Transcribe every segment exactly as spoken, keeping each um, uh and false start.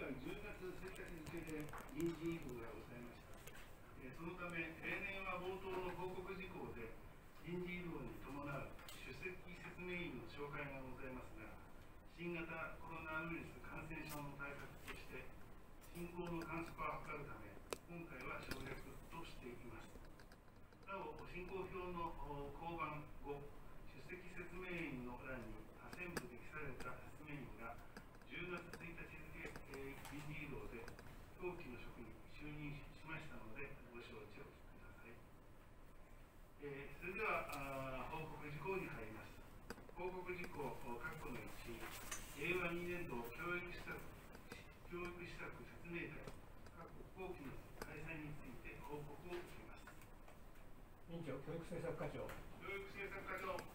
回じゅうがつついたち付で臨時移動がございました。そのため、例年は冒頭の報告事項で、臨時移動に伴う出席説明員の紹介がございますが、新型コロナウイルス感染症の対策として、進行の簡素化を図るため、今回は省略としています。なお、進行表の交番後、出席説明員の欄に他選部で記された説明員がじゅうがつついたち付、えー、臨時移動で表記の職に就任しましたので、ご承知をください。えー、それではあ報告事項に入ります。報告事項括弧のいち、れいわにねんど教育施策教育施策説明会、後期の開催について報告を受けます。 委員長、教育政策課長。 教育政策課長。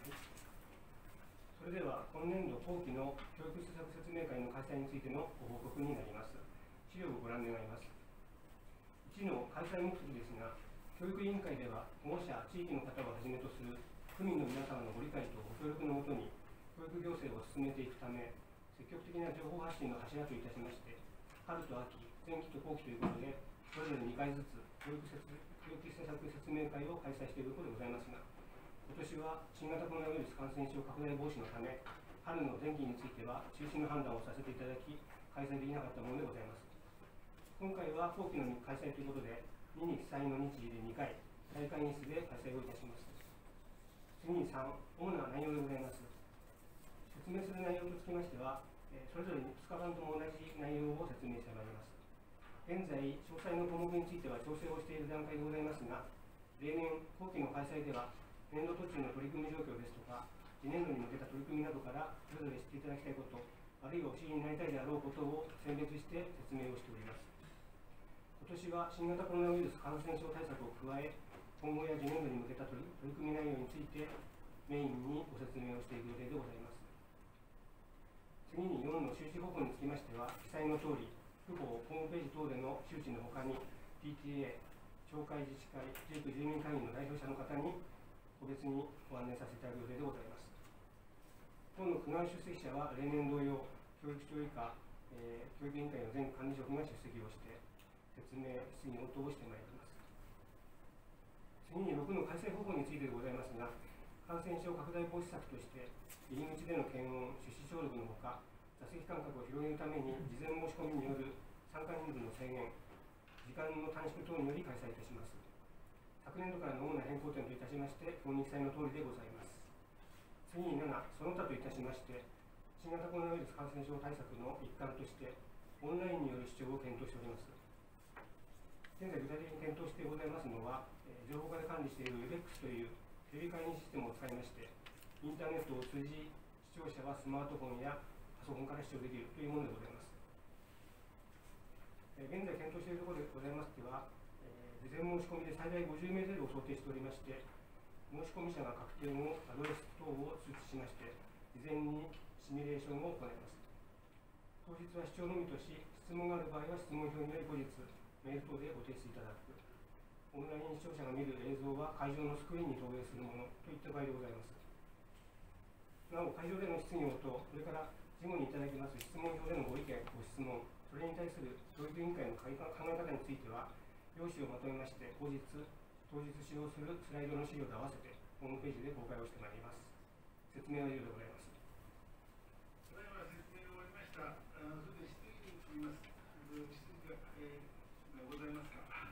それでは、今年度後期の教育施策説明会の開催についてのご報告になります。資料をご覧願います。いちの開催目的ですが、教育委員会では、保護者、地域の方をはじめとする区民の皆様のご理解とご協力のもとに、教育行政を進めていくため、積極的な情報発信の柱といたしまして、春と秋、前期と後期ということで、それぞれにかいずつ教育施策説明会を開催しているところでございますが、今年は新型コロナウイルス感染症拡大防止のため、春の前期については中止の判断をさせていただき、開催できなかったものでございます。今回は後期の開催ということで、に日さんの日時でにかい、大会議室で開催をいたします。次にさん、主な内容でございます。説明する内容とつきましては、それぞれにふつかかんとも同じ内容を説明してまいります。現在、詳細の項目については調整をしている段階でございますが、例年、後期の開催では、年度途中の取り組み状況ですとか、次年度に向けた取り組みなどから、それぞれ知っていただきたいこと、あるいはお知りになりたいであろうことを選別して説明をしております。今年は新型コロナウイルス感染症対策を加え、今後や次年度に向けた取り組み内容について、メインにご説明をしていく予定でございます。次によんの周知方法につきましては、記載のとおり、府法、ホームページ等での周知のほかに、ピーティーエー、町会自治会、地域住民会議の代表者の方に、個別にご案内させていただく予定でございます。今の区外出席者は、例年同様、教育庁以下、えー、教育委員会の全管理職が出席をして、説明、質疑応答をしてまいります。次にろくの開催方法についてでございますが、感染症拡大防止策として、入り口での検温、手指消毒のほか、座席間隔を広げるために、事前申し込みによる参加人数の制限、時間の短縮等により開催いたします。昨年度からの主な変更点といたしまして、ご認識のとおりでございます。次になな、その他といたしまして、新型コロナウイルス感染症対策の一環として、オンラインによる視聴を検討しております。現在、具体的に検討してございますのは、えー、情報化で管理している ウェブエックス というテレビ会議システムを使いまして、インターネットを通じ、視聴者はスマートフォンやパソコンから視聴できるというものでございます。えー、現在検討しているところでございましては、えー、事前申し込みで最大ごじゅうめい程度を想定しておりまして、申し込み者が確定後、アドレス等を通知しまして、事前にシミュレーションを行います。当日は視聴のみとし、質問がある場合は質問票により後日、メール等でご提出いただく。オンライン視聴者が見る映像は会場のスクリーンに投影するものといった場合でございます。なお、会場での質疑応答、それから事後にいただきます質問票でのご意見、ご質問、それに対する教育委員会の考え方については、要旨をまとめまして、後日、当日使用するスライドの資料と合わせて、ホームページで公開をしてまいります。説明は以上でございます。 ただいま説明が終わりました。あそれで質疑に移ります。質疑が、えー、ございますか。はい、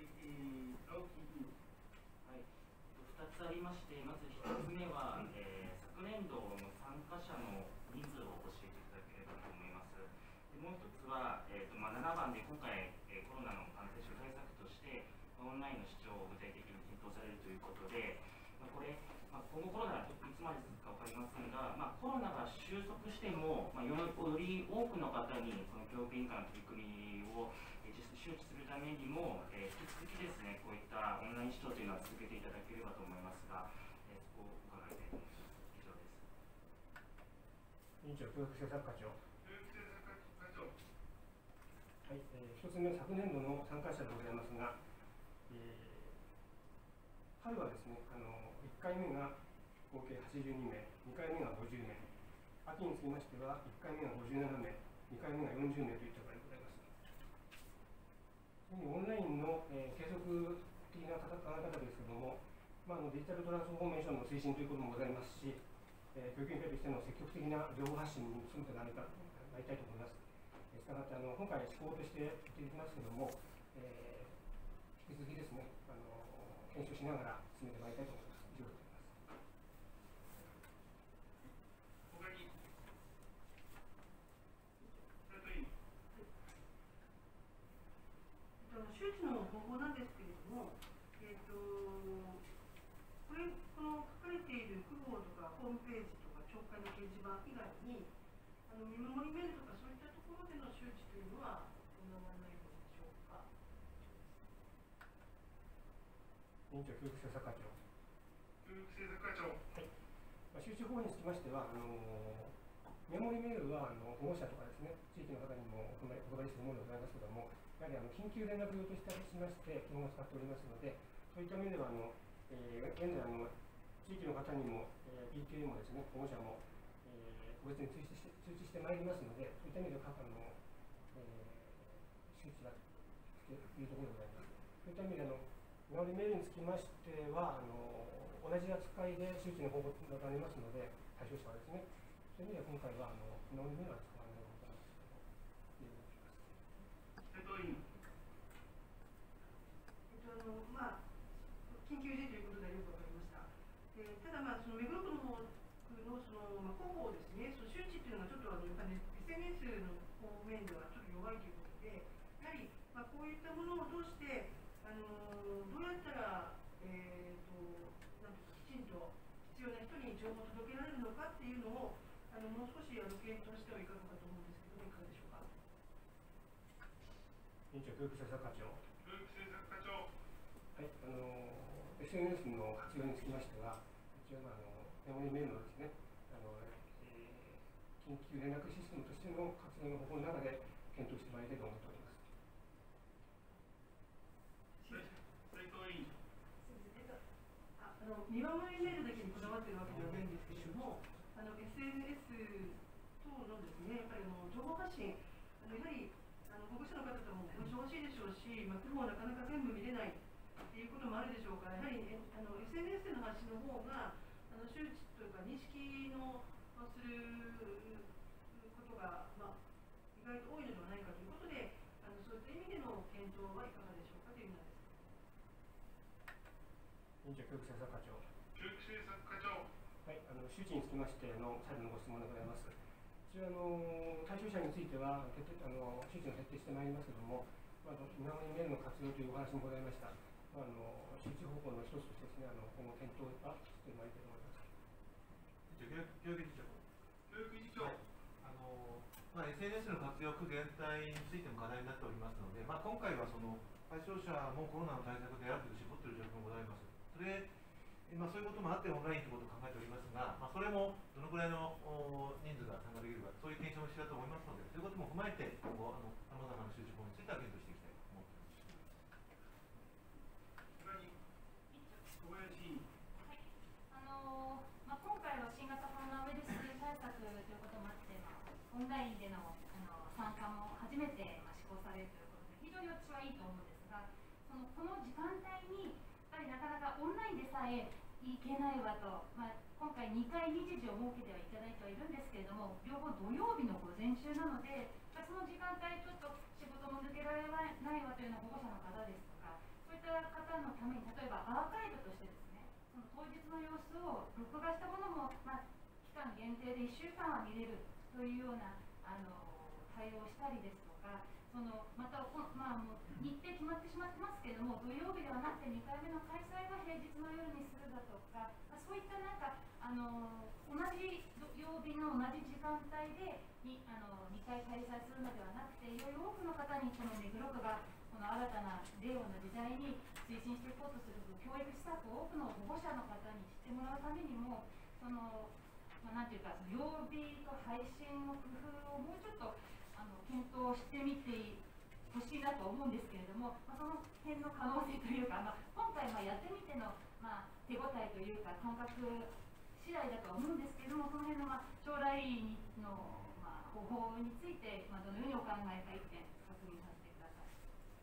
えー、青木委員。 はい、ふたつありまして、まずひとつめは、えー、昨年度の参加者の人数を教えていただければと思います。でもうひとつは、えーとまあ、ななばんで今回、えー、コロナの感染症対策として、オンラインの視聴を具体的に検討されるということで、まあ、これ、まあ、今後コロナがいつまで続くか分かりませんが、まあ、コロナが収束しても、まあ、より多くの方にこの教育委員会の取り組みを、えー、実周知するためにも、えー、引き続きですね、こういったオンライン視聴というのは続けていただければと思いますが、えー、そこを伺いたいと思います。以上です。 委員長、教育政策課長。 教育政策課長。 はい、えー、ひとつめ、昨年度の参加者でございますが、えー、春はですね、あのいっかいめが合計はちじゅうにめい、にかいめがごじゅうめい、秋につきましてはいっかいめがごじゅうななめい、 にかいめがよんじゅうめいといった場合でございます。次にオンラインの、えー、継続的な考え方ですけれども、まあ、あのデジタルトランスフォーメーションの推進ということもございますし、えー、教育委員会としての積極的な情報発信に努めてなりたいと思います。したがってあの今回、施行として言っていきますけれども、えー、引き続きですね、あの検証しながら進めてまいりたいと思います。以上でございます。 他に斉藤委員。 周知の方法なんですけれども、えー、とこれこの書かれている区号とかホームページとか町会の掲示板以外に、あの見守りメールとかそういったところでの周知というのは行わないのでしょうか。 委員長、教育政策課長。 教育政策課長。 はい。まあ、周知方法につきましては、あのメモリメールはあの保護者とかですね、地域の方にもお配りするものでございますけれども、やはりあの緊急連絡用としてしまして基本を使っておりますので、そういった面ではあの、えー、現在あの地域の方にも、えー、ピーティーエー もですね、保護者も、えー、個別に通知して通知してまいりますので、そういった意味ではあの、えー、周知がというところでございます。そういった意味であのメモリメールにつきましてはあの同じ扱いで周知の方法がありますので、対象者はですね、そういう意味では今回はあのメモリメールは使わない方法なんですけど、 斉藤委員。 えっとあのまあ、緊急時ということでよくわかりました。でただ、まあ、その目黒区の方のその、まあ、広報ですね、その周知というのがちょっとあのやっぱり エスエヌエス の方面ではちょっと弱いということで、やはり、まあ、こういったものを通して、あのどうやったら、えー、となんていうかきちんと必要な人に情報を届けられるのかっていうのをあのもう少しあの検討してはいかがかと思うんですけど、いかがでしょうか。 委員長、教育政策課長。 教育政策課長。 はい、あの エスエヌエス の活用につきましては、一応、まあ、あのメモリメールのですね、あのえー、緊急連絡システムとしての活用の方法の中で検討してまいりたいと思っております。 斉藤委員。 ああの見守りメールだけにこだわっているわけではないんですけれども、あの エスエヌエス 等のですね、やっぱりあの情報発信、あのやはりあの保護者の方ともお忙しいでしょうし、まあ、区もなかなか全部見れないということもあるでしょうから、やはりあの エスエヌエス での発信の方が、あの周知というか認識のすることが、まあ、意外と多いのではないかということで、あのそういった意味での検討はいかがでしょうかという意味なんです。 委員長、教育政策課長。 教育政策課長。 はい、あの周知につきましての再度のご質問でございます。一応あの対象者については徹底あの周知を徹底してまいりますけれども、まあ、見守りメールの活用というお話もございました。まあ、あの周知方法の一つとしてですね、あの今後検討はしてまいりたいと思います。 教育理事長。 教育理事長。 はい、あのまあ、エスエヌエス の活用区全体についても課題になっておりますので、まあ、今回はその対象者もコロナの対策であるという絞っている状況もございます。それまあ、そういうこともあってオンラインということを考えておりますが、まあ、それもどのくらいの人数が参加できるか、そういう検証も必要だと思いますので、そういうことも踏まえて、今後、さまざまな周知法については検討していきたいと思っています。 他に、小林委員。 はい、あのまあ、今回は新型コロナウイルス対策ということもあって、まあ、オンラインでの、あの参加も初めて、まあ、施行されるということで、非常に私はいいと思うんですが、そのこの時間帯に、やっぱりなかなかオンラインでさえいけないわと、まあ、今回にかい日時を設けてはいただいてはいるんですけれども、両方土曜日の午前中なので、その時間帯ちょっと仕事も抜けられないわというような保護者の方ですとか、そういった方のために、例えばアーカイブとしてですね、その当日の様子を録画したものも、まあ、期間限定でいっしゅうかんは見れるというようなあの対応をしたりですとか、そのまた、まあ、もう日程決まってしまってますけれども、土曜日ではなくてにかいめの開催は平日の夜にするだとか、まあ、そういったなんかあの同じ曜日の同じ時間帯で に, あのにかい開催するのではなくて、より多くの方にこの目黒区がこの新たな令和の時代に推進していこうとする教育施策を多くの保護者の方に知ってもらうためにも、その、まあ、なんていうか、その曜日と配信の工夫をもうちょっとあの検討してみてほしいなと思うんですけれども、まあ、その辺の可能性というか、まあ、今回まあやってみての、まあ、手応えというか感覚次第だとは思うんですけれども、その辺のまあ将来のまあ方方法について、まあ、どのようにお考えか一点確認させてください。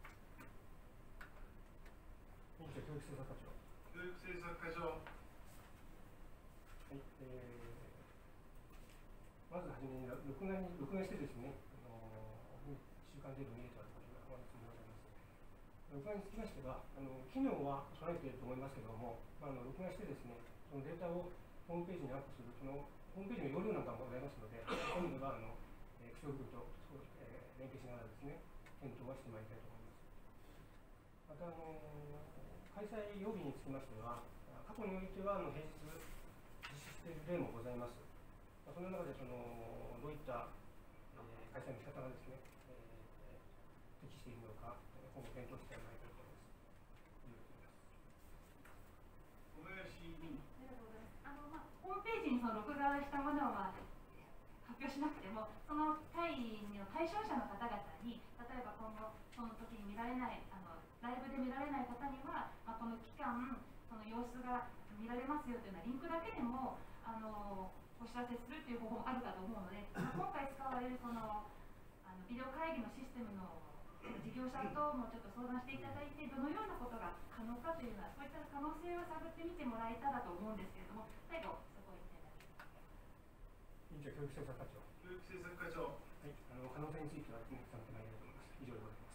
教育政策課長。 教育政策課長。 はい、えー、まずはじめに録画に録画してですね、あの週間程度見れたことがお話にございます。録画につきましては、あの機能は備えていると思いますけれども、まあ、あの録画してですね、そのデータをホームページにアップする、そのホームページの容量なんかもございますので、今度はあの、えー、気象局と、えー、連携しながらですね、検討はしてまいりたいと思います。また、あの開催曜日につきましては、過去においてはあの平日実施している例もございます。その中でそのどういった、えー、開催の仕方がですね、えー、適しているのか、今後検討してまいりたいと思います。 小林委員。 ありがとうございます。あの、まあ、ホームページにその録画したものは発表しなくても、その会の対象者の方々に、例えば今後その時に見られない、あのライブで見られない方には、まあ、この期間その様子が見られますよというようなリンクだけでもあのお知らせするという方法もあるかと思うので、まあ、今回使われるそのあのビデオ会議のシステムの事業者ともちょっと相談していただいて、どのようなことが可能かというのは、そういった可能性を探ってみてもらえたらと思うんですけれども、最後そこを言っていただきます。 委員長、教育政策課長。 教育政策課長。 はい、あの可能性についてはですね、伝えてまいりたいと思います。以上でございます。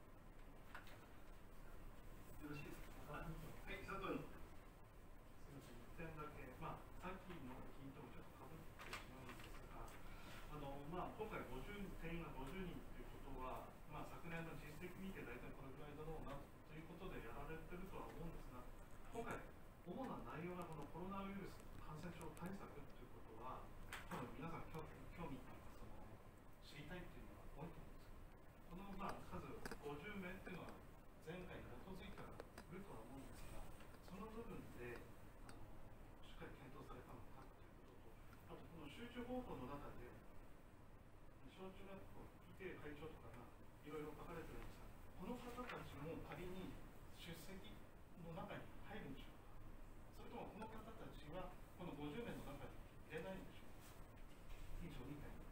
よろしいですか。はい、佐藤委員。 すみません、一点だけ、まあ、さっきの議員ともちょっとかぶってしまうんですが、あのまあ、今回ごじゅう、定員がごじゅうにんということは、まあ、昨年の実績見て大体このぐらいだろうなということでやられてるとは思うんですが、今回、主な内容がこのコロナウイルス感染症対策ということは、多分皆さん興味というかその、知りたいというのは多いと思うんですよ。この、まあ、数ごじゅうめいというのは、前回に基づいてはいるとは思うんですが、その部分であのしっかり検討されたのかということと、あとこの集中方法の中で、小中学校 ピーティーエー 会長とかがいろいろ書かれてるんですが、この方たちも仮に出席の中に入るんでしょうか、それともこの方たちはこのごじゅうめいの中に入れないんでしょうか。以上になります。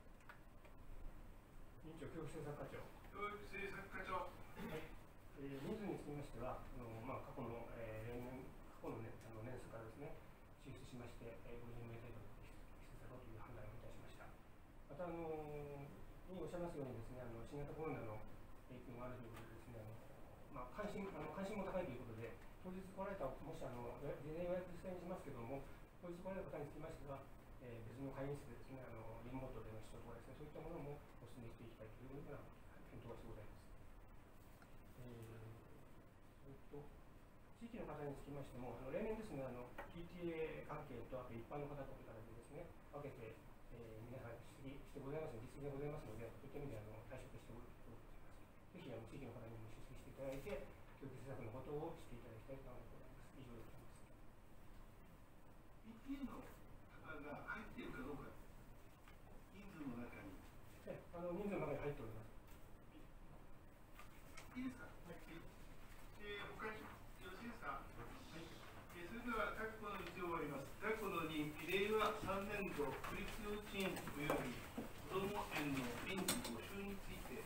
委員長、教育政策課長。 教育政策課長。 はい、えー、人数につきましては、あのまあ、過去の、えー、例年、過去の、ね、あの年数からですね、抽出しまして、えー、ごじゅうめい程度に必須だろうという判断をいたしました。また、あの委員おっしゃいますようにですね、あの新型コロナの影響があるということでですね、あのまあ、関心あの関心も高いということで、当日来られた、もしあの事前予約制にしますけれども、当日来られた方につきましては、えー、別の会議室でですね、あのリモートでの視聴とかですね、そういったものもお勧めしていきたいというような検討がしてございます。えー、それと地域の方につきましても、あの例年ですね、あの ピーティーエー 関係とあと一般の方とかでですね、分けて、えー、皆さん出席してございますので、実績がございますので、そういった意味であの退職しております。ぜひあの地域の方にも出席していただいて、教育政策のことをしていただきたいと思います。以上でございます。 ピーティーエー の方が入っているかどうか、人数の中に。 えあの人数の中に入っております。 いいですか。はい。えー、他によろしいですか。はい。えー、それでは各校の一応終わります。各校のに令和さんねん度区立幼稚園および子ども園の臨時募集について。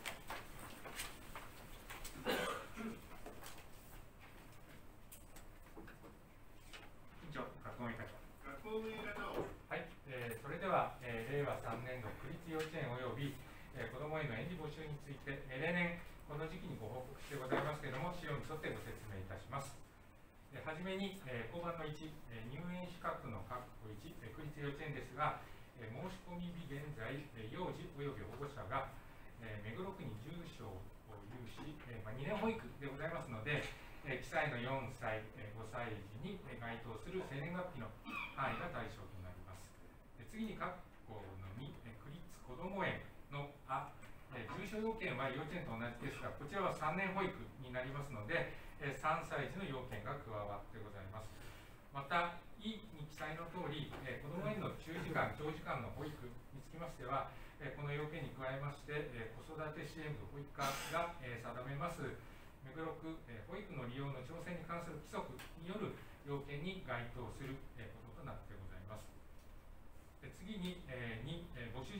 委員長、学校運営課長。 学校運営課長。 はい、えー、それでは、えー、令和さんねん度区立幼稚園および、えー、子ども園の園児募集について、えー、例年この時期にご報告してございますけれども、資料に沿ってご説明いたします。えー、はじめに、えー、項番のいち、えー、入園資格の確保いち、えー、区立幼稚園ですが、えー、申し込み日現在、えー、幼児および保護者が、えー、目黒区に住所を有し、えーまあ、にねん保育でございますので、えー、記載のよんさい、えー、ごさい児に該当する生年月日の範囲が対象となります。えー、次に括弧のに、えー、区立子ども園のあえー、住所要件は幼稚園と同じですが、こちらはさんねん保育になりますので、えー、さんさい児の要件が加わってございます。また、いに記載の通り、えー、子ども園の中時間、長時間の保育につきましては、えー、この要件に加えまして、えー、子育て支援部保育課が、えー、定めます目黒区、えー、保育の利用の調整に関する規則による要件に該当する、えー、こととなってございます。次に、えー、に、えー、ご主人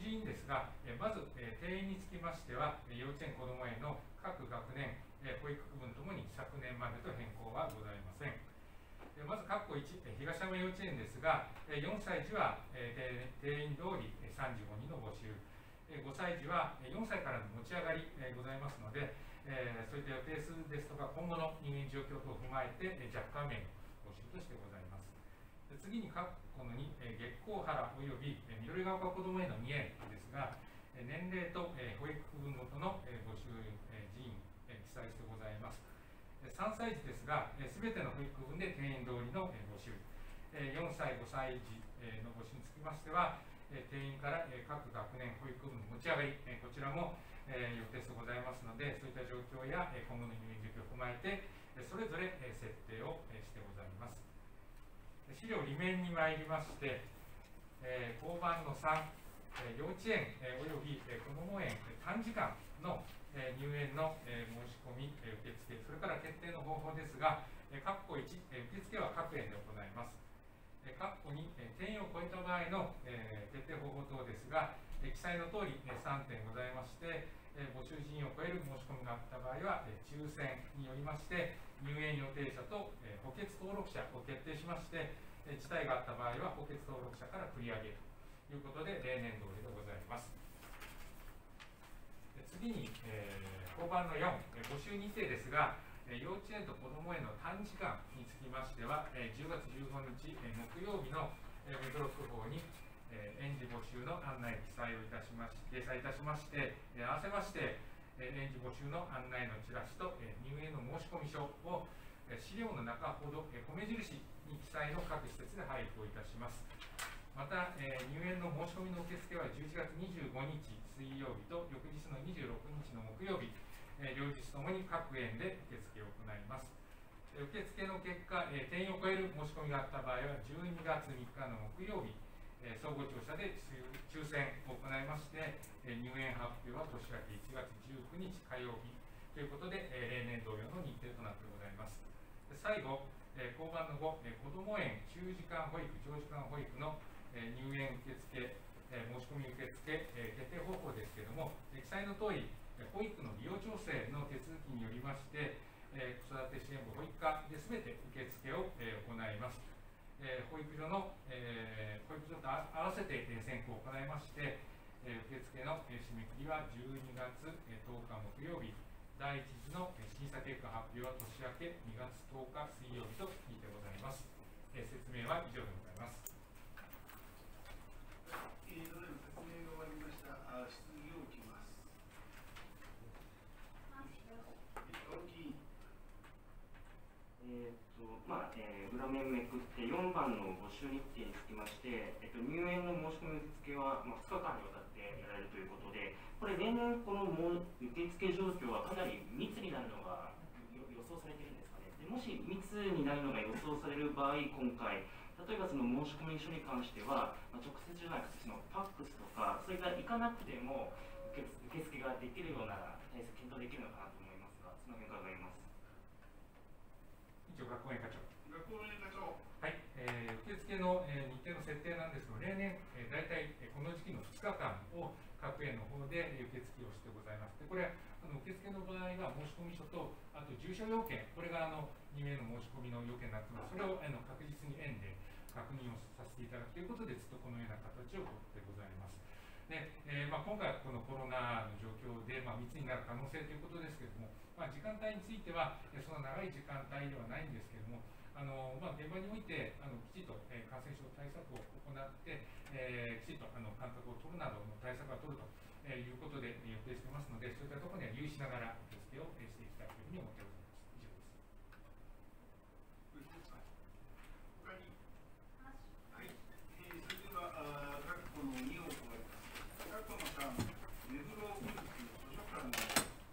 ですが、えまず、え定員につきましては、幼稚園子ども園の各学年、え保育区分ともに昨年までと変更はございません。まず、括弧いち、東山幼稚園ですが、よんさい児は定員通りさんじゅうごにんの募集、ごさい児はよんさいからの持ち上がりございますので、そういった予定数ですとか、今後の入園状況等を踏まえて、若干名の募集としてございます。次に、括弧のに、月光原および緑が丘こども園のに園ですが、年齢と保育区分ごとの募集人員、記載してございます。さんさい児ですが、すべての保育区分で定員通りの募集、よんさい、ごさい児の募集につきましては、定員から各学年保育部の持ち上がり、こちらも予定数ございますので、そういった状況や今後の入園状況を踏まえて、それぞれ設定をしてございます。資料裏面に参りまして、交番のさん、幼稚園および子ども園短時間の入園の申し込み、受付、それから決定の方法ですが、括弧いち、受付は各園で行います。括弧に、定員を超えた場合の決定方法等ですが、記載のとおりさんてんございまして、募集人員を超える申し込みがあった場合は、抽選によりまして、入園予定者と補欠登録者を決定しまして、辞退があった場合は補欠登録者から繰り上げるということで、例年通りでございます。次に、えー、交番のよん、募集日程ですが、幼稚園と子ども園の短時間につきましては、じゅうがつじゅうごにち木曜日の目黒区報に園児募集の案内記載をいたしまし掲載いたしまして、合わせまして園児募集の案内のチラシと入園の申し込み書を資料の中ほど米印に記載の各施設で配布をいたします。また、えー、入園の申し込みの受付はじゅういちがつにじゅうごにち水曜日と翌日のにじゅうろくにちの木曜日、えー、両日ともに各園で受付を行います。えー、受付の結果、えー、定員を超える申し込みがあった場合はじゅうにがつみっかの木曜日、えー、総合庁舎で抽選を行いまして、えー、入園発表は年明けいちがつじゅうくにち火曜日ということで、えー、例年同様の日程となってございます。で最後、えー、交番のご、えー、子ども園中時間保育、長時間保育の入園受付、申し込み受付、決定方法ですけれども、記載のとおり、保育の利用調整の手続きによりまして、子育て支援部保育課ですべて受付を行います。保育所の、保育所と合わせて選考を行いまして、受付の締め切りはじゅうにがつとおか木曜日、第一次の審査結果発表は年明けにがつとおか水曜日と聞いてございます。説明は以上でございます。 えー、ただいま説明が終わりました。あ、質疑を受けます。 えーとまあえー、裏面めくってよんばんの募集日程につきまして、えっと、入園の申し込み受付は、まあ、ふつかかんにわたってやられるということで、これ、例年、この受付状況はかなり密になるのが予想されているんですかね。でもし密になるのが予想される場合、今回、例えばその申し込み書に関しては、まあ、直接じゃなくてそのファックスとか、それから行かなくても受付ができるような対策検討できるのかなと思いますが、その辺伺います。 一応、学校園課長。 学校園課長。 はい、えー、受付の、えー、日程の設定なんですが、例年、えー、大体、えー、この時期のふつかかんを各園の方で受付をしてございます。でこれあの受付の場合は申し込み書と、あと住所要件、これがあの入園の申し込みの要件になっています。それをあの確実に園で確認をさせていただくということで、ずっとこのような形をとってございます。でえーまあ、今回はこのコロナの状況で、まあ、密になる可能性ということですけれども、まあ、時間帯については、その長い時間帯ではないんですけれども、あのまあ、現場においてあのきちんと、えー、感染症対策を行って、えー、きちんとあの間隔を取るなどの対策を取ると、えー、いうことで予定していますので、そういったところには留意しながら受付をしていきたいというふうに思っております。以上です。 他に、はい、えー、それでは、括弧のにを加えます。括弧のさん、目黒区立図書館の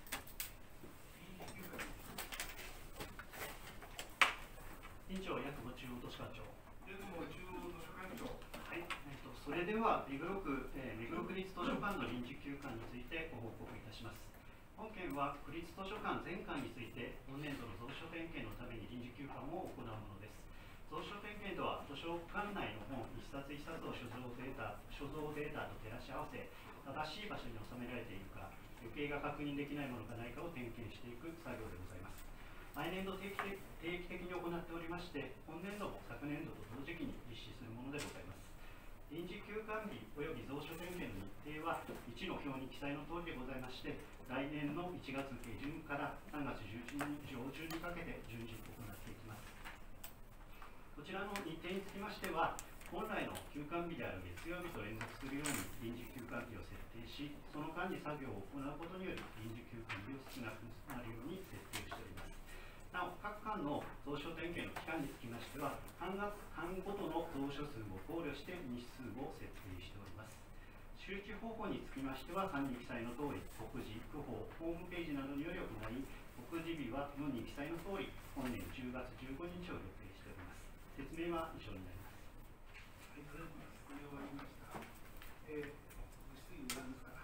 委員長、八雲中央図書館長。 八雲中央図書館長。 はい、えっと、それでは目黒区、えー、目黒区立図書館の臨時休館についてご報告いたします。本件は区立図書館全館について本年度の蔵書点検のために臨時休館を行うものです。蔵書点検とは図書館内の本一冊一冊を所蔵データ、所蔵データと照らし合わせ、 正しい場所に収められているか、余計が確認できないものがないかを点検していく作業でございます。毎年度定期的定期的に行っておりまして、今年度も昨年度と同時期に実施するものでございます。臨時休館日及び蔵書点検の日程は、いちの表に記載の通りでございまして、来年のいちがつ下旬からさんがつじゅういちにち上旬にかけて順次行っていきます。こちらの日程につきましては、本来の休館日である月曜日と連続するように臨時休館日を設定し、その間に作業を行うことにより臨時休館日を少なくなるように設定しております。なお、各館の蔵書点検の期間につきましては、館ごとの蔵書数を考慮して日数を設定しております。周知方法につきましては、館に記載のとおり、告示、区報、ホームページなどにより行い、告示日はよんに記載のとおり、本年じゅうがつじゅうごにちを予定しております。説明は以上になります。 はい、ありがとうございます。これ終わりました。えー、質疑終わりますか。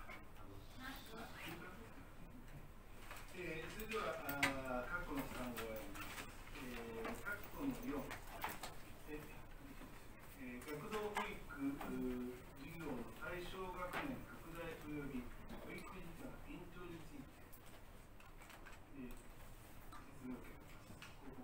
えー、それでは、あ過去のさんを終わります。えー、過去のよん、えー、学童保育事業の対象学年拡大及び保育時間延長について、えー、説明を受けます。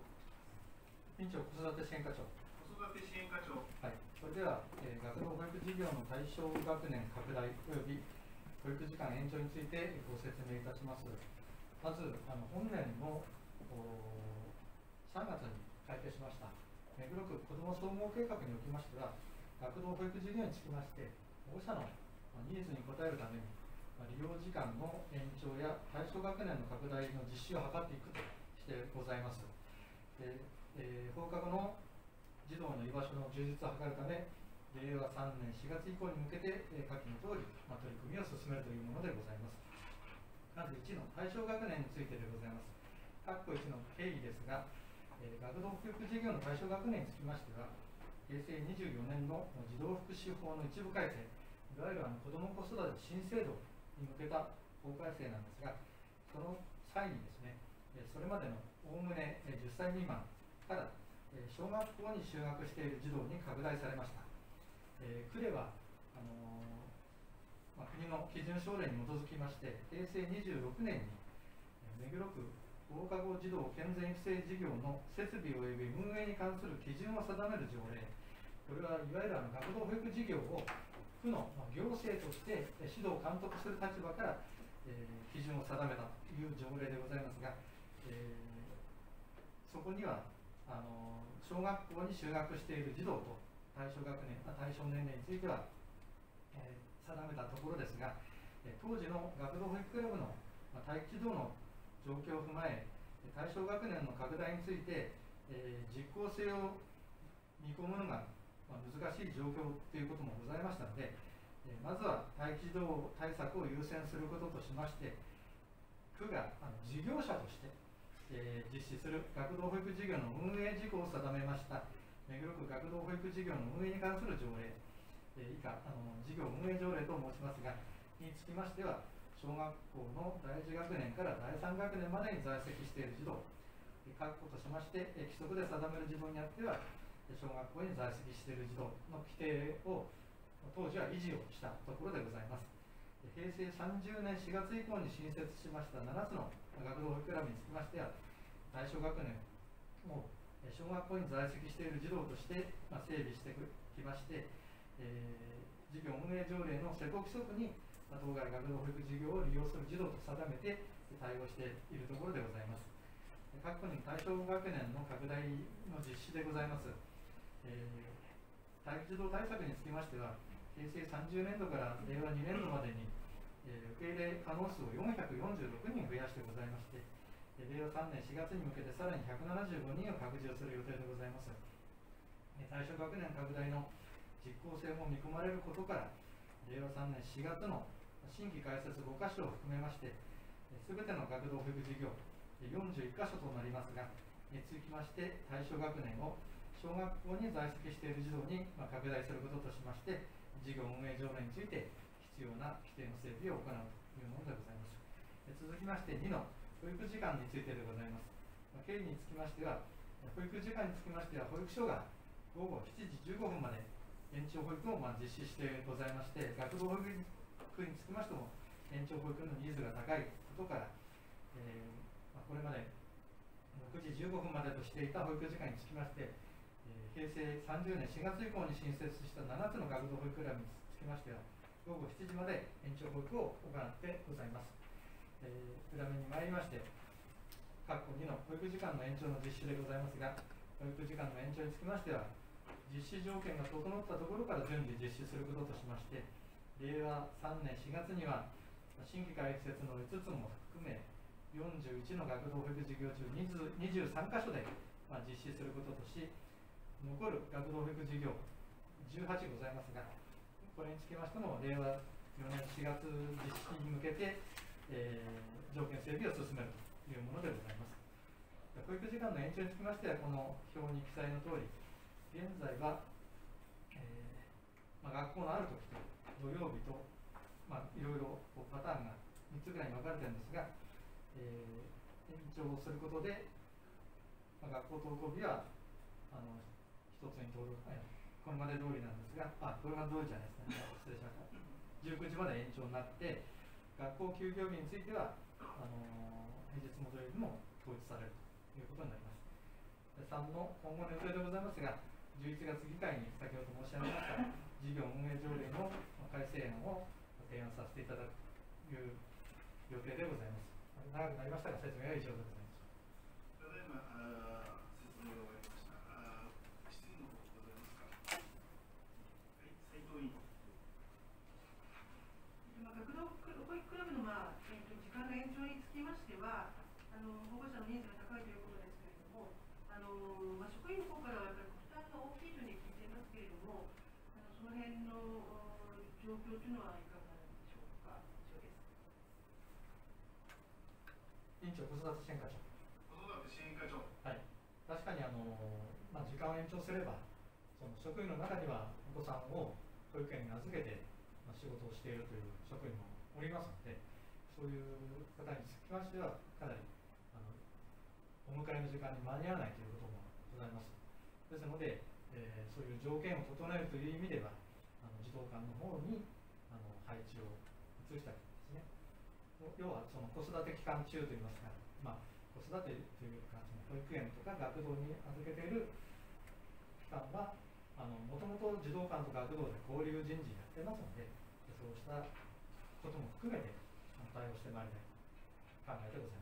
委員長、子育て支援課長。 子育て支援課長。 はい、それでは、えー、学童保育事業の対象学年拡大及び保育時間延長についてご説明いたします。まず、あの本年のさんがつに改定しました目黒区子ども総合計画におきましては、学童保育事業につきまして、保護者のニーズに応えるために、利用時間の延長や対象学年の拡大の実施を図っていくとしてございます。でえー、放課後の児童の居場所の充実を図るため、れいわさんねんしがつ以降に向けて、えー、下記のとおり、まあ、取り組みを進めるというものでございます。まずいちの対象学年についてでございます。括弧いちの経緯ですが、えー、学童保育事業の対象学年につきましては、へいせいにじゅうよねんの児童福祉法の一部改正、いわゆるあの子ども子育て新制度に向けた法改正なんですが、その際にですね、それまでのおおむねじゅっさい未満から小学校に就学している児童に拡大されました。えー、区ではあのーまあ、国の基準省令に基づきまして、へいせいにじゅうろくねんに目黒区放課後児童健全育成事業の設備及び運営に関する基準を定める条例、これはいわゆるあの学童保育事業を区の行政として指導監督する立場から、えー、基準を定めたという条例でございますが、えー、そこにはあの小学校に就学している児童と対象学年、対象年齢については、えー、定めたところですが、えー、当時の学童保育クラブの、まあ、待機児童の状況を踏まえ、対象学年の拡大について、えー、実効性を見込むのが、まあ、難しい状況ということもございましたので、えー、まずは待機児童対策を優先することとしまして、区があの事業者として、えー、実施する学童保育事業の運営事項を定めました目黒区学童保育事業の運営に関する条例、えー、以下あの事業運営条例と申しますが、につきましては、小学校のだいいち学年からだいさん学年までに在籍している児童、確保としまして、えー、規則で定める児童にあっては、小学校に在籍している児童の規定を当時は維持をしたところでございます。へいせいさんじゅうねんしがつ以降に新設しましたななつの学童保育クラブにつきましては、対象学年を小学校に在籍している児童として、まあ、整備してきまして、えー、事業運営条例の施行規則に、まあ、当該学童保育事業を利用する児童と定めて対応しているところでございます。括弧に対象学年の拡大の実施でございます。えー、待機児童対策につきましては、へいせいさんじゅうねんどかられいわにねんどまでに、えー、受け入れ可能数をよんひゃくよんじゅうろくにん増やしてございまして、れいわさんねんしがつに向けてさらにひゃくななじゅうごにんを拡充する予定でございます。対象学年拡大の実効性も見込まれることから、れいわさんねんしがつの新規開設ごかしょを含めまして、すべての学童保育事業よんじゅういっかしょとなりますが、につきまして対象学年を小学校に在籍している児童に拡大することとしまして、事業運営条例について必要な規定の整備を行うというものでございます。続きましてにの保育時間についてでございます。経緯につきましては、保育時間につきましては、保育所が午後しちじじゅうごふんまで延長保育をまあ実施してございまして、学童保育ク区につきましても延長保育のニーズが高いことから、えーまあ、これまでくじじゅうごふんまでとしていた保育時間につきまして、えー、平成さんじゅうねんしがつ以降に新設したななつの学童保育クラブにつきましては午後しちじまで延長保育を行ってございます。えー、裏面に参りまして、括弧にの保育時間の延長の実施でございますが、保育時間の延長につきましては、実施条件が整ったところから順次実施することとしまして、れいわさんねんしがつには、新規開設のいつつも含め、よんじゅういちの学童保育事業中にじゅうさんかしょで、まあ、実施することとし、残る学童保育事業じゅうはちございますが、これにつきましても、れいわよねんしがつ実施に向けて、えー、条件整備を進めるというものでございます。保育時間の延長につきましては、この表に記載のとおり、現在は、えーまあ、学校のある時と土曜日と、まあ、いろいろパターンがみっつぐらいに分かれてるんですが、えー、延長をすることで、まあ、学校登校日はあの一つに登録、えー、これまで通りなんですが、あ、これまで通りじゃないですね、失礼しました。じゅうくじまで延長になって、学校休業日については、あのー、平日戻りにも統一されるということになります。さんの今後の予定でございますが、じゅういちがつ議会に先ほど申し上げました事業運営条例の改正案を提案させていただくという予定でございます。長くなりましたが、説明は以上でございます。 ただいま説明が終わりました。質疑の方ございますか。はい、斉藤委員。 まあ、学童保育クラブの、まあえー、と時間の延長につきましては、あの保護者のニーズが高いということですけれども、あのまあ、職員の方からはやっぱり負担が大きいというふうに聞いていますけれども、あのその辺の状況というのはいかがなんでしょうか。以上です。 委員長、子育て支援課長。 子育て支援課長。 はい。確かにあの、まあ、時間を延長すれば、その職員の中にはお子さんを保育園に預けて、まあ、仕事をしているという職員もおりますので、そういう方につきましては、かなりあのお迎えの時間に間に合わないということもございます。ですので、えー、そういう条件を整えるという意味では、あの児童館の方にあの配置を移したりですね。要はその子育て期間中といいますか、まあ、子育てというか、その保育園とか学童に預けている期間は、もともと児童館と学童で交流人事やってますので、そうしたことも含めて対応してまいりたいと考えてございます。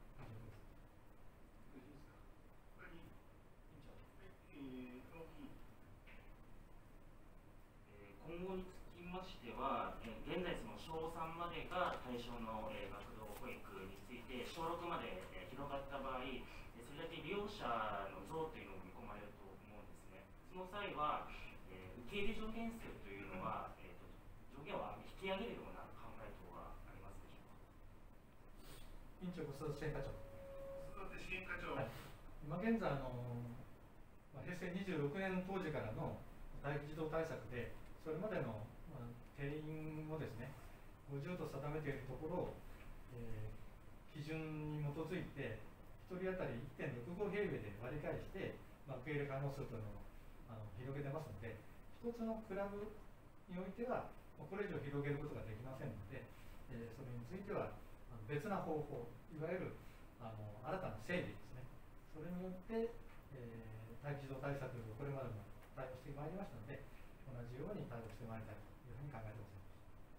今後につきましては、現在そのしょうさんまでが対象の学童保育について、しょうろくまで広がった場合、それだけ利用者の増というのも見込まれると思うんですね。その際は、えー、受け入れ条件数というのは、えーと、条件を引き上げるような考え等はありますでしょうか。 委員長、子育て支援課長。 子育て支援課長。はい、 今現在あの、まあ、平成にじゅうろくねん当時からの待機児童対策で、それまでの、まあ、定員をですね、ごじゅうと定めているところを、えー、基準に基づいて、ひとり当たり いってんろくご 平米で割り返して、まあ、受け入れ可能数というのをあの広げてますので、一つのクラブにおいては、これ以上広げることができませんので、えー、それについてはあの別な方法、いわゆるあの新たな整備ですね、それによって、えー、待機児童対策をこれまでも対応してまいりましたので、同じように対応してまいりたいというふうに考えてございます。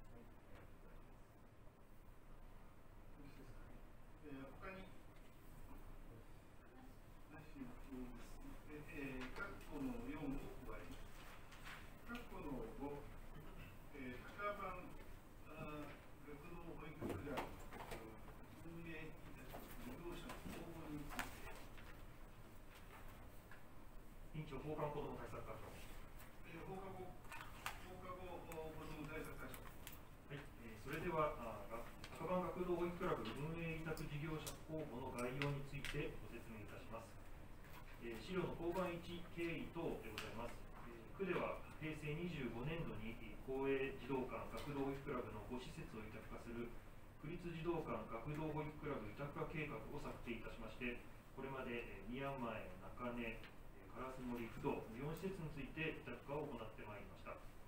えー、他になしのようです。えー、括弧のよんを加えます。括弧のご、えー、高番学童保育クラブ運営いたします事業者の公募について。 委員長、放課後子ども対策課長。 えー、放課後放課後子ども対策課長。 はい、えー、それでは高番学童保育クラブ運営委託事業者公募の概要についてご説明いたします。えー、資料の交番いち経緯等でございます。えー、区では平成にじゅうごねんどに公営児童館学童保育クラブのご施設を委託化する区立児童館学童保育クラブ委託化計画を策定いたしまして、これまで宮前、中根、烏森、不動よん施設について委託化を行ってまいりました。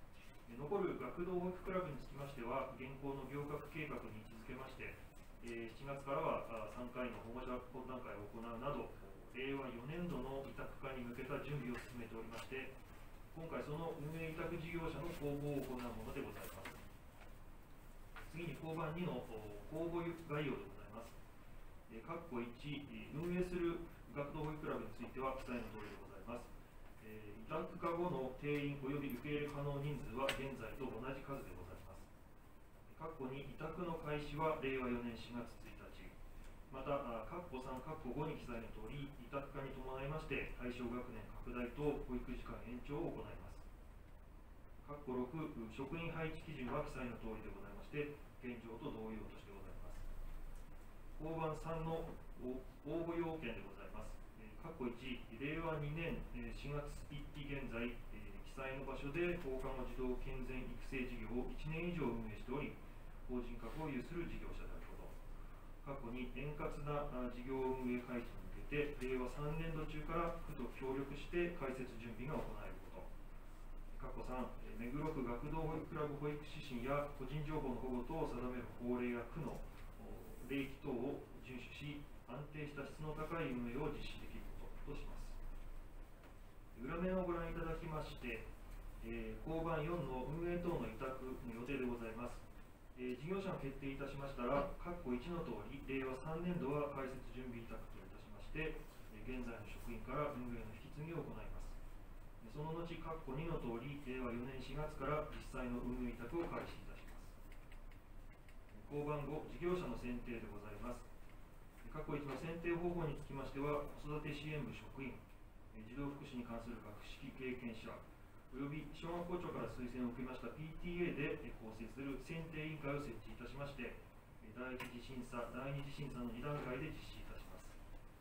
残る学童保育クラブにつきましては、現行の行革計画に位置づけまして、えー、しちがつからはさんかいの保護者懇談会を行うなど、れいわよねんどの委託化に向けた準備を進めておりまして、今回、その運営委託事業者の公募を行うものでございます。次に、交番にの公募概要でございます。括弧いち、運営する学童保育クラブについては記載の通りでございます。委託化後の定員及び受け入れ可能人数は現在と同じ数でございます。括弧に、委託の開始はれいわよねんしがつついたち、また、括弧さん、括弧ごに記載の通り、委託化に伴いまして、対象学年拡大と保育時間延長を行います。括弧ろく、職員配置基準は記載の通りでございまして、現状と同様としてございます。交番さんの応募要件でございます。括弧いち、れいわにねんしがつついたち現在、記載の場所で放課後児童健全育成事業をいちねん以上運営しており、法人格を有する事業者であること。過去に円滑な事業運営開始に向けて、れいわさんねんど中から区と協力して開設準備が行えること。過去さん、目黒区学童保育クラブ保育指針や個人情報の保護等を定める法令や区の令規等を遵守し、安定した質の高い運営を実施できることとします。裏面をご覧いただきまして、えー、交番よんの運営等の委託の予定でございます。えー、事業者が決定いたしましたら、括弧いちの通り、れいわさんねんどは開設準備委託といたしまして、えー、現在の職員から運営の引き継ぎを行います。その後、括弧にの通り、れいわよねんしがつから実際の運営委託を開始いたします。交番ご、事業者の選定でございます。括弧いちの選定方法につきましては、子育て支援部職員、児童福祉に関する学識経験者、および小学校長から推薦を受けました ピーティーエー で構成する選定委員会を設置いたしまして、第一次審査、第二次審査のに段階で実施いたします。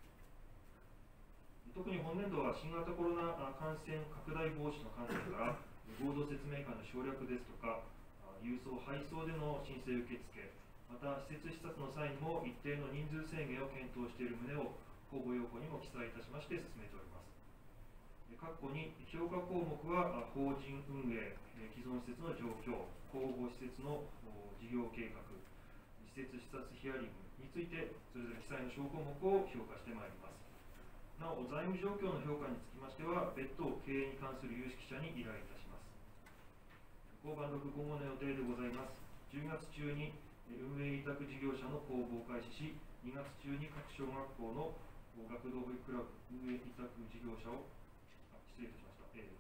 特に本年度は新型コロナ感染拡大防止の観点から、合同説明会の省略ですとか、郵送・配送での申請受付、また施設視察の際にも一定の人数制限を検討している旨を公募要項にも記載いたしまして進めております。括弧に、評価項目は法人運営、既存施設の状況、公募施設の事業計画、施設視察ヒアリングについて、それぞれ記載の小項目を評価してまいります。なお、財務状況の評価につきましては、別途経営に関する有識者に依頼いたします。交番ろく、今後の予定でございます。じゅうがつ中に運営委託事業者の公募を開始し、にがつ中に各小学校の学童保育クラブ運営委託事業者を失礼いたしました、えー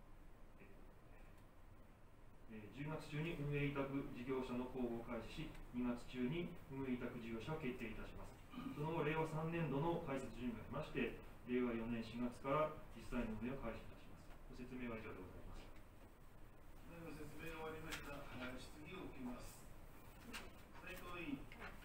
えー、じゅうがつ中に運営委託事業者の公募を開始し、にがつ中に運営委託事業者を決定いたします。その後、れいわさんねんどの開設準備がありまして、れいわよねんしがつから実際の運営を開始いたします。ご説明は以上でございます。 ご説明が終わりました。質疑を受けます。斉藤委員。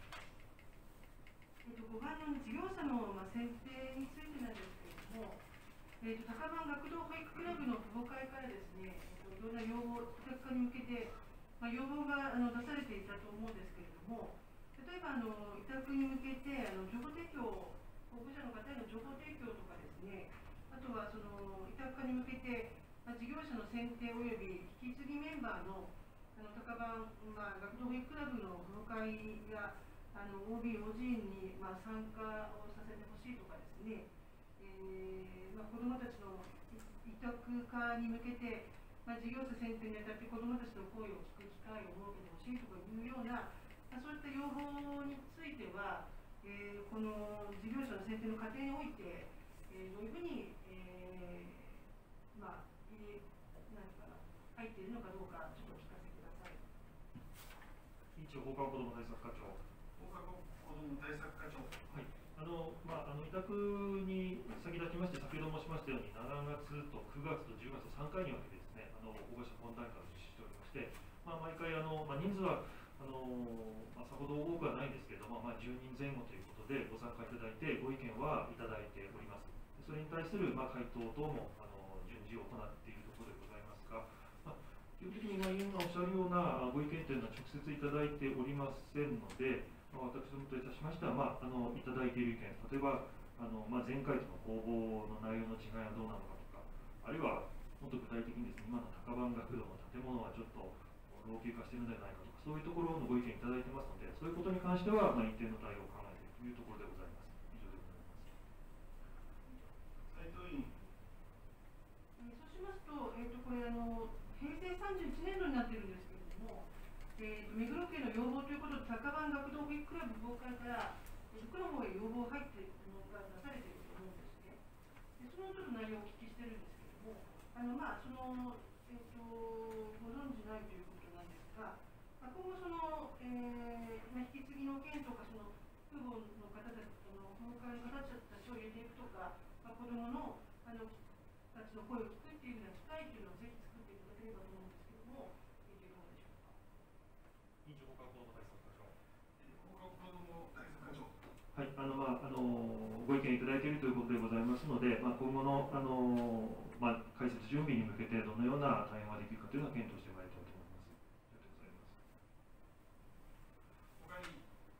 えっと、ごばんの事業者の、まあ、選定についてなんですけれども、えー、と高番学童保育クラブの父母会からですね、えー、といろんな要望、委託化に向けて、まあ、要望があの出されていたと思うんですけれども、例えばあの委託に向けてあの情報提供、候補者の方への情報提供とかですね、あとはその委託化に向けて、まあ、事業者の選定および引き継ぎメンバーのあの高番、まあ、学童保育クラブの父母会があの オービー、オージー に、まあ、参加をさせてほしいとかですね、えーまあ、子どもたちの委託化に向けて、まあ、事業者選定にあたって子どもたちの声を聞く機会を設けてほしいとかいうような、まあ、そういった要望については、えー、この事業者の選定の過程において、えー、どういうふうに、えー、まあ、えー、なんか入っているのかどうか、ちょっとお聞かせください。 委員長、放課後子ども対策課長。 放課後子ども対策課長。 はい。あのまあ、あの委託に先立ちまして、先ほど申しましたように、しちがつとくがつとじゅうがつとさんかいに分けてですね、あの保護者懇談会を実施しておりまして、まあ、毎回あの、まあ、人数はあの、まあ、さほど多くはないんですけれども、まあ、じゅうにんぜん後ということでご参加いただいて、ご意見はいただいております。それに対する、まあ、回答等もあの順次行っているところでございますが、まあ、基本的に今委員がおっしゃるようなご意見というのは直接いただいておりませんので、まあ、私どもといたしましては、まあ、あのいただいている意見、例えばあの、まあ、前回との公募の内容の違いはどうなのかとか、あるいはもっと具体的にですね、今の高番学童の建物はちょっと老朽化しているのではないかとか、そういうところのご意見いただいてますので、そういうことに関しては、まあ、一定の対応を考えているというところでございます。以上でございます。 斉藤委員。 そうしますと、えー、とこれあの、平成さんじゅういちねんどになっているんですけれども、えー、と目黒区への要望ということで、高番学童保育クラブ崩壊から、えー、区の方へ要望が入っているのが出されていると思うんですね。でそのちょっと内容をお聞きしてるんですけれども、あのまあその、えー、とご存じないということなんですが、まあ、今後その、えーまあ、引き継ぎの件とか、その父母の方たち、その保護家の方たちを入れていくとか、まあ、子どものあのたちの声を聞くっていうような機会というのをぜひ作っていただければと思うんですけれども、いかがでしょうか。 委員長、放課後子ども対策課長。 放課後子ども対策課長。 はい、あのまああのご意見いただいているということでございますので、まあ、今後のあの、まあ、開設準備に向けてどのような対応ができるかというのは検討してまいりたいと思います。ありがとうございます。 他に。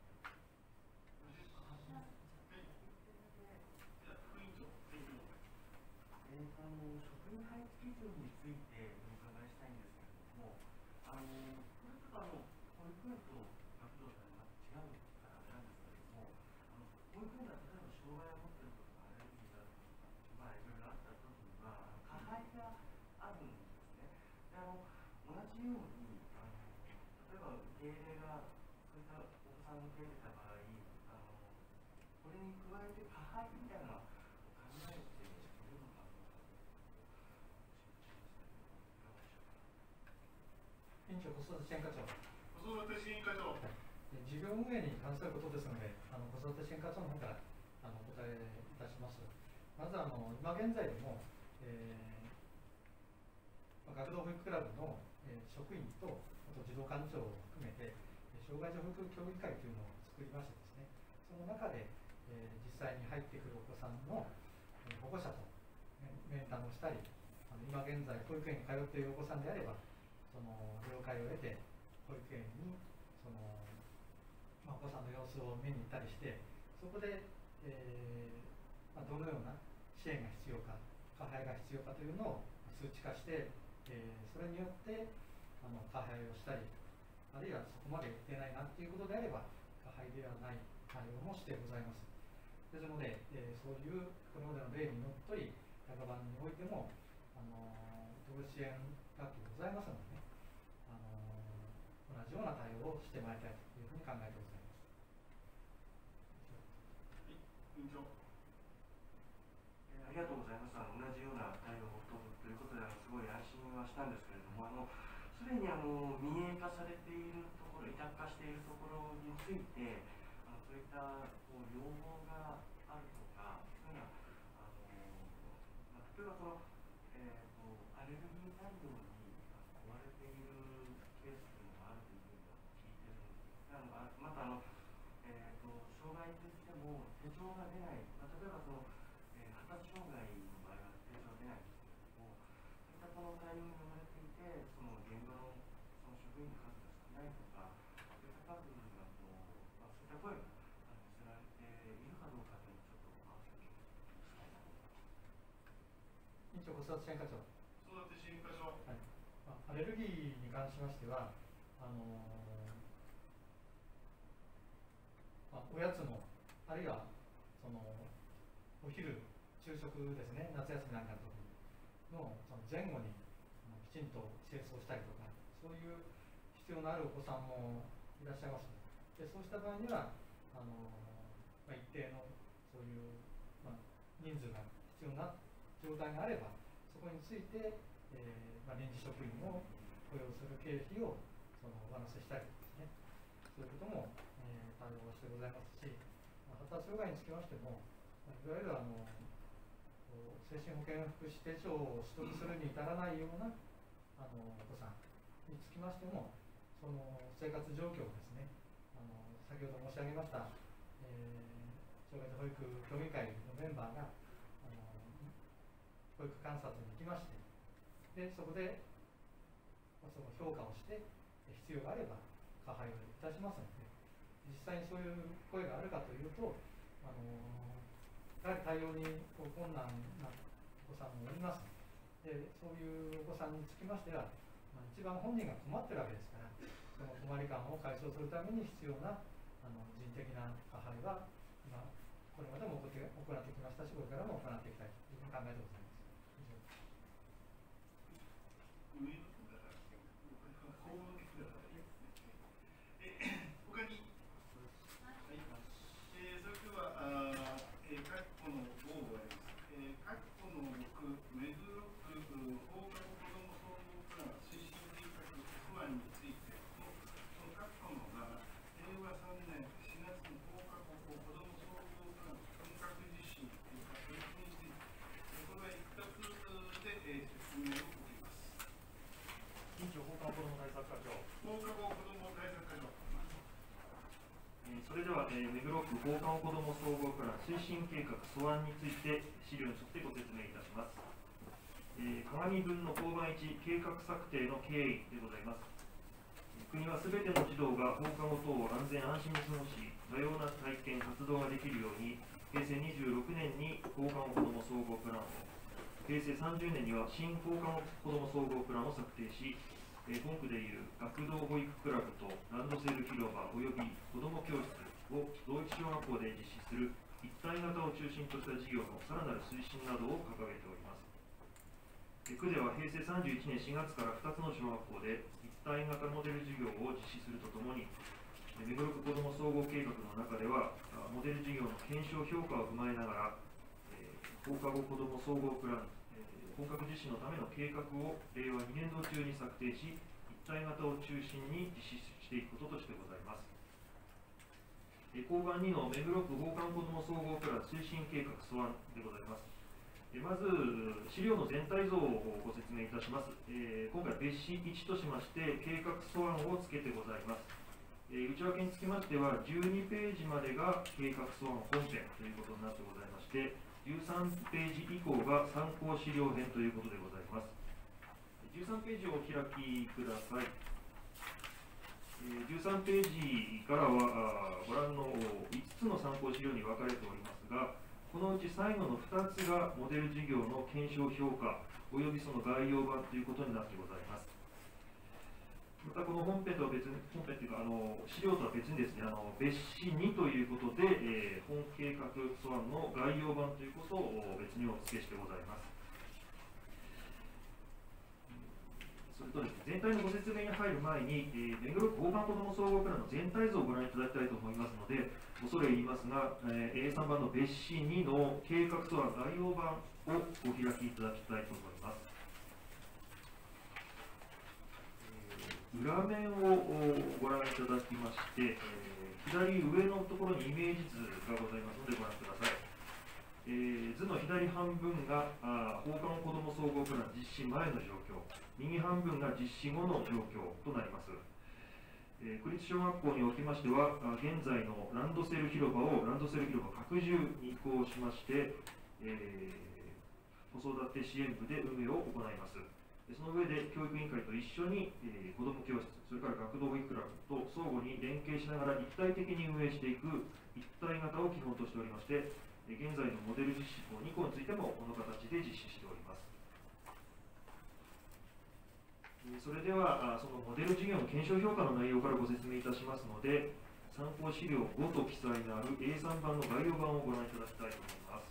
はい。じゃあ副委員長。 えー、あの職員配置基準についてお伺いしたいんですけれども、あのこれとかの保育園と学童とは違うからあれなんですけれども、あの保育園が例えば障害を持っているとかアレルギーがあるとか、まあいろいろあった時には加配があるんですね。であの同じようにあの例えば受け入れがそういったお子さんを受け入れた場合、あのこれに加えて加配みたいな考えているのか。 委員長、子育て支援課長。 子育て支援課長。 事業運営に関することですので、あの子育て支援課長の方からあのお答えいたします。まずあの今現在でも、えー、学童保育クラブの、えー、職員とあと児童館長を含めて、障害児保育協議会というのを作りましてですね、その中で、えー、実際に入ってくるお子さんの、えー、保護者と、ね、面談をしたり、あの今現在保育園に通っているお子さんであれば、その了解を得て保育園にその、まあ、お子さんの様子を見に行ったりして、そこで、えーまあ、どのような支援が必要か、加配が必要かというのを数値化して、えー、それによってあの加配をしたり、あるいはそこまでいってないなということであれば加配ではない対応もしてございます。ですので、えー、そういうこれまでの例にのっとり高番においても、あのー、同支援学級ございますのでね、あのー、同じような対応をしてまいりたいというふうに考えてございます。 委員長。 ありがとうございます。あの同じような対応を取るということで、あのすごい安心はしたんですけれども、あのすでにあの民営化されているところ、委託化しているところについて、あのそういったこう要望があるとか、そういうのはあの、まあ、例えばその、えー、とアレルギー対応に追われているケースというのがあるというふうには聞いているんですが、あのまたあの、えー、と障害といっても手帳が出ない、まあ、例えばその発達障害の場合は手帳が出ないんですけれども、そういったこの対応に生まれていて、その現場のその職員の数が少ないとか、そういった数がこう、まあ、そういった声が寄せられているかどうかというのをちょっとお話を聞いてしたいなと思います。 委員長、子育て支援課長。 子育て支援課長。 はい。まあ、アレルギーに関しましては、あのーまあ、おやつのあるいはそのお昼昼食ですね、夏休みなんかの時のその前後にきちんと清掃したりとか、そういう必要のあるお子さんもいらっしゃいます。でそうした場合にはあの、まあ、一定のそういう、まあ、人数が必要な状態があれば、そこについて、えーまあ、臨時職員を雇用する経費をその上乗せしたりですね、そういうことも、えー、対応してございますし、まあ、発達障害につきましても、まあ、いわゆるあの精神保健福祉手帳を取得するに至らないようなあのお子さんにつきましても、その生活状況をですね、あの先ほど申し上げました、えー、障害者保育協議会のメンバーがあの保育観察に行きまして、でそこでその評価をして必要があれば加配をいたしますので、実際にそういう声があるかというと、あのやはり対応に困難なお子さんもおります。 でそういうお子さんにつきましては、まあ、一番本人が困ってるわけですから、その困り感を解消するために必要なあの人的な加配は、まあ、これまでも行って行ってきましたし、これからも行っていきたいというふうに考えてございます。 それでは、えー、目黒区放課後子ども総合プラン推進計画素案について資料に沿ってご説明いたします。えー、鏡分の交番いち計画策定の経緯でございます。国はすべての児童が放課後等を安全安心に過ごし、多様な体験活動ができるようにへいせいにじゅうろくねんに放課後子ども総合プランを、へいせいさんじゅうねんには新放課後子ども総合プランを策定し、えー、本区でいう学童保育クラブとランドセル広場および子ども教室を同一小学校で実施する一体型を中心とした事業のさらなる推進などを掲げております。えー、区ではへいせいさんじゅういちねんしがつからふたつの小学校で一体型モデル事業を実施するとともに、えー、目黒区子ども総合計画の中ではモデル事業の検証評価を踏まえながら、えー、放課後子ども総合プラン本格実施のための計画をれいわにねんど中に策定し、一体型を中心に実施していくこととしてございます。え交番にの目黒区放課後子ども総合プラン推進計画素案でございます。えまず、資料の全体像をご説明いたします。え今回、別紙いちとしまして、計画素案をつけてございます。え内訳につきましては、じゅうにページまでが計画素案本編ということになってございまして、じゅうさんページ以降が参考資料編ということでございます。じゅうさんページをお開きください。じゅうさんページからはご覧のいつつの参考資料に分かれておりますが、このうち最後のふたつがモデル事業の検証評価およびその概要版ということになってございます。またこの本編とは別に、本編というかあの資料とは別にですね、あの別紙にということで、えー、本計画素案の概要版ということを別にお付けしてございます。それとですね、全体のご説明に入る前に、えー、目黒区放課後子ども総合プランの全体像をご覧いただきたいと思いますので、恐れ入りますが、えー、エーさん 番の別紙にの計画素案概要版をお開きいただきたいと思います。裏面をご覧いただきまして、えー、左上のところにイメージ図がございますのでご覧ください。えー、図の左半分があ放課後子ども総合プラン実施前の状況、右半分が実施後の状況となります。えー、区立小学校におきましては、現在のランドセル広場をランドセル広場拡充に移行しまして、えー、子育て支援部で運営を行います。その上で教育委員会と一緒に、えー、子ども教室、それから学童保育クラブと相互に連携しながら一体的に運営していく一体型を基本としておりまして、えー、現在のモデル実施校に校についてもこの形で実施しております。えー、それではそのモデル事業の検証評価の内容からご説明いたしますので、参考資料ごと記載のある エーさん 番の概要版をご覧いただきたいと思います。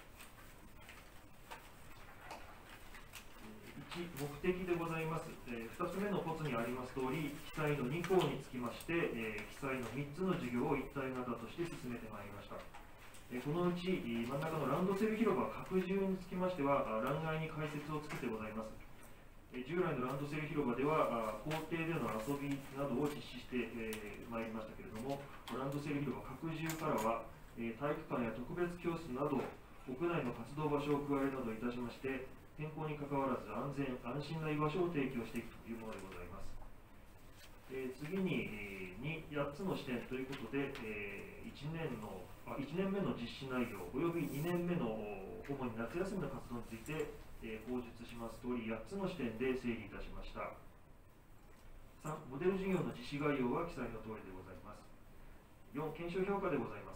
目的でございます。えー、ふたつめのポツにあります通り、記載のに項につきまして、えー、記載のみっつの事業を一体型として進めてまいりました。えー、このうち真ん中のランドセル広場拡充につきましては、欄外に解説をつけてございます。えー、従来のランドセル広場では、校庭での遊びなどを実施してまいりましたけれども、ランドセル広場拡充からは、えー、体育館や特別教室など、屋内の活動場所を加えるなどいたしまして、天候にかかわらず安全・安心な居場所を提供していくというものでございます。えー、次に、えー、やっつの視点ということで、えー、いちねんのあいちねんめの実施内容およびにねんめの主に夏休みの活動について、えー、報述します通りやっつの視点で整理いたしました。さんモデル事業の実施概要は記載の通りでございます。よん検証評価でございます。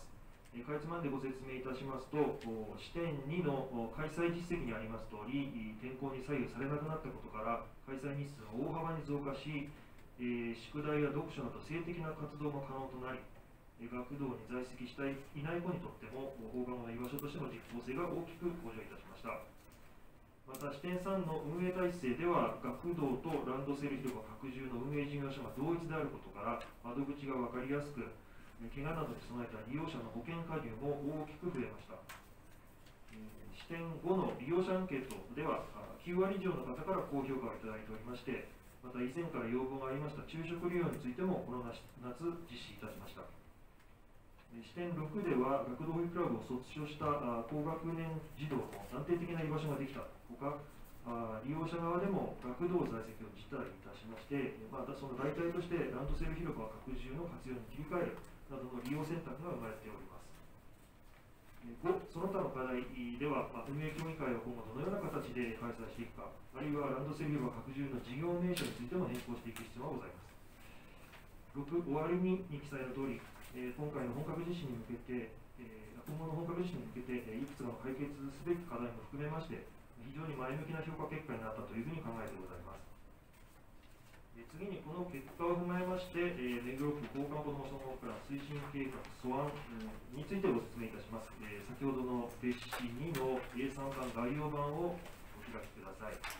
えー、かいつまんでご説明いたしますと、視点にの開催実績にありますとおり、天候に左右されなくなったことから、開催日数が大幅に増加し、えー、宿題や読書など性的な活動も可能となり、学童に在籍していない子にとっても放課後の居場所としての実効性が大きく向上いたしました。また視点さんの運営体制では、学童とランドセル広場拡充の運営事業者が同一であることから、窓口が分かりやすく、怪我などに備えた利用者の保険加入も大きく増えました。視点ごの利用者アンケートでは、きゅうわり以上の方から高評価をいただいておりまして、また以前から要望がありました昼食利用についてもこの夏実施いたしました。視点ろくでは、学童保育クラブを卒業した高学年児童の安定的な居場所ができたほか、利用者側でも学童在籍を辞退いたしまして、またその代替としてランドセル広場拡充の活用に切り替えるなどの利用選択が生まれております。ご、その他の課題では、運営協議会を今後どのような形で開催していくか、あるいはランドセル広場拡充の事業名称についても変更していく必要がございます。ろく、終わりに記載の通り、えー、今回の本格実施に向けて、えー、今後の本格実施に向けて、えー、いくつかの解決すべき課題も含めまして、非常に前向きな評価結果になったというふうに考えてございます。えー、次にこの結果を踏まえまして、えー、目黒区交換子ども総合プラン推進計画素案、うん、についてご説明いたします。えー、先ほどの別紙にの エーさん 版概要版をお開きください。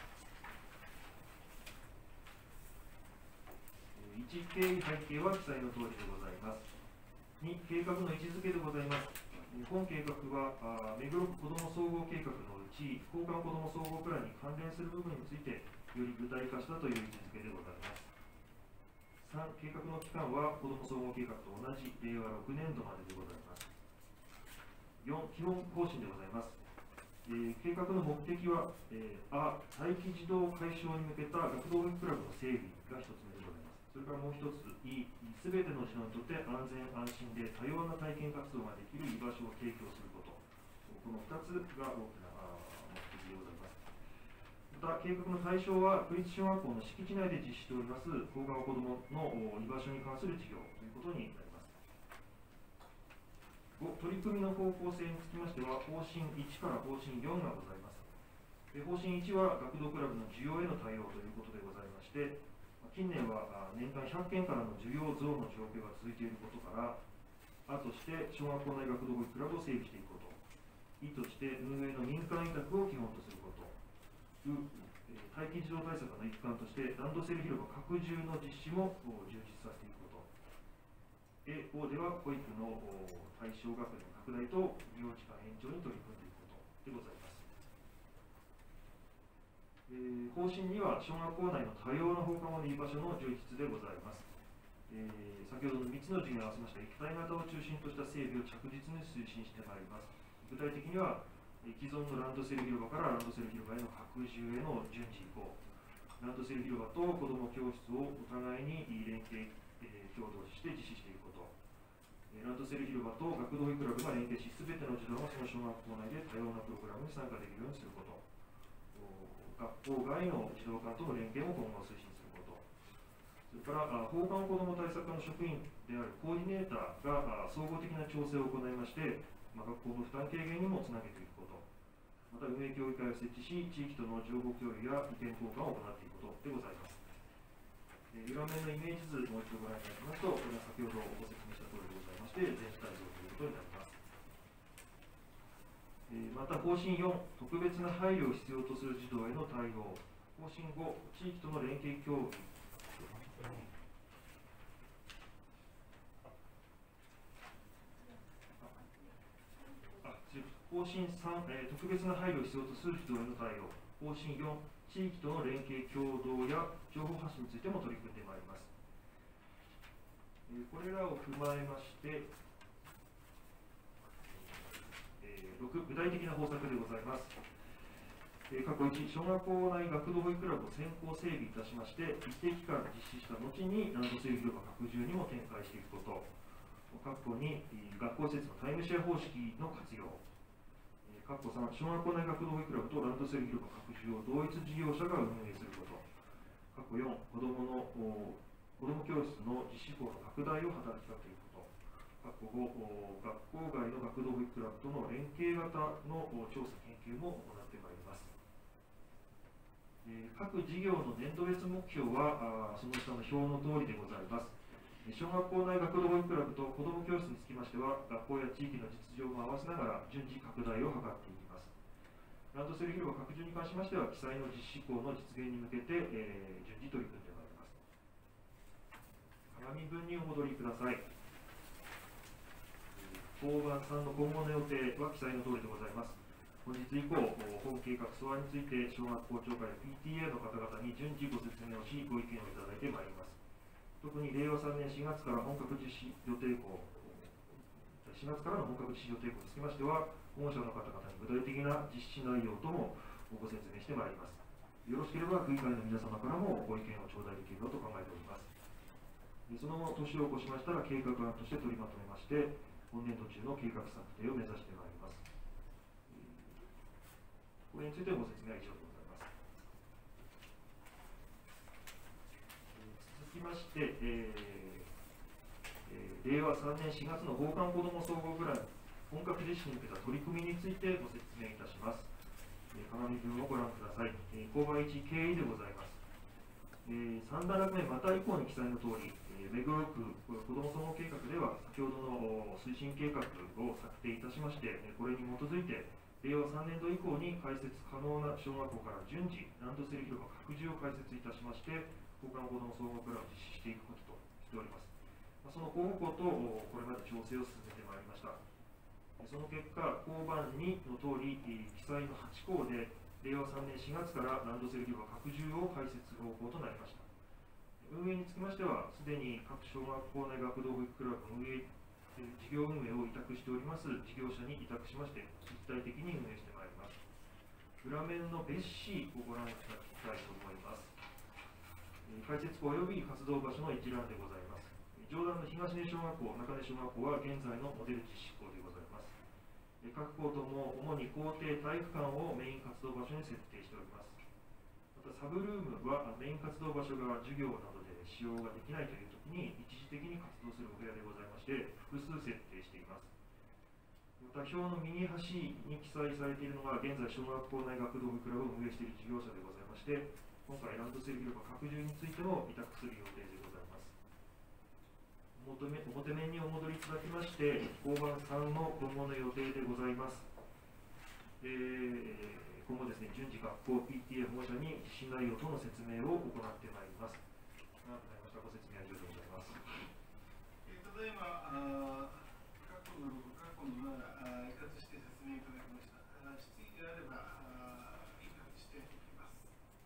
いち、経緯背景は記載の通りでございます。に、計画の位置づけでございます。本計画は、目黒区子ども総合計画のうち、交換子ども総合プランに関連する部分について、より具体化したという位置づけでございます。さん、計画の期間は子ども総合計画と同じれいわろくねんどまででございます。よん、基本方針でございます。えー、計画の目的は、えー、あ、待機児童解消に向けた学童保育クラブの整備がひとつめでございます。それからもう一つ、い、すべての児童にとって安全安心で多様な体験活動ができる居場所を提供すること、このふたつが大きな目的でございます。また、計画の対象は、区立小学校の敷地内で実施しております、放課後子どもの居場所に関する事業ということになります。ご、取り組みの方向性につきましては、方針いちから方針よんがございます。方針いちは、学童クラブの需要への対応ということでございまして、近年は年間ひゃっけんからの需要増の状況が続いていることから、あとして小学校内学童保育クラブを整備していくこと、いとして運営の民間委託を基本とすること、う、待機児童対策の一環としてランドセル広場拡充の実施も充実させていくこと、え、おでは保育の対象学年拡大と利用時間延長に取り組んでいくことでございます。えー、方針には小学校内の多様な放課後の居場所の充実でございます。えー、先ほどのみっつの事業に合わせました液体型を中心とした整備を着実に推進してまいります。具体的には、えー、既存のランドセル広場からランドセル広場への拡充への順次移行、ランドセル広場と子ども教室をお互いに連携、えー、共同して実施していくこと、えー、ランドセル広場と学童保育クラブが連携し、すべての児童がその小学校内で多様なプログラムに参加できるようにすること、学校外の児童館との連携も今後推進すること、それから放課後子ども対策課の職員であるコーディネーターが総合的な調整を行いまして、まあ、学校の負担軽減にもつなげていくこと、また運営協議会を設置し、地域との情報共有や意見交換を行っていくことでございます。えー、裏面のイメージ図、もう一度ご覧いただきますと、これは先ほどご説明した通りでございまして、全体像ということになります。また方針よん、特別な配慮を必要とする児童への対応。方針ご、地域との連携協議。あ、方針さん、えー、特別な配慮を必要とする児童への対応。方針よん、地域との連携協働や情報発信についても取り組んでまいります。えー、これらを踏まえまして、ろく、具体的な方策でございます。えー、過去いち、小学校内学童保育クラブを先行整備いたしまして、一定期間実施した後にランドセル広場拡充にも展開していくこと、括弧に学校施設のタイムシェア方式の活用、えー、括弧さん、小学校内学童保育クラブとランドセル広場拡充を同一事業者が運営すること、括弧よん、子どもの子ども教室の実施法の拡大を働きかけていくこと、 学校外の学童保育クラブとの連携型の調査研究も行ってまいります。えー、各事業の年度別目標はあその下の表の通りでございます。小学校内学童保育クラブと子ども教室につきましては、学校や地域の実情も合わせながら順次拡大を図っていきます。ランドセル広場拡充に関しましては、記載の実施項の実現に向けて、えー、順次取り組んでまいります。鏡文にお戻りください。当番さんの今後の予定は記載の通りでございます。本日以降、本計画素案について小学校長会や ピーティーエー の方々に順次ご説明をし、ご意見をいただいてまいります。特に令和さんねんしがつから本格実施予定校、しがつからの本格実施予定校につきましては、保護者の方々に具体的な実施内容ともご説明してまいります。よろしければ、区議会の皆様からもご意見を頂戴できればと考えております。その後、年を越しましたら、計画案として取りまとめまして、本年度中の計画策定を目指してまいります。これについてのご説明は以上でございます。続きまして、えーえー、令和さんねんしがつの放課後子ども総合プラン本格実施に向けた取り組みについてご説明いたします。えー、鏡文をご覧ください。えー、購買いち経緯でございます。えー、さん段落目また以降に記載の通り、えー、目黒区子ども総合計画では先ほどの推進計画を策定いたしまして、これに基づいて令和さんねん度以降に開設可能な小学校から順次ランドセル広場拡充を開設いたしまして、放課後子ども総合プランを実施していくこととしております。その候補校とこれまで調整を進めてまいりました。その結果、交番にの通り、記載のはち校で令和さんねんしがつからランドセル広場拡充を開設する方向となりました。運営につきましては、すでに各小学校内学童保育クラブ運営事業運営を委託しております事業者に委託しまして実態的に運営してまいります。裏面の別紙をご覧いただきたいと思います。開設校及び活動場所の一覧でございます。上段の東根小学校、中根小学校は現在のモデル実施校でございます。各校とも主に校庭体育館をメイン活動場所に設定しております。またサブルームはメイン活動場所が授業などで使用ができないというときに一時的に活動するお部屋でございまして複数設定しています。また表の右端に記載されているのが現在小学校内学童保育クラブを運営している事業者でございまして、今回ランドセル広場拡充についても委託する予定でございます。表面にお戻りいただきまして交番さんの今後の予定でございます。えー、今後ですね、順次学校 ピーティーエー 保護者に実施内容との説明を行ってまいります。長くなりました。ご説明は以上でございます。 えー、ただいま、過去の過去の一括して説明いただきました。質疑であれば一括していきます。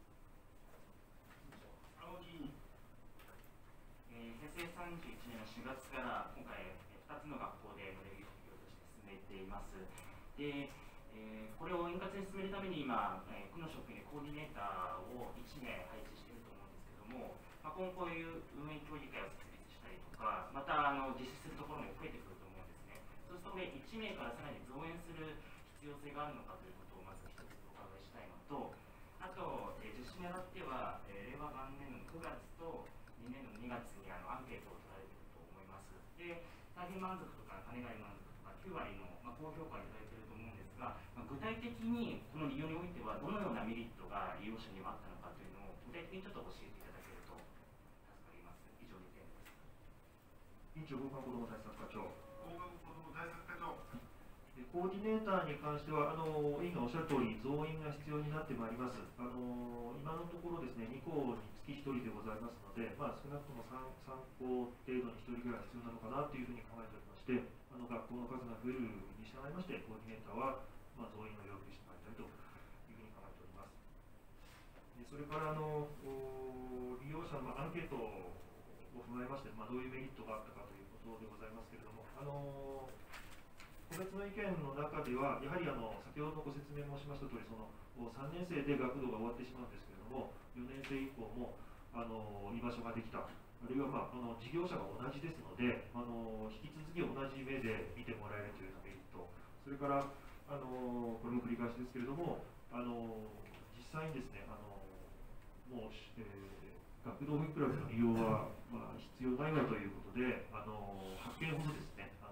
青木委員。 えー、平成さんじゅういちねんのしがつから今回ふたつの学校でモデル事業として進めています。でえー、これを円滑に進めるために今、えー、区の職員でコーディネーターをいちめい配置していると思うんですけども、まあ、今後こういう運営協議会を設立したりとか、またあの実施するところも増えてくると思うんですね。そうするとこれいちめいからさらに増援する必要性があるのかということをまず一つお伺いしたいのと、あと、えー、実施にあたっては、えー、令和元年のくがつとにねんのにがつにあのアンケートを取られていると思います。で、大変満足とか金が満足とかきゅうわりの、まあ、高評価をいただいていると思うんですが、まあ、具体的にこの利用においてはどのようなメリットが利用者にはあったのかというのを具体的にちょっと教えていただけると助かります。以上に点です。 委員長、放課後子ども対策課長。 放課後子ども対策課長。 コーディネーターに関しては、あの委員がおっしゃる通り、増員が必要になってまいります。あの今のところですね、に校につきひとりでございますので、まあ、少なくとも 3, 3校程度にひとりぐらい必要なのかなというふうに考えておりまして、あの学校の数が増えるに従いまして、コーディネーターは、まあ、増員を要求してまいりたいというふうに考えております。でそれからあの利用者のアンケートを踏まえまして、まあ、どういうメリットがあったかということでございますけれども、あの個別の意見の中では、やはりあの先ほどのご説明申しましたとおり、そのさんねん生で学童が終わってしまうんですけれども、よねん生以降もあの居場所ができた、あるいは、まあ、あの事業者が同じですので、あの引き続き同じ目で見てもらえるというようなメリット、それからあのこれも繰り返しですけれども、あの実際にですね、あのもう、えー、学童保育クラブの利用は、まあ、必要ないわということで、あのはっけんほどですね、あ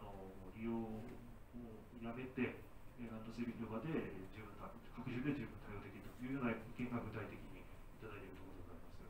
げて、えー、ランド整備広場で十分拡充で十分対応できるというような意見が具体的にいただいているところでございます。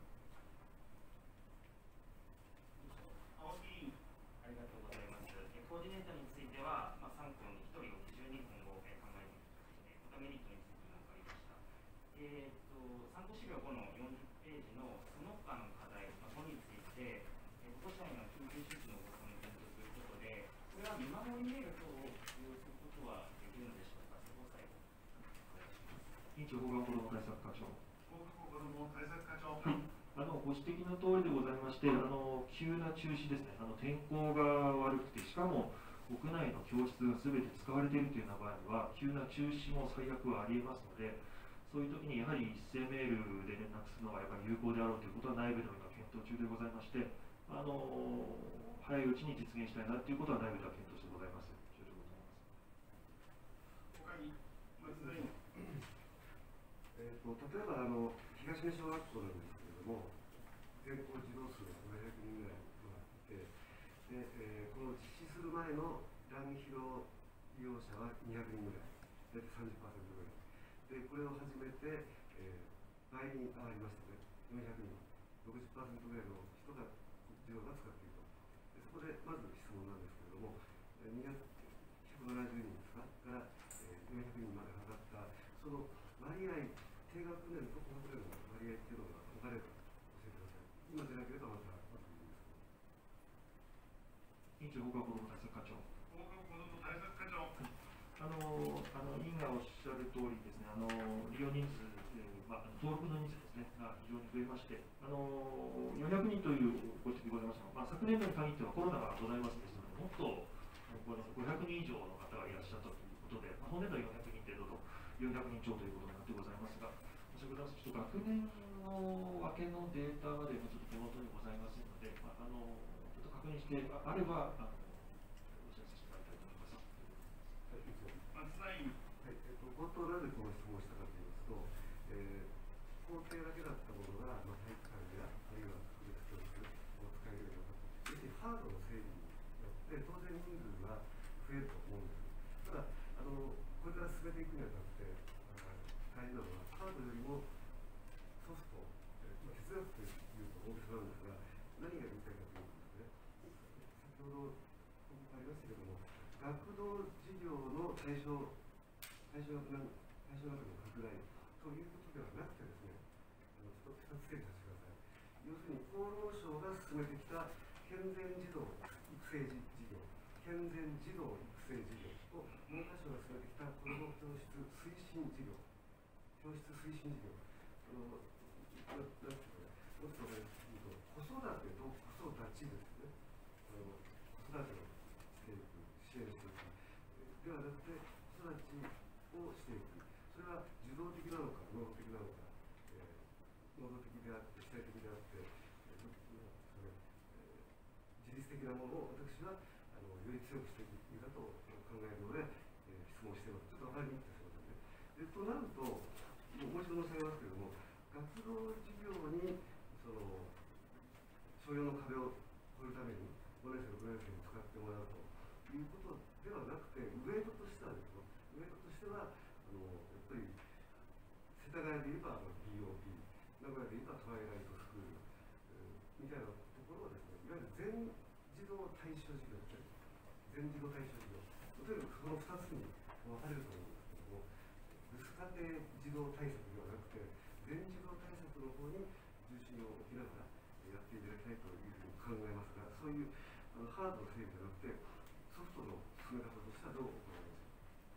青木委員、ありがとうございます。コーディネーターについては、まあ、さんこうにひとりを基準に今後、えー、考えていくということで、またメリットについても分かりました。えー、と参考資料ごのよんじゅっページのその他の課題、まあ、これについて、えー、保護者への緊急周知のご査の検討ということで、これは見守りメール等を利用することはできるのでしょうか。そこを最後、お願いします。 委員長、保護子ども対策課長。 保護子ども対策課長。 はい、あのご指摘の通りでございまして、あの急な中止ですね、あの天候が悪くて、しかも屋内の教室がすべて使われているというような場合は、急な中止も最悪はありえますので、そういうときにやはり一斉メールで連絡するのがやっぱり有効であろうということは内部でも今検討中でございまして、あの早いうちに実現したいなということは内部では検討してございます。以上でございます。 他に松田委員。 えー、と例えばあの東根小学校なんですけれども、全校児童数がななひゃくにんぐらいとなっていて、でえー、この実施する前のランヒロ利用者はにひゃくにんぐらい、大体 さんじゅっパーセント ぐらい。でこれを始めて、えー、倍に上がりましたね、よんひゃくにん、ろくじゅっパーセント ぐらいの人が、児童が使っていると。でそこでまず質問なんですけれども、にひゃくななじゅうにんですかから、えー、よんひゃくにんまで上がった、その割合、低学年と高学年の割合っていうのが分かれば教えてください。今でなければまたまた言います。 委員長、保護子ども対策課長。 保護子ども対策課長。 あのあの委員がおっしゃる通りですね、あの利用人数、えーまあ、登録の人数ですね、が非常に増えまして、あのよんひゃくにんというご指摘ございましたが、まあ、昨年度に限ってはコロナがございますですので、もっとごひゃくにん以上の方がいらっしゃったということで、まあ、本年度はよんひゃくにん程度とよんひゃくにん超ということになってございますが、申し訳ございません、ちょっと学年の分けのデータまでちょっと手元にございませんので、まあ、あのちょっと確認してあれば、あのお知らせしていただきたいと思います。 松田委員。 はい、えっと、冒頭なぜこの質問をしたかといいますと、えー、校庭だけだったものが、まあ、体育館や、あるいは特別教室を使えるようになった。要するにハードの整備によって、当然人数が増えると思うんです。ただ、あのこれから進めていくにあたって、大事なのは、ハードよりもソフト、えーまあ、哲学というと大げさなんですが、何が言いたいかというとですね、先ほど報告ありましたけれども、学童事業の対象、対象学年、対象学年の拡大ということではなくてですね、あのちょっとふたつ整理させてください。要するに厚労省が進めてきた健全児童育成事業、健全児童育成事業と文科省が進めてきた子ども教室推進事業、教室推進事業、あのななんていうか、もっと言うと、子育てと子育ちですね、あの子育てをしていく、支援していくではなくて、子育ちをしていく、それは受動的なのか、能動的なのか、えー、能動的であって、主体的であって、えーえー、自律的なものを私はあのより強くしていくだと考えるので、えー、質問しています。ちょっと分かりにくくてすみませんね。でとなると、もう一度申し上げますけれども、学童事業にその所要の壁を越えるために、ごねん生、ろくねん生に使ってもらうということではなくて、ウェイトとしてはですね、ウェイトとしては、あのやっぱり世田谷で言えば ビーオーピー、名古屋で言えばトワイライトスクール、えー、みたいなところをですね、いわゆる全児童対象事業ですね、全児童対象事業、とにかくそのふたつに分かれると思うんですけども、子育て児童対策ではなくて、全児童対策の方に重心を置きながらやっていただきたいというふうに考えますが、そういうあのハードの整備じゃなくて、ソフトの進め方としてはどう思われますか。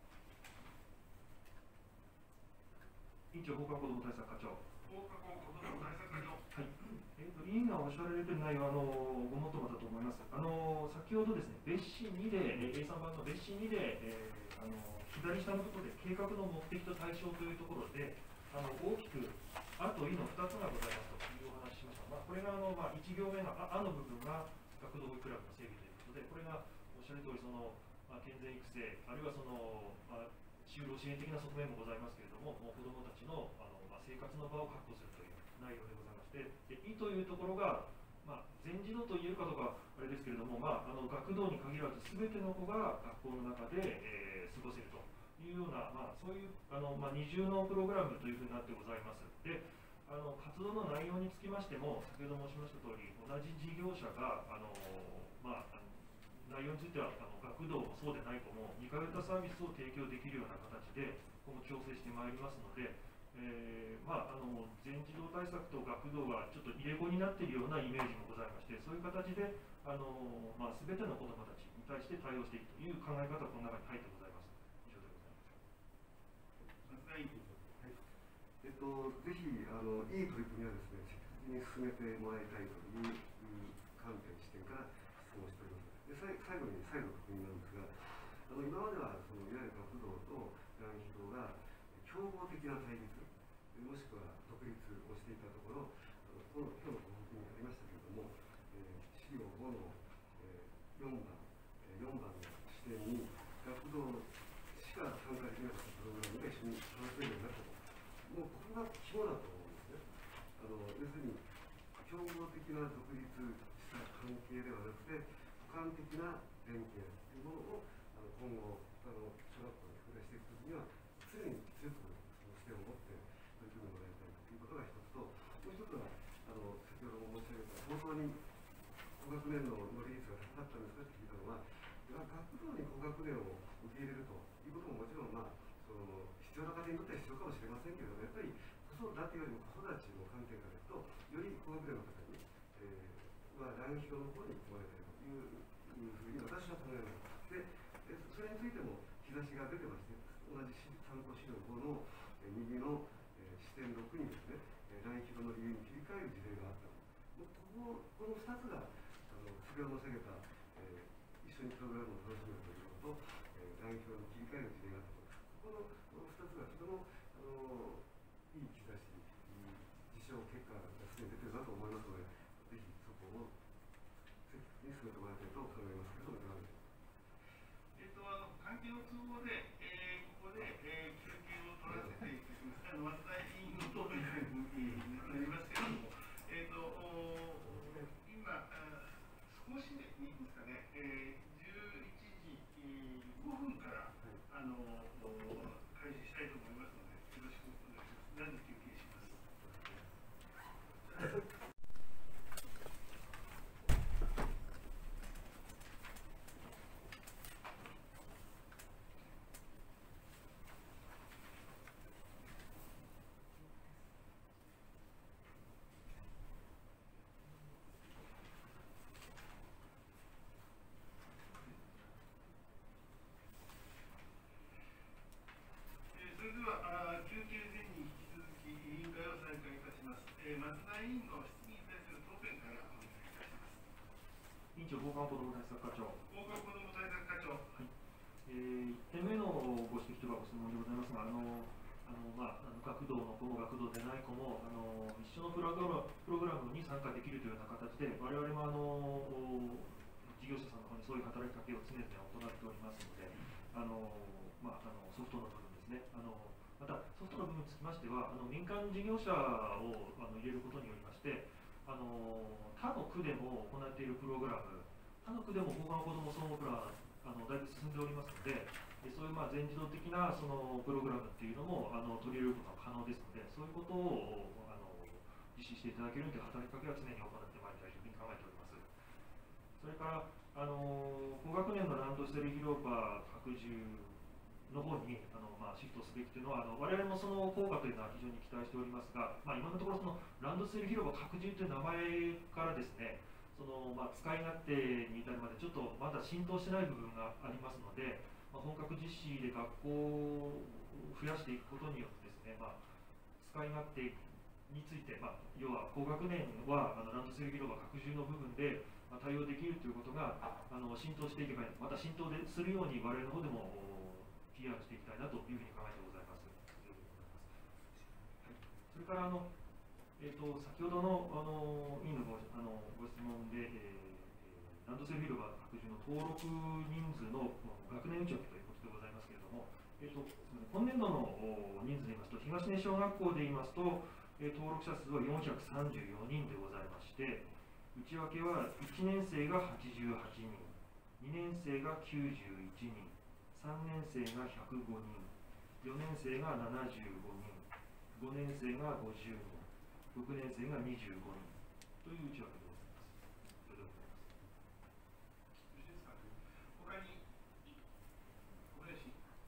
委員長、放課後子ども対策課長。 放課後子ども対策課長。 はい。えーと、委員がおっしゃられている内容は、あのごもっともだと思います。あの先ほどですね、別紙にで、エーさん 番の別紙にで、えー、あの左下のところで計画の目的と対象というところで、あの大きくあといのふたつがございますというお話ししました。まあ、これがあの、まあ、いち行目があ、あの部分が学童保育クラブの整備ということで、これがおっしゃる通り、その、まあ、健全育成、あるいはその、まあ、就労支援的な側面もございますけれども、もう子どもたちの、あの、まあ、生活の場を確保するという内容でございまして、でいというところが、 まあ、全自動と言えるかどうかあれですけれども、まあ、あの学童に限らず全ての子が学校の中で、えー、過ごせるというような、まあ、そういうあの、まあ、二重のプログラムというふうになってございます。であの活動の内容につきましても、先ほど申しました通り、同じ事業者があの、まあ、あの内容についてはあの学童もそうでない子も似通ったサービスを提供できるような形で今後調整してまいりますので、えーまあ、あの全自動対策と学童がちょっと入れ子になっているようなイメージもございまして、そういう形であの、まあ、全ての子どもたちに対して対応していくという考え方がこの中に入ってございます。以上でございます。 はいえっと、ぜひあのいい取り組みはですね、積極的に進めてもらいたいという観点、視点から質問しております。で最最後に再度確認なんですが、あの今まではそのいわゆる学童とランヒドが競合的な対立、もしくは独立をしていたところ、あのこの今日の報告にありましたけれども、えー、資料ごの、えー、よんばん、えー、よんばんの視点に、学童しか参加できなかったプログラムが一緒に話せるようになったと。もうここが肝だと思うんですね。あの要するに、競合的な独立した関係ではなくて、俯瞰的な連携というものをあの今後、あの小学校に拡大していくときには、常に強くその視点を持って取り組んでもらいたいということが一つと、もう一つは、あの先ほども申し上げた、本当に高学年の利率が高かったんですかって聞いたのは、学童に高学年を受け入れるということももちろん、まあ、その必要な家庭にとっては必要かもしれませんけれども、やっぱり子育てよりも子育ちの観点からいくと、より高学年の方に、えーまあ、ランヒドの方に加えたいというふうに私は考えます。で、それについても兆しが出てまして、同じ参考資料ごの右の視点ろくにですね、ランヒドの理由に切り替える事例があったの。こここのふたつが、あの先ほど申し上げた、えー、一緒にプログラムを楽しめるということと、えー、ランヒドの切り替える事例があったと。このふたつがとてもあのいい兆し、実証結果がすでに出てるなと思いますので、ぜひそこを積極的に進めてもらいたいと考えますけれども、いかがでしょうか。 えっと、あの関係の都合で、えー、ここで、えー、休憩を取らせていただきます。あの松田委員の答弁になりますけれども、えっと、今、少しでいいですかね、えー、じゅういちじごふんから、あの開始したいと思いますので、よろしくお願いします。なので休憩します。それでは休憩前に引き続き委員会を再開いたします。えー、松田委員の質疑に対する答弁からお願いいたします。 委員長、放課後子ども対策課長。 放課後子ども対策課長。 はい。えー、いってんめのご指摘とかご質問でございますが、あのあのまあ、あの学童の子も学童でない子もあの一緒のプログラムプログラムに参加できるというような形で、我々もあの事業者さんの方にそういう働きかけを常々行っておりますので、あのまあ、あのソフトの部分ですね。あのまたソフトの部分につきましては、あの民間事業者をあの入れることによりまして、あの他の区でも行っているプログラム、他の区でも放課後子ども総合プランあのだいぶ進んでおりますので、そういうまあ全自動的なそのプログラムっていうのもあの取り入れることが可能ですので、そういうことをあの実施していただけるという働きかけは常に行ってまいりたいというふうに考えております。それからあの高学年のランドセル広場拡充の方にあの、まあ、シフトすべきというのは、あの我々もその効果というのは非常に期待しておりますが、まあ、今のところそのランドセル広場拡充という名前からですね、そのまあ、使い勝手に至るまでちょっとまだ浸透してない部分がありますので、まあ、本格実施で学校を増やしていくことによってですね、まあ、使い勝手について、まあ、要は高学年はあのランドセル広場拡充の部分で、まあ、対応できるということがあの浸透していけばいい、また浸透でするように我々の方でも ピーアール していきたいなというふうに考えてございます。はい、それからあのえー、と先ほどのあの委員の ご, あのご質問で、えー、ランドセル広場拡充の登録人数の学年内訳ということでございますけれども、えー、と今年度の人数で言いますと、東根小学校で言いますと、えー、登録者数はよんひゃくさんじゅうよにんでございまして、 内訳はいちねん生がはちじゅうはちにん、にねん生がきゅうじゅういちにん、さんねん生がひゃくごにん、よねん生がななじゅうごにん、ごねん生がごじゅうにん、ろくねん生がにじゅうごにんという内訳でございます。それでございます。 他にお話。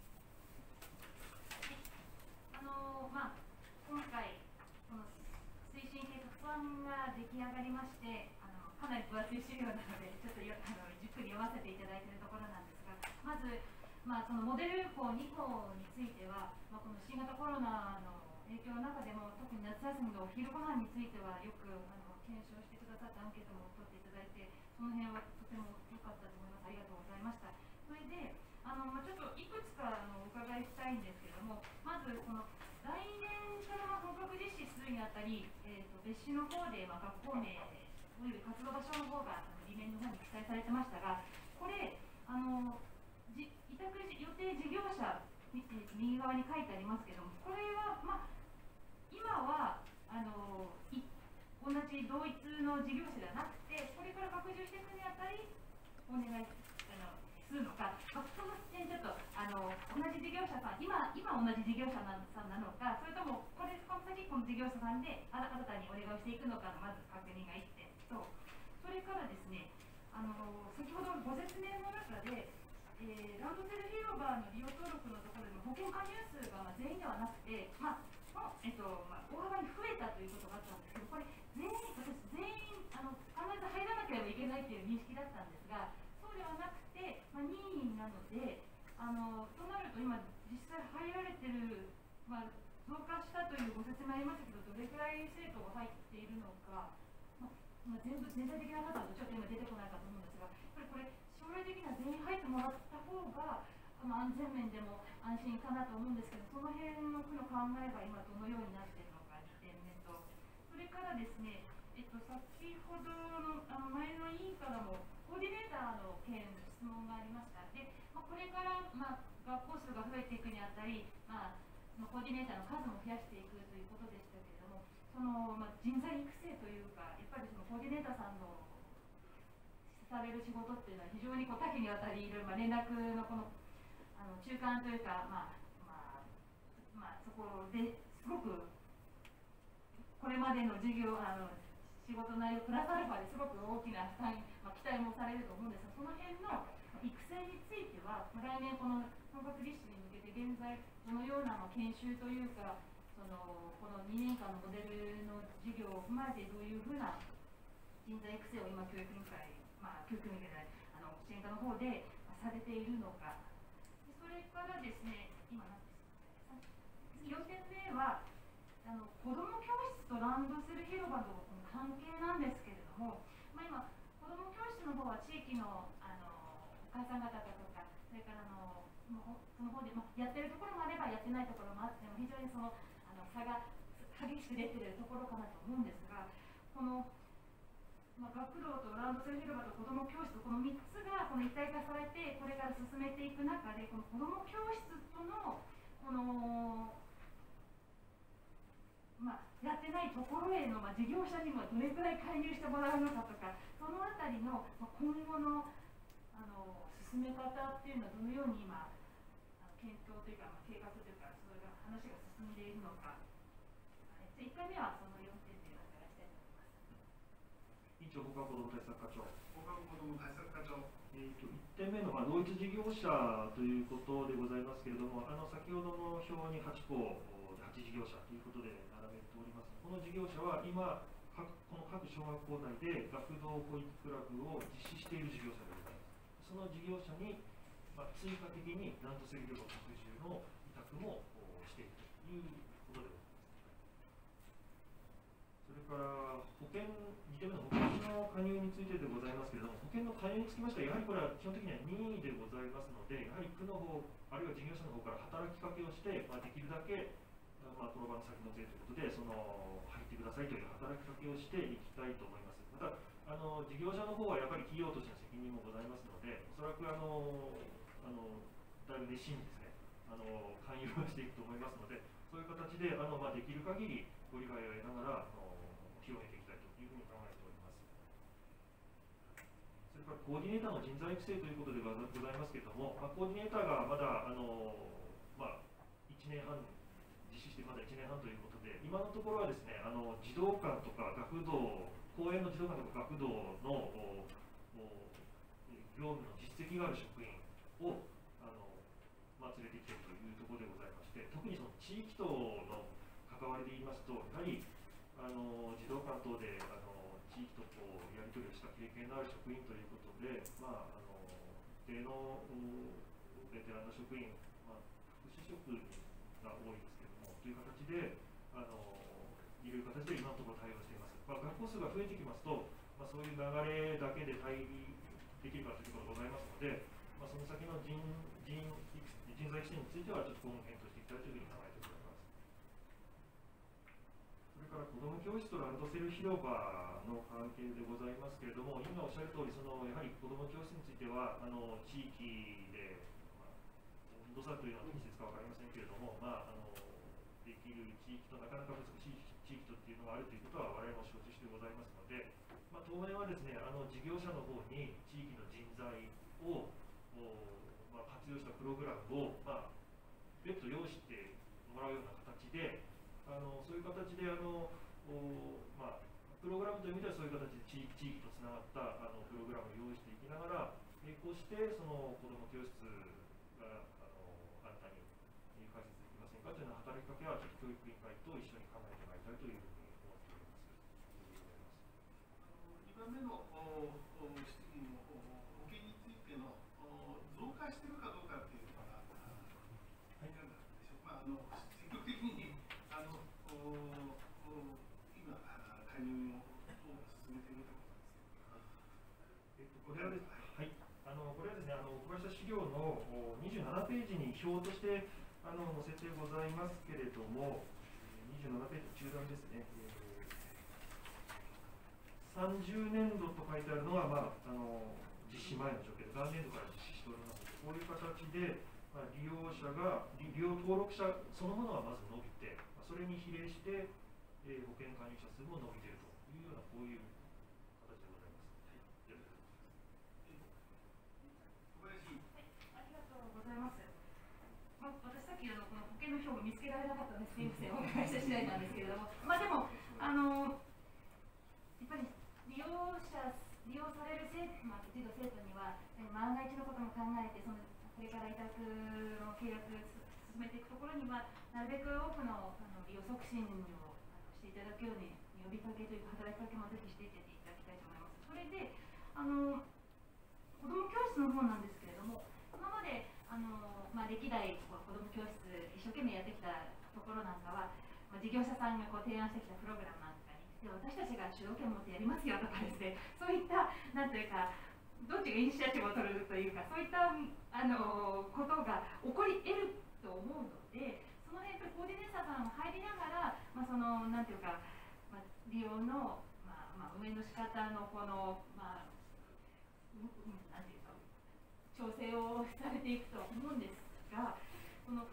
あのまあ今回この推進計画案が出来上がりまして、あのかなり分厚い資料なのでちょっとよあのじっくり読ませていただいているところなんですが、まず、まあ、そのモデル校に校については、まあ、この新型コロナの影響の中でも特に夏休みのお昼ご飯についてはよくあの検証してくださってアンケートも取っていただいて、その辺はとても良かったと思います。ありがとうございました。それであの、まあ、ちょっといくつかあのお伺いしたいんですけれども、まずこの来年から本格実施するにあたり、えー、と別紙の方で、まあ、学校名および活動場所の方が理念の方に記載されてましたが、これあのじ委託予定事業者、えー、右側に書いてありますけれども、これは、まあ、今はあのい同じ同一の事業者ではなくて、これから拡充していくにあたりお願いあのするのか、その点ちょっとあの同じ事業者さん、今今同じ事業者さんなのか、それともこれこの先この事業者さんで新たにお願いをしていくのかのまず確認がいってんと、それからですね、あの先ほどご説明の中で、えー、ランドセル広場の利用登録のところでも保険加入数がまあ全員ではなくて、まあえっとまあ、大幅に増えたということがあったんですけど、これ全員私全員あの必ず入らなければいけないという認識だったんですが、そうではなくて、まあ、任意なので、あのとなると今実際入られてる、まあ、増加したというご説明ありましたけど、どれくらい生徒が入っているのか、まあまあ、全部全体的な数だとちょっと今出てこないかと思うんですが、やっぱりこれ将来的には全員入ってもらった方がまあ、安全面でも安心かなと思うんですけど、その辺の区の考えが今どのようになっているのかにてんめと、それからですね、えっと、先ほどのあの前の委員からもコーディネーターの件の質問がありました。で、まあ、これから、まあ、学校数が増えていくにあたり、まあ、そのコーディネーターの数も増やしていくということでしたけれども、その、まあ、人材育成というか、やっぱりそのコーディネーターさんのされる仕事っていうのは非常にこう多岐にわたりいる、まあ、連絡のこのあの中間というか、まあまあまあ、そこですごくこれまでの授業あの仕事内容プラスアルファですごく大きな負担、まあ、期待もされると思うんですが、その辺の育成については来年この本格実施に向けて現在どのような、まあ、研修というかそのこのにねんかんのモデルの授業を踏まえてどういうふうな人材育成を今教育委員会、まあ、教育委員会であの支援課の方でされているのか。それからですね、今何ですか、よてんめはあの子ども教室とランドセル広場の関係なんですけれども、まあ、今、子ども教室の方は地域の、あのお母さん方とか、それからあのその方で、まあ、やってるところもあればやってないところもあっても非常にそのあの差が激しく出てるところかなと思うんですが、このまあ、学童とランドセル広場と子ども教室、このみっつがこの一体化されて、これから進めていく中で、この子ども教室との、この、まあ、やってないところへの、まあ、事業者にもどれくらい介入してもらうのかとか、そのあたりの、まあ、今後の、あの進め方っていうのは、どのように今、あの検討というか、まあ、計画というか、それが話が進んでいるのか。いっかいめはそのよんてんでお伺いしたいと思います。 委員長、放課後子ども対策課長。 放課後子ども対策課長。 えー、といってんめの、まあ、同一事業者ということでございますけれども、あの先ほどの表にはちこではち事業者ということで並べております。この事業者は今、各この各小学校内で学童保育クラブを実施している事業者でございます。その事業者に、まあ、追加的にランドセル広場拡充の委託もしているということでございます。それから保険、にてんめの保険の加入についてでございますけれども、保険の加入につきましては、やはりこれは基本的には任意でございますので、やはり区の方、あるいは事業者の方から働きかけをして、まあ、できるだけ、まあ、この場の先の税ということで、その入ってくださいという働きかけをしていきたいと思います。また、あの事業者の方はやっぱり企業としての責任もございますので、おそらくあのあのだいぶ熱心にですね、あの勧誘をしていくと思いますので、そういう形であの、まあ、できる限りご理解を得ながら、あの広めていきたいというふうに考えております。 コーディネーターの人材育成ということでございますけれども、まあ、コーディネーターがまだあの、まあ、いちねんはん、実施してまだいちねんはんということで、今のところはですね、あの児童館とか学童、公園の児童館とか学童の業務の実績がある職員をあの、まあ、連れてきているというところでございまして、特にその地域との関わりで言いますと、やはりあの児童館等であの地域とこうやり取りをした経験のある職員ということで、まあ、あの一定のベテランの職員、まあ、福祉職が多いですけれども、という形であのいる形で今のところ対応しています。まあ、学校数が増えてきますと、まあ、そういう流れだけで対応できるかということがございますので、まあ、その先の人人人材育成についてはちょっと今後検討していきたいというふうに考えてございます。それから子ども教室とランドセル広場の関係でございますけれども、今おっしゃる通り、そのやはり子ども教室についてはあの地域で、まあ、温度差というのは適切か分かりませんけれども、まあ、あのできる地域となかなか難しい地域とっていうのがあるということは我々も承知してございますので、まあ、当面はですね、あの事業者の方に地域の人材を、まあ、活用したプログラムを、まあ、別途用意してもらうような形で、あのそういう形であの、まあ、プログラムという意味ではそういう形で地域とつながったあのプログラムを用意していきながら、並行してその子ども教室があの新たに開設できませんかというような働きかけはちょっと教育委員会と一緒に考えてまいりたいというふうに思っております。 にばんめの質疑の保険についての増加しているかどうかっていうのは、はい、いかがでしょうか。まあ、あの積極的にあの今、加入を進めているところなんですけど、えっと、これはですね、はい、あのこれはですね、あの小林資料のにじゅうななページに表としてあの載せてございますけれども、にじゅうななページ中段ですね。さんじゅうねんどと書いてあるのは、まあ、あの実施前の状況で、元年度から実施しておりますので、こういう形で、まあ、利用者が、利用登録者そのものはまず伸びて、それに比例して、えー、保険加入者数も伸びているというような、こういう形でございます。はい、 小林、はい、ありがとうございます。まあ、私さっきあのこの保険の表を見つけられなかったんです、すみません、お願いした次第なんですけれども、まあ、でも、あのやっぱり利用者、利用される生徒、まあ、児童生徒には、万が一のことも考えて、そのこれから委託の契約を進めていくところには、なるべく多くのあの利用促進をしていただくように、呼びかけというか、働きかけもぜひしていっていただきたいと思います。それで、あの子ども教室の方なんですけれども、今まであの、まあ、歴代子ども教室、一生懸命やってきたところなんかは、まあ、事業者さんがこう提案してきたプログラムなんかに、で私たちが主導権を持ってやりますよとかですね、そういった、なんというか、どっちがイニシアチブを取るというか、そういったあのことが起こり得ると思うので、その辺、コーディネーターさんが入りながら、まあ、そのなんていうか、まあ、利用の、まあまあ、運営の仕方のこの、まあ、なんていうか、調整をされていくと思うんですが、この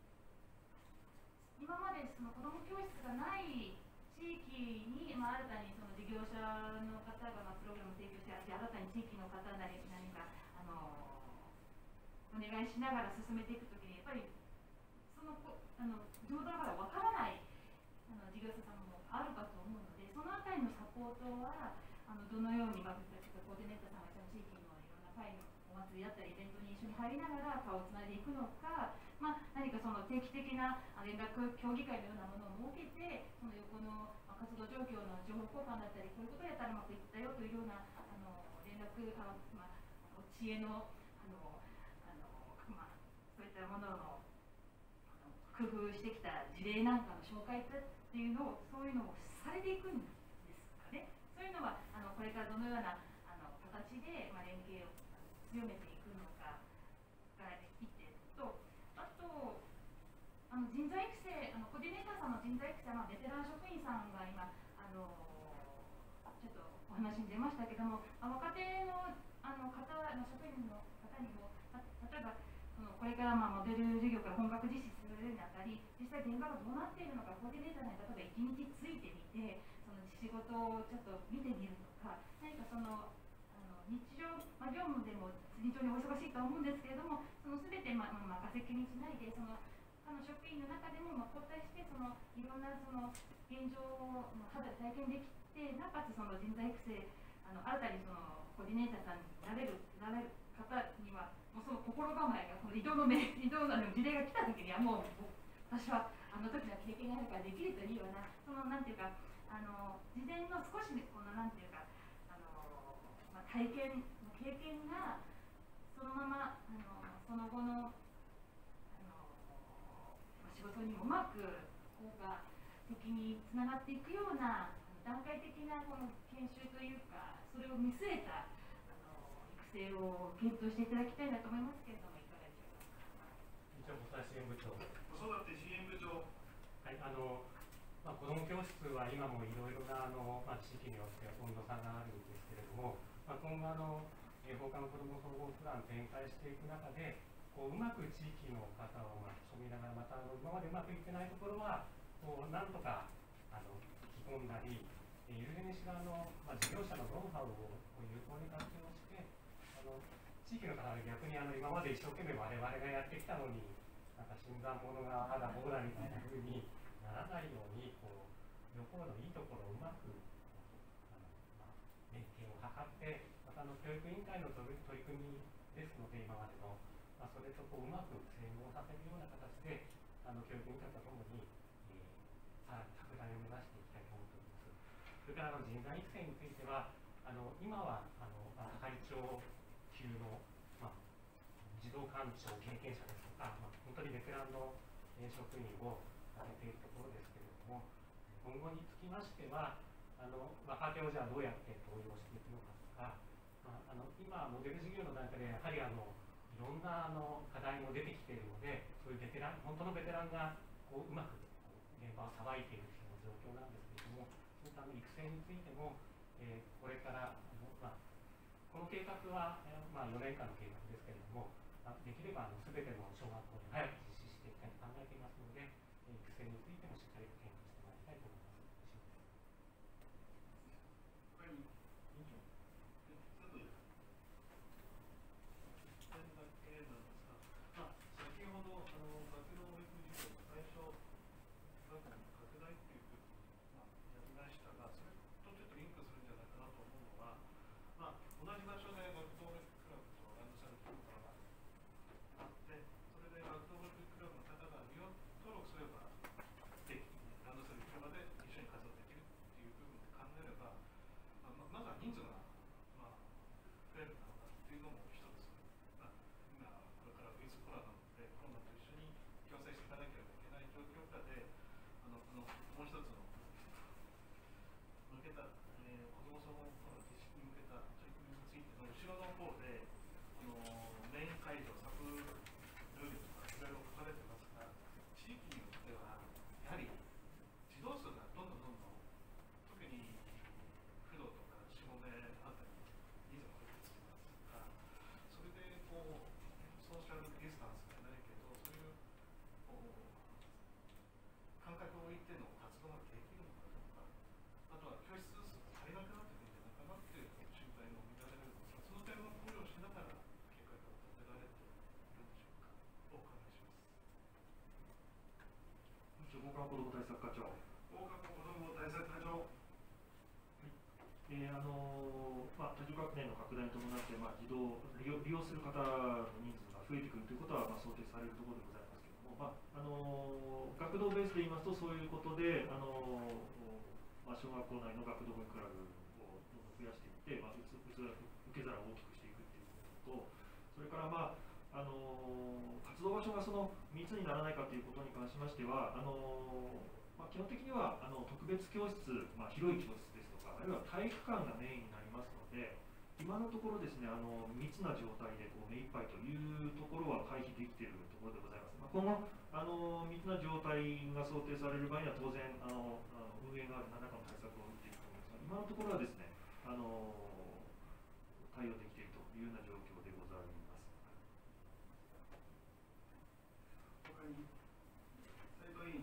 今までその子ども教室がない地域に、まあ、新たにその事業者の方がまあプログラムを提供してあって、新たに地域の方なり何かあのお願いしながら進めていくときに、やっぱりそのあの情報がわからないあの事業者さんもあるかと思うので、そのあたりのサポートはあのどのように、まあ、コーディネーターさんがその地域のいろんな会のお祭りだったりイベントに一緒に入りながら顔をつないでいくのか、まあ、何かその定期的な連絡協議会のようなものを設けて、その横の活動状況の情報交換だったり、こういうことをやったらうまくいったよというようなあの連絡、あの、まあ、知恵のあのあの、まあ、そういったものの工夫してきた事例なんかの紹介っていうのを、そういうのをされていくんですかね。そういうのはあのこれからどのようなあの形で、まあ、連携を強めていくのかが一点と、あとあの人材育成、あのコーディネーターさんの人材育成は、まあ、ベテラン職員さんが今あのちょっとお話に出ましたけども、若手のあの方の職員の方にも、例えばそのこれからまあモデル事業から本格実施するにあたり、実際現場がどうなっているのか、コーディネーターに例えばいちにちついてみて、その仕事をちょっと見てみるとか、何かそのあの日常、まあ、業務でも非常にお忙しいとは思うんですけれども、その全て、まあ、まあ、任せっきりにしないで、その他の職員の中でも、まあ、交代して、そのいろんなその現状を、まあ、肌で体験できて、なおかつその人材育成、あの新たにそのコーディネーターさんになれる、なれる方には、もうその心構えが、その移動の目、移動の事例が来たときには、もう私はあの時の経験があるからできるというような、そのなんていうか、あの事前の少しこのなんていうか、あのまあ、体験、経験がそのままあのその後の、あのまあ、仕事にもうまく効果的につながっていくような段階的なこの研修というか、それを見据えたあの育成を検討していただきたいなと思いますけれども、いかがでしょうか。 一応、小田支援部長。 子育て支援部長。 はい、あの、まあ、子ども教室は今もいろいろなあの、まあ、地域によっては温度差があるんですけれども、まあ、今後あの、えー、放課後子ども総合プラン展開していく中で、こううまく地域の方を巻き込みながら、またあの今までうまくいってないところは、こうなんとかあの引き込んだり、えー、いずれにしろあの、まあ、事業者のノウハウを有効に活用して、あの地域の方が逆にあの今まで一生懸命我々がやってきたのに、なんか新参者があだこうだみたいなふうにならないように、こう両方のいいところをうまくあの、まあ、連携を図って、またあの教育委員会の取り組みですので、今までの、まあ、それとこううまく整合させるような形で、あの教育委員会とともに、えー、さらに拡大を目指していきたいと思っております。それからあの人材育成については、あの今はあの、まあ、係長級の、まあ、児童館長経験者ですとか、まあ、本当にベテランの職員を立てているところですけれども、今後につきましては、あの若手をじゃあどうやって登用していくのかとか、まあ、あの今、モデル事業の段階でやはりあのいろんなあの課題も出てきているので、そういうベテラン、本当のベテランがこううまくこう現場をさばいているという状況なんですけれども、そういったあの育成についても、えー、これからあの、まあ、この計画は、えーまあ、よねんかんの計画ですけれども、できればすべての小学校で早く実施していきたいと考えていますので、育成についてもしっかりと検討してまいりたいと思います。 他に委員長、ちょっと点だけなんですが、まあ、先ほどあの学童保育事業の対象学校の拡大というふうに、まあ、やりましたが、それとちょっとリンクするんじゃないかなと思うのは、まあ、同じ場所で学童保育クラブとランドセルというのがあって、それで学童保育クラブの方が利用登録すればできランドセル広場で一緒に活動できるっていう部分で考えれば、まあ、まずは人数が、まあ、増えるだろうなっていうのも一つ、まあ、今これからウィズコロナなのでコロナと一緒に共生していかなければいけない状況下で、あのこのもう一つの向けた、えー、子ども総合コロナ実施に向けた取り組みについての後ろの方で、あのメイン会場サブルールとかいろいろ書かれてますが、地域によってはやはり児童数がどんどんどんどん、特に工藤とか下目あたりに人数が増えてきてますが、それでこうソーシャルディスタンスじゃないけど、そういうこう間隔を置いての活動ができるのかとか、あとは教室数が足りなくなってくるんじゃないかなっていう心配も見られるのですが、その点も考慮しながら計画が立てられているんでしょうか。お伺いします。 放課後子ども対策課長。 放課後子ども対策課長。 えーあのーまあ、多重学年の拡大に伴って、まあ、児童利用、利用する方の人数が増えてくるということは、まあ、想定されるところでございますけれども、まああのー、学童ベースで言いますと、そういうことで、あのーまあ、小学校内の学童保育クラブをどんどん増やしていって、まあ、うつうつ受け皿を大きくしていくっていうことと、それから、まああのー、活動場所がその密にならないかということに関しましては、あのーまあ、基本的にはあの特別教室、まあ、広い教室ですとか、あるいは体育館がメインになりますので、今のところですね、あの密な状態でこう目いっぱいというところは回避できているところでございます。まあ、今後あの密な状態が想定される場合には当然あのあの運営が何らかの対策を打っていくと思いますが、今のところはですね、あの対応できているというような状況でございます。 他に斉藤委員。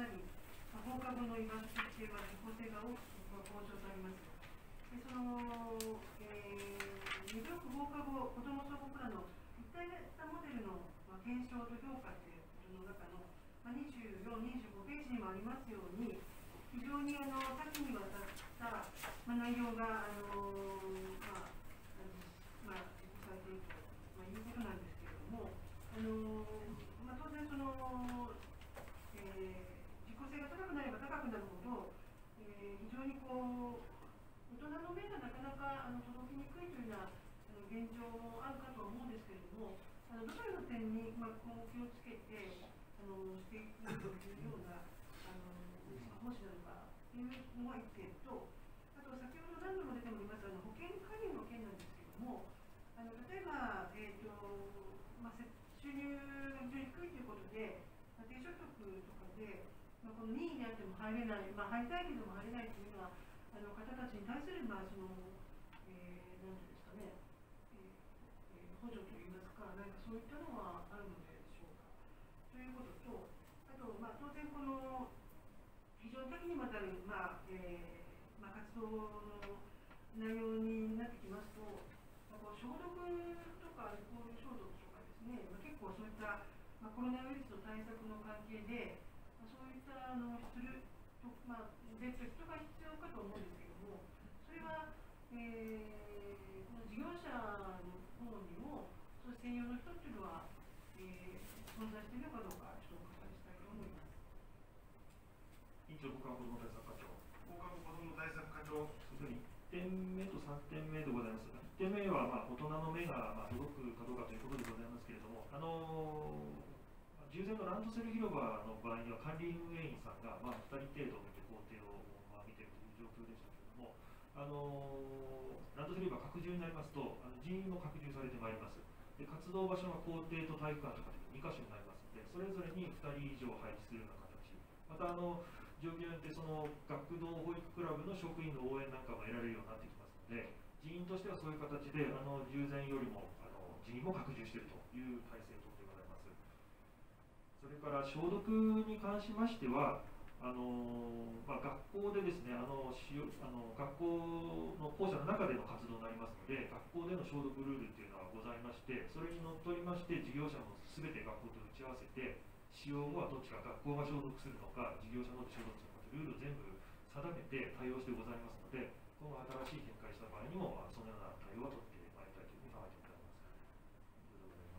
なり、まあ、放課後の居場所設定は実効性が大きく向上とあります。でその、えー、にブロック放課後子ども相互プランの一体したモデルの、まあ、検証と評価ということの中の、まあ、にじゅうよん、にじゅうごページにもありますように、非常にあの多岐にわたった、まあ、内容があの、まあまあ、実行されていると、まあ、いうことなんですけれども、あのまあ、当然その、えー、実効性が高くなれば高くなるほど、えー、非常にこう大人の目がなかなかあの届きにくいというようなあの現状もあるかとは思うんですけれども、あのどのような点に、まあ、今後気をつけてあのしていくというようなあの方針なのかというのが一点と、あと先ほど何度も出ておりますあの保険加入の件なんですけれども、あの例えば、えーとまあ、収入が非常に低いということで、まあ、低所得とかで、まあ、この任意にあっても入れない、まあ、入りたいけども入れないというようなあの方たちに対する、まあそのえー、なんていうんですかね、えーえー、補助といいますか、なんかそういったのはあるのでしょうか。ということと、あと、まあ、当然この非常に多岐にわたる、まあえーまあ、活動の内容になってきますと、まあ、こう消毒とかアルコール消毒とかですね、まあ、結構そういった、まあ、コロナウイルスの対策の関係で、まあ、そういったあのすると、まあ、で人が必要かと思うんですけども、それは、えー、この事業者の方にも、そういう専用の人っていうのは、えー、存在しているのかどうか、ちょっとお伺いしたいと思います。 委員長、僕は子ども対策課長。 放課後子ども対策課長。 それにいってんめとさんてんめでございます。いってんめは、まあ、大人の目が、まあ、届くかどうかということでございますけれども、あのー、従前のランドセル広場の場合には管理運営員さんが、まあ、ふたり程度見て工程を、まあ、見ているという状況でしたけれども、あのー、ランドセル広場拡充になりますと、あの人員も拡充されてまいります。で活動場所が校庭と体育館とかでにか所になりますので、それぞれにふたり以上配置するような形、またあの状況によってその学童保育クラブの職員の応援なんかも得られるようになってきますので、人員としてはそういう形であの従前よりもあの人員も拡充しているという体制等でございます。それから消毒に関しましては、あのまあ、学校でですね、あのしあの学校の校舎の中での活動になりますので、学校での消毒ルールっていうのはございまして、それにのっとりまして、事業者もすべて学校と打ち合わせて、使用後はどっちか学校が消毒するのか、事業者ので消毒するのかというルールを全部定めて対応してございますので、今後新しい展開した場合にも、そのような対応は取ってまいりたいというふうに考えてございます。以上でございます。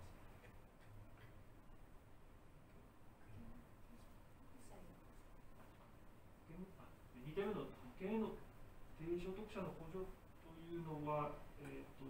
にてんめの保険への低所得者の補助というのは、えー、と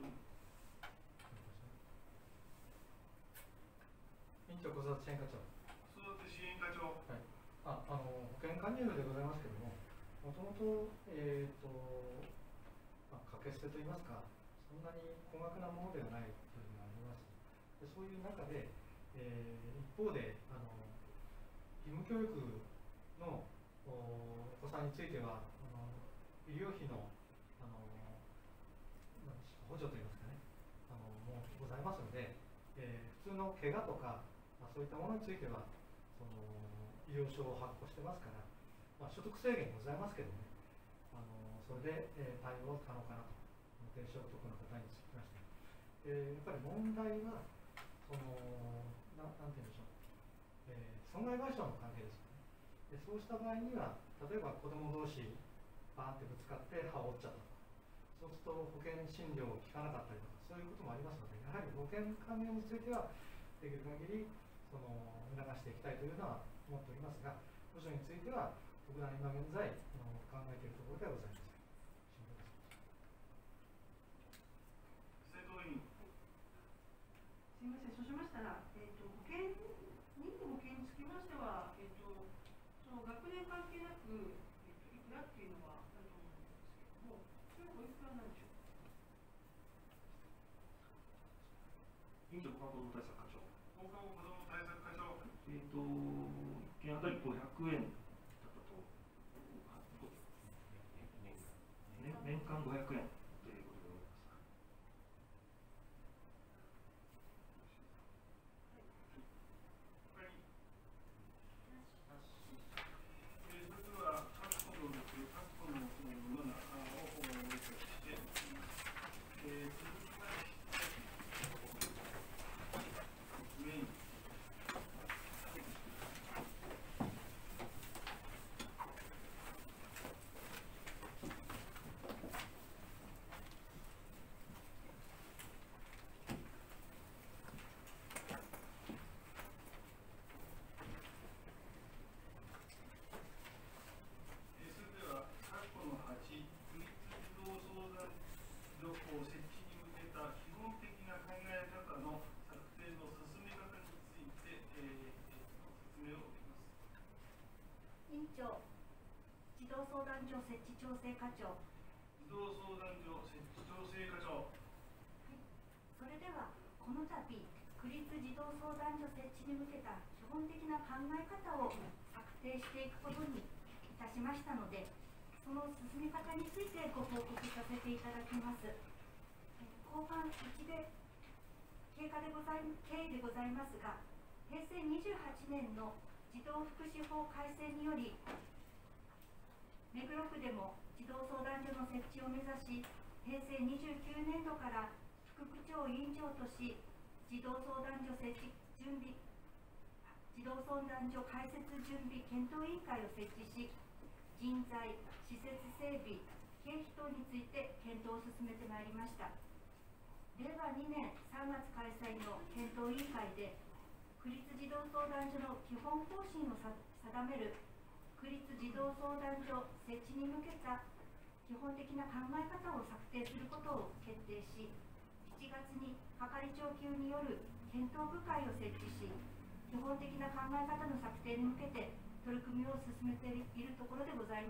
委員長、子育て支援課長。 子育て支援課長。 はい、ああの保険加入でございますけれども、もともと、えーとまあ、掛け捨てといいますか、そんなに高額なものではないというのがあります。でそういう中で、えー、一方であの義務教育のお子さんについては、あの医療費のあの補助といいますかね、あのもうございますので、えー、普通の怪我とか、まあ、そういったものについてはその医療証を発行してますから、まあ、所得制限ございますけどね、あのそれで、えー、対応可能かなと、低所得の方につきまして、えー、やっぱり問題はその な, なんて言うんでしょう、えー、損害賠償の関係ですよね。でそうした場合には、例えば子ども同士バーンってぶつかって歯を折っちゃったとか、そうすると保険診療を効かなかったりとか、そういうこともありますので、やはり保険関連についてはできる限りその促していきたいというのは思っておりますが、補助については特段今現在あの考えているところではございません。 斉藤委員。 すみません、そうしましたら、えー、と保険任意の保険につきましては、えー、とその学年関係なく、えー、といくらっていうのはあると思うんですけれども、それはおいくらなんでしょうか。 委員長、放課後子ども対策課長。 放課後子ども対策課長。 えっ、ー、と、いっけんあたりごひゃくえんだったと、ね、年間ごひゃくえんということでございます。 他に。 児童相談所設置調整課長。 児童相談所設置調整課長。 はい、それではこの度区立児童相談所設置に向けた基本的な考え方を策定していくことにいたしましたので、その進め方についてご報告させていただきます。後半いちで経過でござい経緯でございますが、へいせいにじゅうはちねんの児童福祉法改正により、目黒区でも児童相談所の設置を目指し、へいせいにじゅうきゅうねんどから副区長委員長とし、児童相談所設置準備児童相談所開設準備検討委員会を設置し、人材、施設整備、経費等について検討を進めてまいりました。れいわにねんさんがつ開催の検討委員会で、区立児童相談所の基本方針を定める区立児童相談所設置に向けた基本的な考え方を策定することを決定し、しちがつに係長級による検討部会を設置し、基本的な考え方の策定に向けて取り組みを進めているところでございます。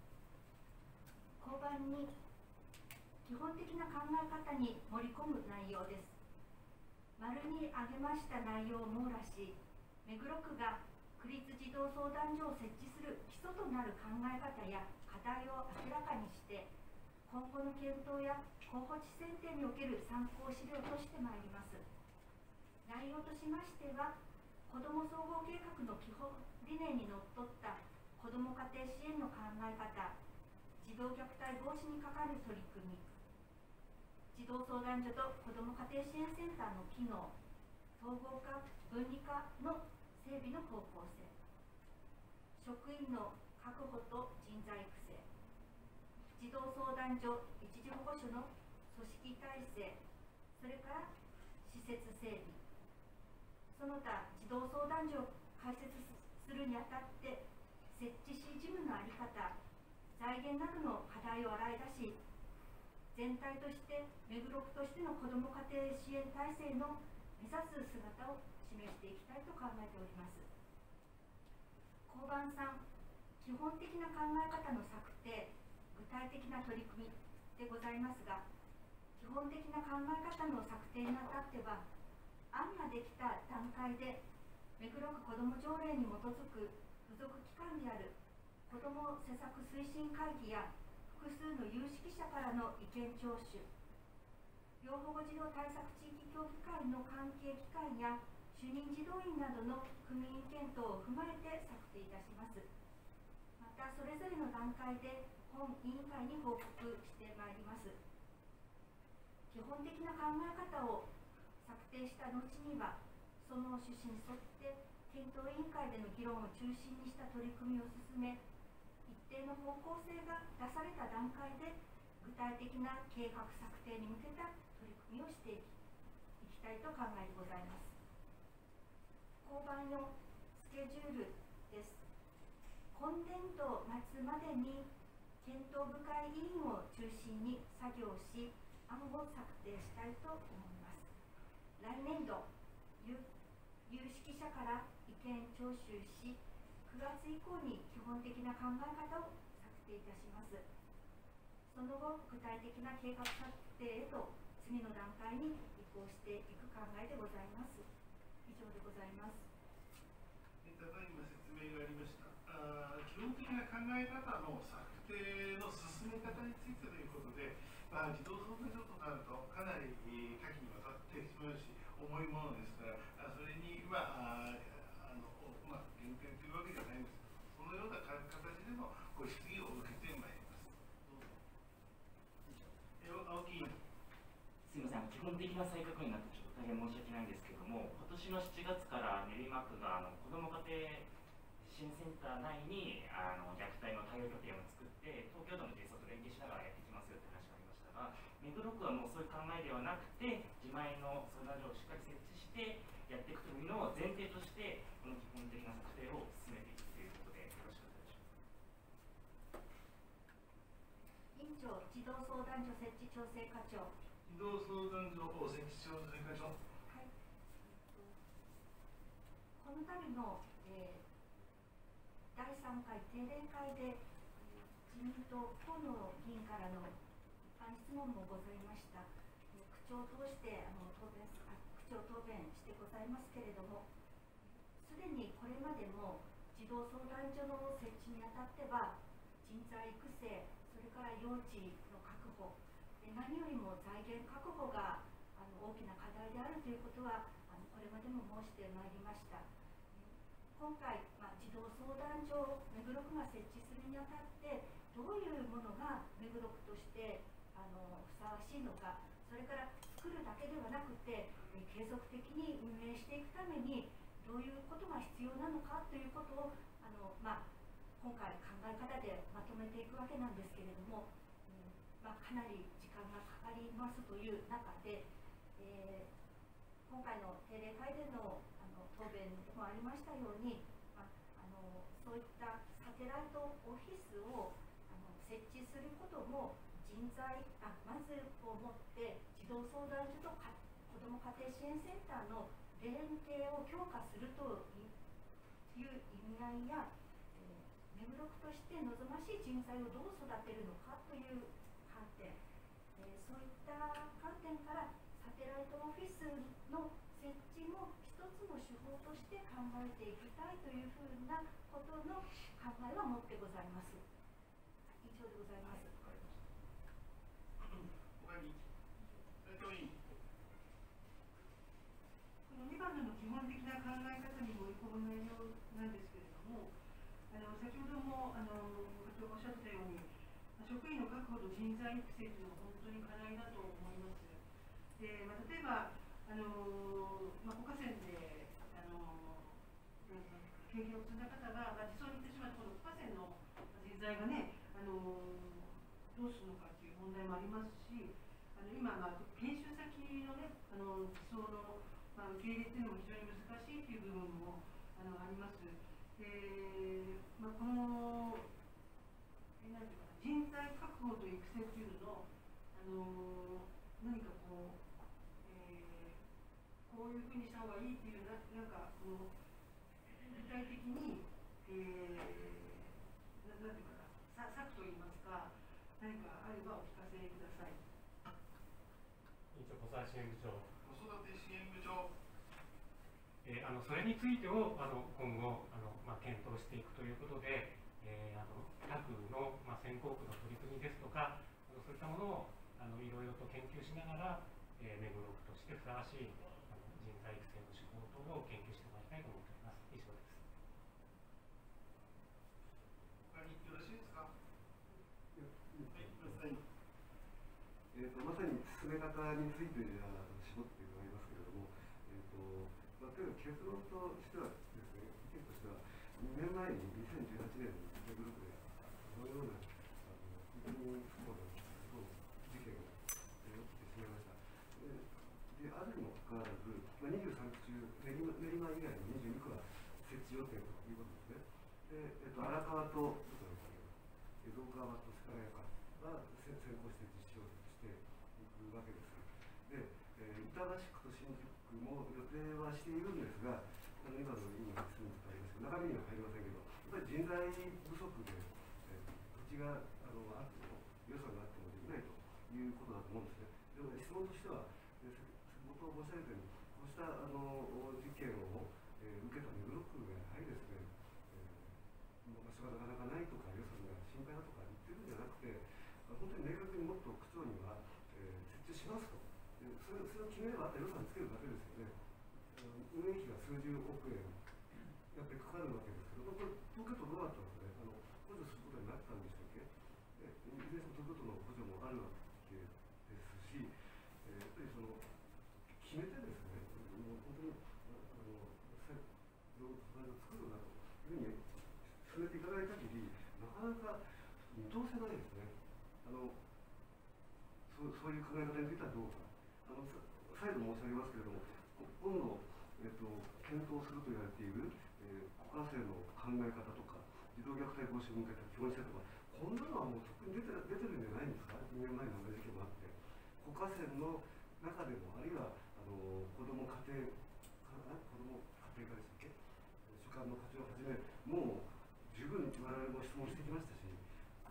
後半に基本的な考え方に盛り込む内容です。丸に挙げました内容を網羅し、目黒区が区立児童相談所を設置する基礎となる考え方や課題を明らかにして、今後の検討や候補地選定における参考資料としてまいります。内容としましては、子ども総合計画の基本理念にのっとった子ども家庭支援の考え方、児童虐待防止にかかる取り組み、児童相談所と子ども家庭支援センターの機能、統合化、分離化の整備の方向性、職員の確保と人材育成、児童相談所一時保護所の組織体制、それから施設整備、その他児童相談所を開設するにあたって設置し事務の在り方、財源などの課題を洗い出し、全体として目黒区としての子ども家庭支援体制の目指す姿を示していきたいと考えております。後半さん、基本的な考え方の策定、具体的な取り組みでございますが、基本的な考え方の策定にあたっては、案ができた段階で目黒区子ども条例に基づく付属機関である子ども施策推進会議や複数の有識者からの意見聴取、要保護児童対策地域協議会の関係機関や主任児童院などの組員検討を踏まえて策定いたします。またそれぞれの段階で本委員会に報告してまいります。基本的な考え方を策定した後には、その趣旨に沿って検討委員会での議論を中心にした取り組みを進め、一定の方向性が出された段階で具体的な計画策定に向けた取り組みをしていきたいと考えてございます。後半よん、スケジュールです。今年度末までに検討部会委員を中心に作業し、案を策定したいと思います。来年度、有, 有識者から意見聴取し、くがつ以降に基本的な考え方を策定いたします。その後、具体的な計画策定へと次の段階に移行していく考えでございます。以上でございます。 ただいま説明がありました。あ基本的な考え方の策定の進め方についてということで、まあ、児童相談所となるとかなり、えー、多岐にわたってしまうし、重いものですから、あそれに、まあ、あのまあ、限定というわけじゃないんですけど、そのような形でのご質疑を受けてまいります。どうぞ。青木委員。 すみません、基本的な再確認になってちょっと大変申し訳ないんですけれども、今年のしちがつから練馬区があの子ども家庭支援センター内にあの虐待の対応拠点を作って、東京都の警察と連携しながらやっていきますよという話がありましたが、目黒区はもうそういう考えではなくて、自前の相談所をしっかり設置してやっていくというのを前提として、この基本的な策定を進めていくということで、よろしくお願いします。 委員長、児童相談所設置調整課長。 児童相談所を設置調整課長。 はい。この度の、えー、だいさんかい定例会で自民党河野議員からの一般質問もございました。口調を通してあの答弁あ口調答弁してございますけれども、すでにこれまでも児童相談所の設置にあたっては人材育成、それから用地の確保、何よりも財源確保があの大きな課題であるということはあのこれまでも申してまいりました。今回、まあ、児童相談所目黒区が設置するにあたってどういうものが目黒区としてあのふさわしいのか、それから作るだけではなくて継続的に運営していくためにどういうことが必要なのかということをあの、まあ、今回考え方でまとめていくわけなんですけれども、うんまあ、かなり時間がかかりますという中で、えー、今回の定例会での答弁でもありましたように、まあ、あのそういったサテライトオフィスをあの設置することも人材あまずをもって児童相談所とか子ども家庭支援センターの連携を強化するという意味合いや、えー、目黒区として望ましい人材をどう育てるのかという観点、えー、そういった観点からサテライトオフィスの設置も一つの手法として考えていきたいというふうなことの考えは持ってございます。以上でございます。 他に斉藤委員。 このにばんの基本的な考え方に盛り込む内容なんですけれども、あの先ほどもあのおっしゃってたように、職員の確保と人材育成というのは本当に課題だと思います。でまあ、例えばあのまあ、国家選であの経験を積んだ方が、まあ、実装に行ってしまったこの国家選の人材がね、あのどうするのかという問題もありますし、あの今、まあ、研修先のね、あの実装の、まあ、受け入れというのも非常に難しいという部分もあのあります。えーまあ、このえなんていうかな、人材確保と育成というのの、あの何かこうこういうふうにした方がいいっていうな、なんかこの具体的に、えー、ななんていうかな、さ策といいますか、何かあればお聞かせください。 委員長、小沢支援部長。 子育て支援部長。 えー、あのそれについてをあの今後あの、まあ、検討していくということで、えー、あの他区の、まあ、先行区の取り組みですとか、あのそういったものをあのいろいろと研究しながら、えー、目黒区としてふさわしい人材育成の手法等を研究してまいりたいと思っております。以上です。 他によろしいですか。はい、 えーとまさに進め方についてじゃあ絞ってまいりますけれども、えーとまあ、とにかく結論としてはですね、意見としてはにねんまえににせんじゅうはちねんに目黒区でこのような移民不幸な事件が起きてしまいました。であるにもかかわらず、まあ、にじゅうさん区中、練馬以外のにじゅうに区は設置予定ということですね。で、えっと、荒川と、どこだったっけ、江戸川と世田谷かは先行して実施をしていくわけです。で、えー、板橋区と新宿区も予定はしているんですが、あの今の委員が質問とありますけど、中身には入りませんけど、やっぱり人材不足で、えー、土地があのあっても、予算があってもできないということだと思うんですね。でも、質問としては、申し上げたように、こうしたあの事件を、えー、受けた目黒区がやはりですね、えー、場所がなかなかないとか、予算が心配だとか言ってるんじゃなくて、本当に明確にもっと区長には、えー、設置しますと、でそれ、それを決めればあと予算つけるだけですよね。運営費が数十億円やってかかるわけですけど、これ、東京都どうなったんですかね、あの補助することになったんでしたっけ、えいずれにしても東京都の補助もあるわけですし、えー、やっぱりその、決めてですね、もう本当にあの再度を作るなというふうに進めていかない限り、なかなか見通せないですね。あのそ う, そういう考え方についてはどうか。あの再度申し上げますけれども、今度、えっと、検討すると言われている、えー、国家生の考え方とか、児童虐待防止に向けた基本姿勢とか、こんなのはもうとっくに出て出てるんじゃないんですか、にねんまえのあの事件もあって、国家生の中でも、あるいはあの子ども家庭かな、子ども家庭科でしたっけ、所管の課長をはじめ、もう十分我々も質問してきましたし、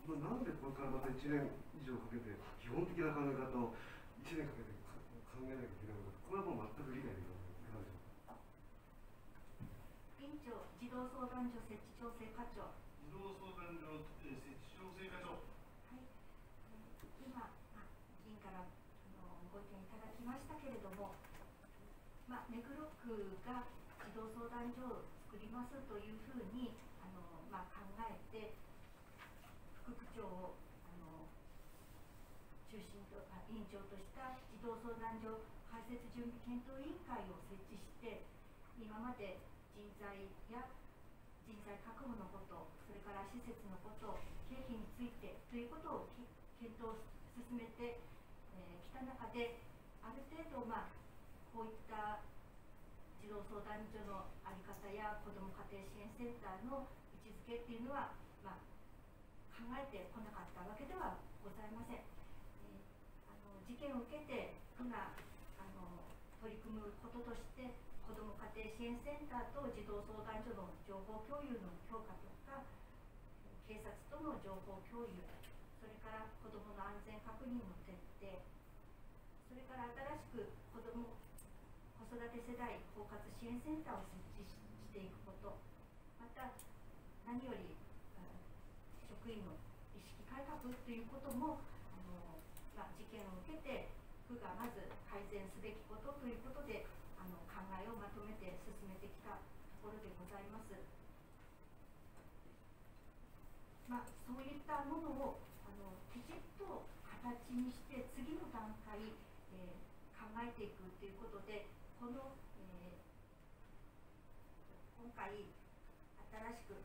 まあ、なんでこれからまたいちねん以上かけて基本的な考え方をいちねんかけて考えなきゃいけないのか、これはもう全く理解できません。いかがでしょうか。 委員長、児童相談所設置調整課長。 児童相談所設置調整課長。 はい、今、あ、議員からあのご意見いただきましたけれども、まあ、目黒区が児童相談所を作りますというふうにあの、まあ、考えて、副区長をあの中心とあ委員長とした児童相談所開設準備検討委員会を設置して、今まで人材や人材確保のこと、それから施設のこと、経費についてということを検討を進めてき、えー、た中で、ある程度、まあ、こういった児童相談所の在り方や子ども家庭支援センターの位置づけっていうのは、まあ、考えてこなかったわけではございません。えー、あの事件を受けて区があの取り組むこととして、子ども家庭支援センターと児童相談所の情報共有の強化とか、警察との情報共有、それから子どもの安全確認の徹底、それから新しく子ども子育て世代包括支援センターを設置していくこと、また何より職員の意識改革ということもあの、まあ、事件を受けて区がまず改善すべきことということであの考えをまとめて進めてきたところでございます。まあ、そういったものをあのきちっと形にして次の段階、えー、考えていくということで、この、えー、今回新しく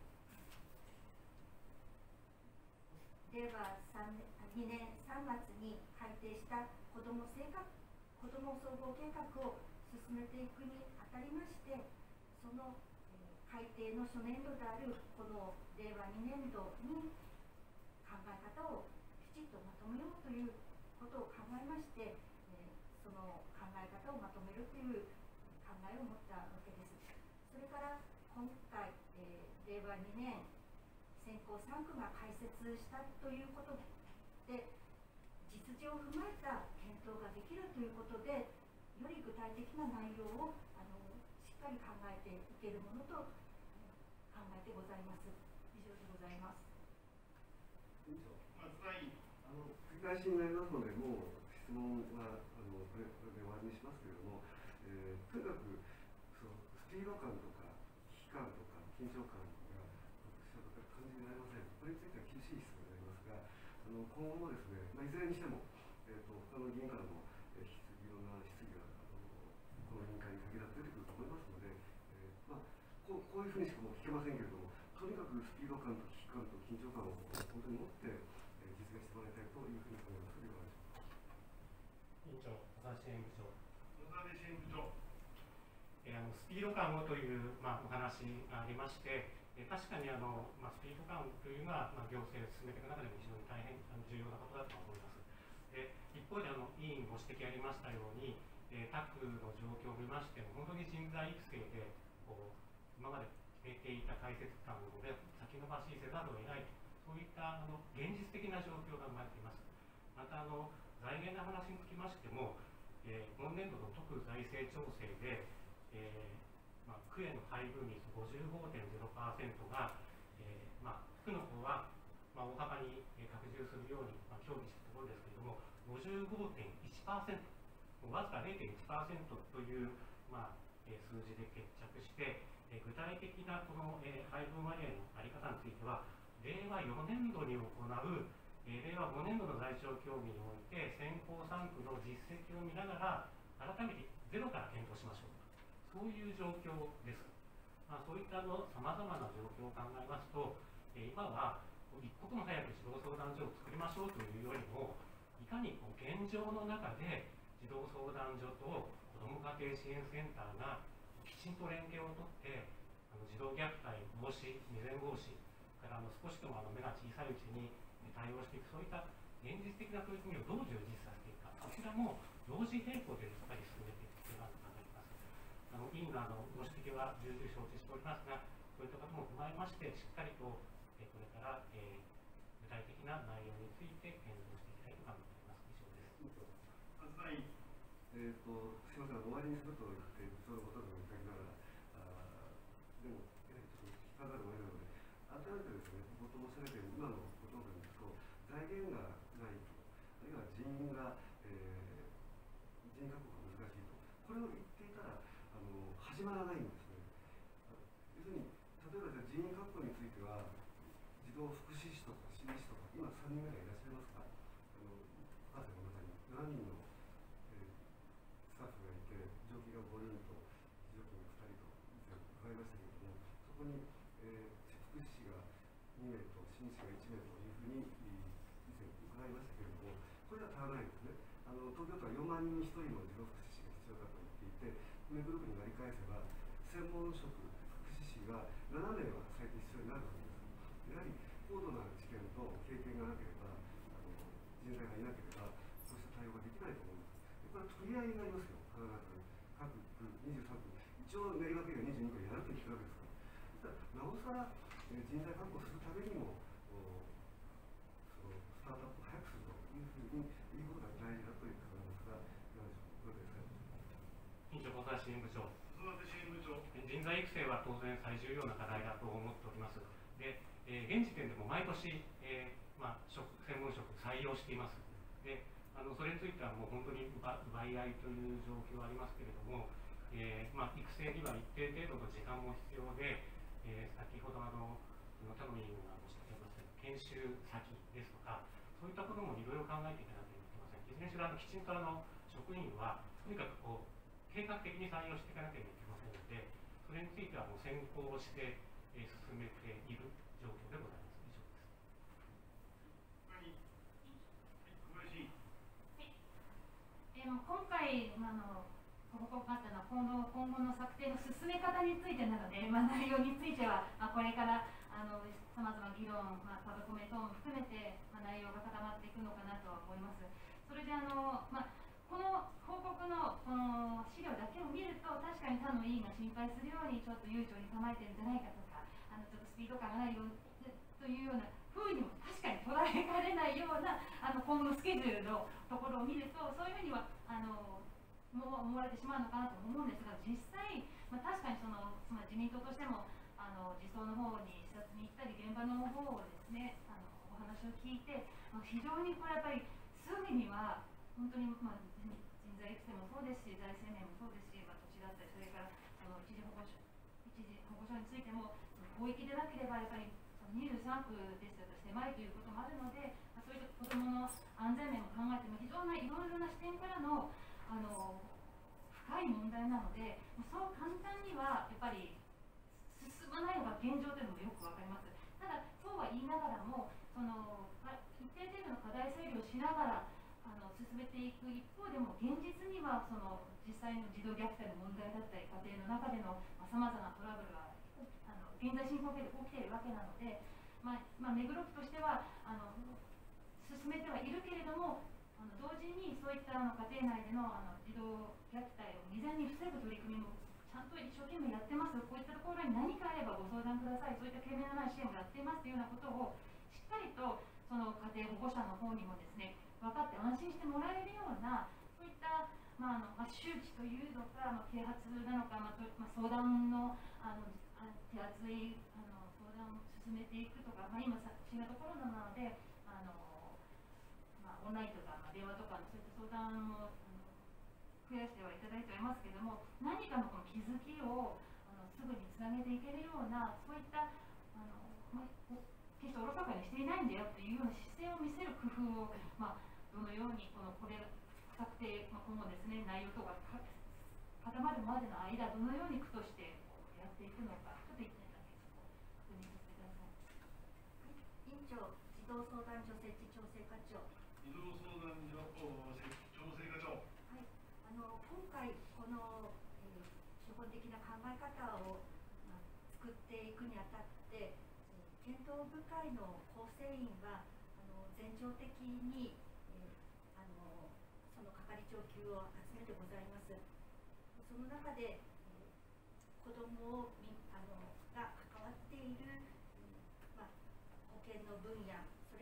れいわにねんさんがつに改定した子ども生活子ども総合計画を進めていくにあたりまして、その、えー、改定の初年度であるこのれいわにねんどに考え方をきちっとまとめようということを考えまして、えー、その考え方をまとめるという考えを持ったわけです。それから今回、えー、れいわにねん先行さんくが開設したということで、実情を踏まえた検討ができるということで、より具体的な内容をあのしっかり考えていけるものと考えてございます。以上でございます。 委員長、松田委員、あの繰り返しになりますので、もう質問はあのこれこれで終わりにしますけれども、えー、とにかくそのスピード感とか危機感とか緊張感が私は感じられません。これについては厳しい質問になりますが、あの今後もですね、まあ、いずれにしても、えー、と他の議員からも、えー、質疑いろんな質疑があのこの委員会に限らず出てくると思いますので、えーまあ、こう、こういうふうにしかもう聞けませんけれども、とにかくスピード感と危機感と緊張感を本当に持って、えー、実現してもらいたいというふうに思います。 委員長、小沢支援部長。 小沢支援部長。 えー、あのスピード感をという、まあ、お話がありまして、えー、確かにあの、まあ、スピード感というのは、まあ、行政を進めていく中でも非常に大変あの重要なことだと思います。で一方であの委員ご指摘ありましたように、えー、タッグの状況を見ましても、本当に人材育成でこう今まで決めていた開設感を先延ばしせざるを得ないと、そういったあの現実的な状況が生まれています。またあの財源の話につきましても、えー、今年度の特財政調整で、えーまあ、区への配分率 ごじゅうごてんゼロパーセント が、えーまあ、区の方は、まあ、大幅に拡充するように、まあ、協議したところですけれども、ごじゅうごてんいちパーセント、わずか れいてんいちパーセント という、まあえー、数字で決着して、えー、具体的なこの、えー、配分割合の在り方については、れいわよねんどに行うえー、れいわごねんどの財政協議において、先行さんくの実績を見ながら、改めてゼロから検討しましょうと、そういう状況です。まあ、そういったさまざまな状況を考えますと、えー、今は一刻も早く児童相談所を作りましょうというよりも、いかにこう現状の中で児童相談所と子ども家庭支援センターがきちんと連携をとって、あの児童虐待防止、未然防止からあの少しでもあの目が小さいうちに対応していく、そういった現実的な取り組みをどう充実させていくか、こちらも同時並行でしっかり進めていく必要があると考えます。あの委員のあのご指摘は重々承知しておりますが、そういったことも踏まえまして、しっかりと、えこれから、えー、具体的な内容について検討していきたいと考えています。以上です。 えーと、すみません、終わりにすると言って、そのことでも言ってきながら、あでも、やはりちょっと聞かざるを得ないので、改めてですね、冒頭申し上げている今のことなんですと、財源がないと、あるいは人員が、えー、人員確保が難しいと、これを言っていたら、あの始まらないんですね。要するに、例えばじゃあ人員確保については、児童福祉士とか心理士とか、今さんにんぐらいいらっしゃいますか、あの博士の中にななにんのスタッフがいて、上級がごにんと、非常勤がふたりと以前伺いましたけれども、そこに、えー、福祉士がにめいと心理士がいちめいというふうに以前伺いましたけれども、これは足らないんですね。あの東京都はよんまんにんにひとりの児童福祉士が必要だと言っていて、目グループになり返せば、専門職、福祉士がななめいは最低必要になるわけです。やはり高度な知見と経験がなければ、あの人材がいなければ、そうした対応ができないと思います。これは取り合いになりますよ、必ず。各区にじゅうさんく、一応練馬区がにじゅうにくやると言ってるわけですから。なおさら、えー、人材確保するためにも、そのスタートアップを早くするというふうにいうことが大事だという考えますが、いかがでしょうか。 委員長、小沢支援部長。 子育て支援部長。 人材育成は当然最重要な課題だと思っております。で、えー、現時点でも毎年、えーまあ、職専門職採用しています。であのそれについてはもう本当に奪い合いという状況はありますけれども、えーまあ、育成には一定程度の時間も必要で、えー、先ほどあの他の委員がおっしゃっていました研修先ですとか、そういったこともいろいろ考えていかなければいけません。いずれにしろあのきちんとあの職員はとにかくこう計画的に採用していかなければいけませんので、それについてはもう先行して、えー、進めている状況でございます。 今回あの報告があったのは今後今後の策定の進め方についてなので、まあ、内容については、まあ、これからさまざま議論、まあ、パブコメ等も含めて、まあ、内容が固まっていくのかなとは思います。それであの、まあ、この報告のこの資料だけを見ると、確かに他の委員が心配するようにちょっと悠長に構えてるんじゃないかとか、あのちょっとスピード感がないよというようなふうにも確かに捉えられないようなあの今後のスケジュールのところを見ると、そういうふうにはあのも思われてしまうのかなと思うんですが、実際、まあ、確かにそのつまり自民党としてもあの自走の方に視察に行ったり、現場の方をですねあのお話を聞いて、非常にこれやっぱりすぐには本当に、まあ、人材育成もそうですし、財政面もそうですし、まあ、土地だったり、それからその一時保護所一時保護所についても広域でなければやっぱりにじゅうさんくですと狭いということもあるので、そういった子どもの安全面も考えても非常にいろいろな視点からの、あの深い問題なので、そう簡単にはやっぱり進まないのが現状というのもよくわかります。ただそうは言いながらも、その一定程度の課題整理をしながらあの進めていく一方でも、現実にはその実際の児童虐待の問題だったり、家庭の中でのさまざ、まなトラブルがあの現在進行形で起きているわけなので、まあまあ、目黒区としてはあの進めてはいるけれども、あの同時にそういったあの家庭内でのあの児童虐待を未然に防ぐ取り組みもちゃんと一生懸命やってます、こういったところに何かあればご相談ください、そういった懸命のない支援をやっていますというようなことをしっかりとその家庭保護者の方にもですね分かって安心してもらえるような、そういった、まああのまあ、周知というのか、まあ、啓発なのか、まあとまあ、相談のあの手厚いあの相談を進めていくとか、まあ、今新型コロナなのであの、まあ、オンラインとか、まあ、電話とかのそういった相談を増やしてはいただいてはいますけれども、何かのこの気づきをあのすぐにつなげていけるような、そういったあの、まあ、決しておろそかにしていないんだよというような姿勢を見せる工夫を、まあ、どのようにこのこれ策定、まあ、今後ですね内容とか固まるまでの間、どのように区としてやっていくのか、ちょっと一点だけ確認させてください。 委員長、児童相談所設置調整課長。 児童相談所調整課長。 はい、あの今回この、えー、基本的な考え方を、まあ、作っていくにあたって、えー、検討部会の構成員はあの全庁的に、えー、あのその係長級を集めてございます。その中で、えー、子どもをみあのが関わっている、うんまあ、保健の分野、それか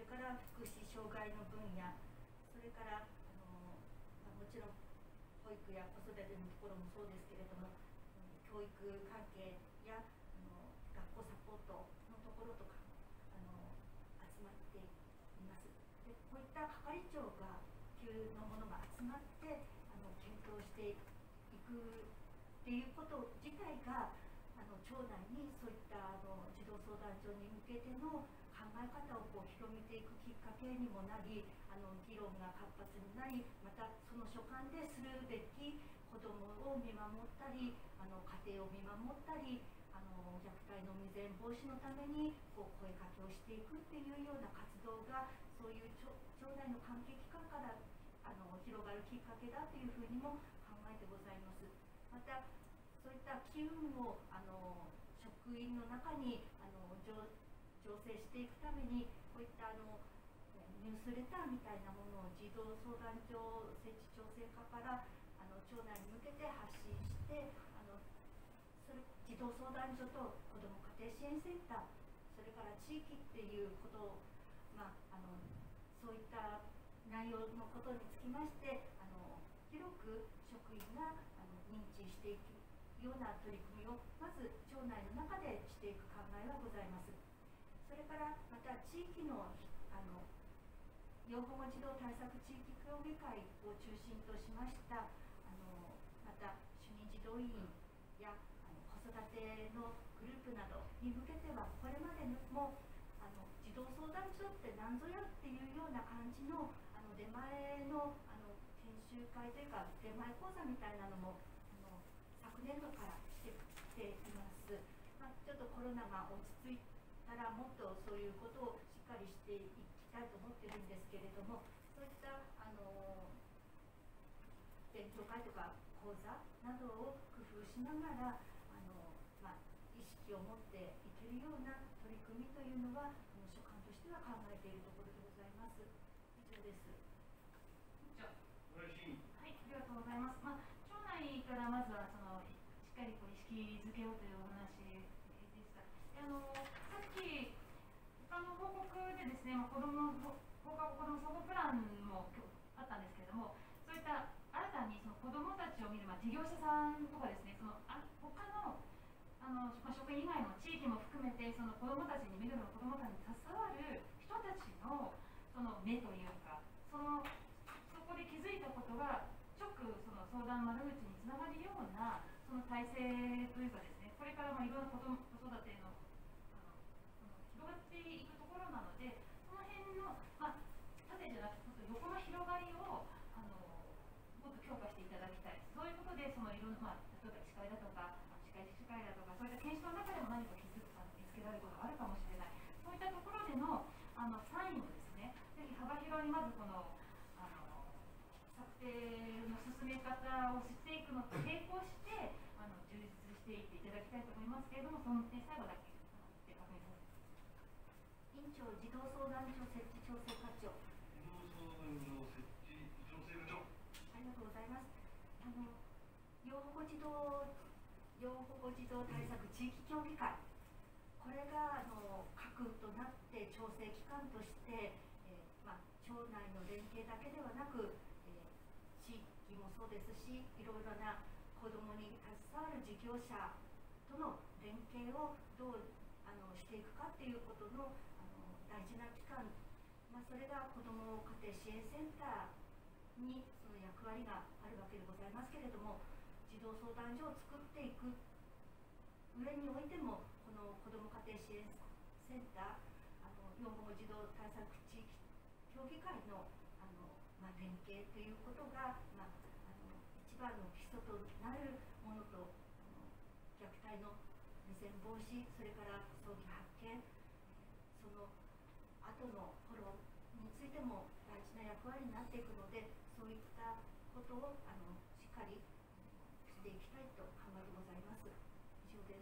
から福祉障害の分野、それからあの、まあ、もちろん保育や子育てのところもそうですけれども、教育関係やあの学校サポートのところとかあの集まっています。でこういった係長が級のものが集まってあの検討していくっていうこと自体があの町内にそういったあの児童相談所に向けての考え方をこう広めていくきっかけにもなり、あの議論が活発になり、またその所管でするべき子どもを見守ったり、あの家庭を見守ったり、あの虐待の未然防止のためにこう声かけをしていくっていうような活動が、そういう町内の関係機関からあの広がるきっかけだというふうにも考えてございます。またそういった機運をあの職員の中にあの醸成していくために、こういったあのニュースレターみたいなものを児童相談所設置調整課からあの町内に向けて発信して、あのそれ児童相談所と子ども家庭支援センター、それから地域っていうことを、まあ、あのそういった内容のことにつきましてあの広く職員があの認知していくような取り組みをまず町内の中でしていく考えはございます。それからまた地域のあの養護児童対策地域協議会を中心としましたあのまた主任児童委員やあの子育てのグループなどに向けては、これまでもあの児童相談所って何ぞやっていうような感じのあの出前のあの研修会というか出前講座みたいなのもあの昨年度からしてきています。まあ、ちょっとコロナが落ち着いたらもっとそういうことをしっかりしていきたいと思ってるんですけれども、そういったあの勉強会とか講座などを工夫しながらあの、まあ、意識を持っていけるような取り組みというのは所管としては考えているところでございます。以上です。 じゃあ、はい、 ありがとうございます。まあ、町内からまずはそのしっかりこう意識づけようというお話でした。あのさっき他の報告でですね、まあ、子ども放課後子ども総合プランもあったんですけれども、そういった新たにその子どもたちを見る、まあ、事業者さんとかですね、そのあ他のあの、まあ、職員以外の地域も含めてその子どもたちに目黒の子どもたちに携わる人たちのその目というか、そのそこで気づいたことが直その相談窓口につながるようなその体制というかですね、これからまあいろんな子ども子育ての広がっていくところなので、その辺の、まあ、縦じゃなくて横の広がりをあのもっと強化していただきたい。そういうことでそのいろんな、まあ、例えば司会だとか司会司会だとか、そういった研修の中でも何か気づくあの見つけられることがあるかもしれない。そういったところでのあのサインをですね、ぜひ幅広にまずこのあの策定の進め方をしていくのと並行してあの充実していっていただきたいと思いますけれども、その、ね、最後だけで確認させて。 委員長、児童相談所設置調整課長。 児童相談所設置調整課長。 ありがとうございます。あの養護児童養護児童対策地域協議会、これがあの核となって調整機関として、えーまあ、町内の連携だけではなく、えー、地域もそうですし、いろいろな子どもに携わる事業者との連携をどうあのしていくかっていうことのあの大事な機関、まあ、それが子ども家庭支援センターにその役割があるわけでございますけれども、児童相談所を作っていく上においても、この子ども家庭支援センター、あの養護児童対策地域協議会のあの、まあ、連携ということが、まあ、あの一番の基礎となるものと、あの虐待の未然防止、それから早期発見、その後のフォローについても大事な役割になっていくので、そういったことをあのしっかりしていきたいと考えてございます。以上です。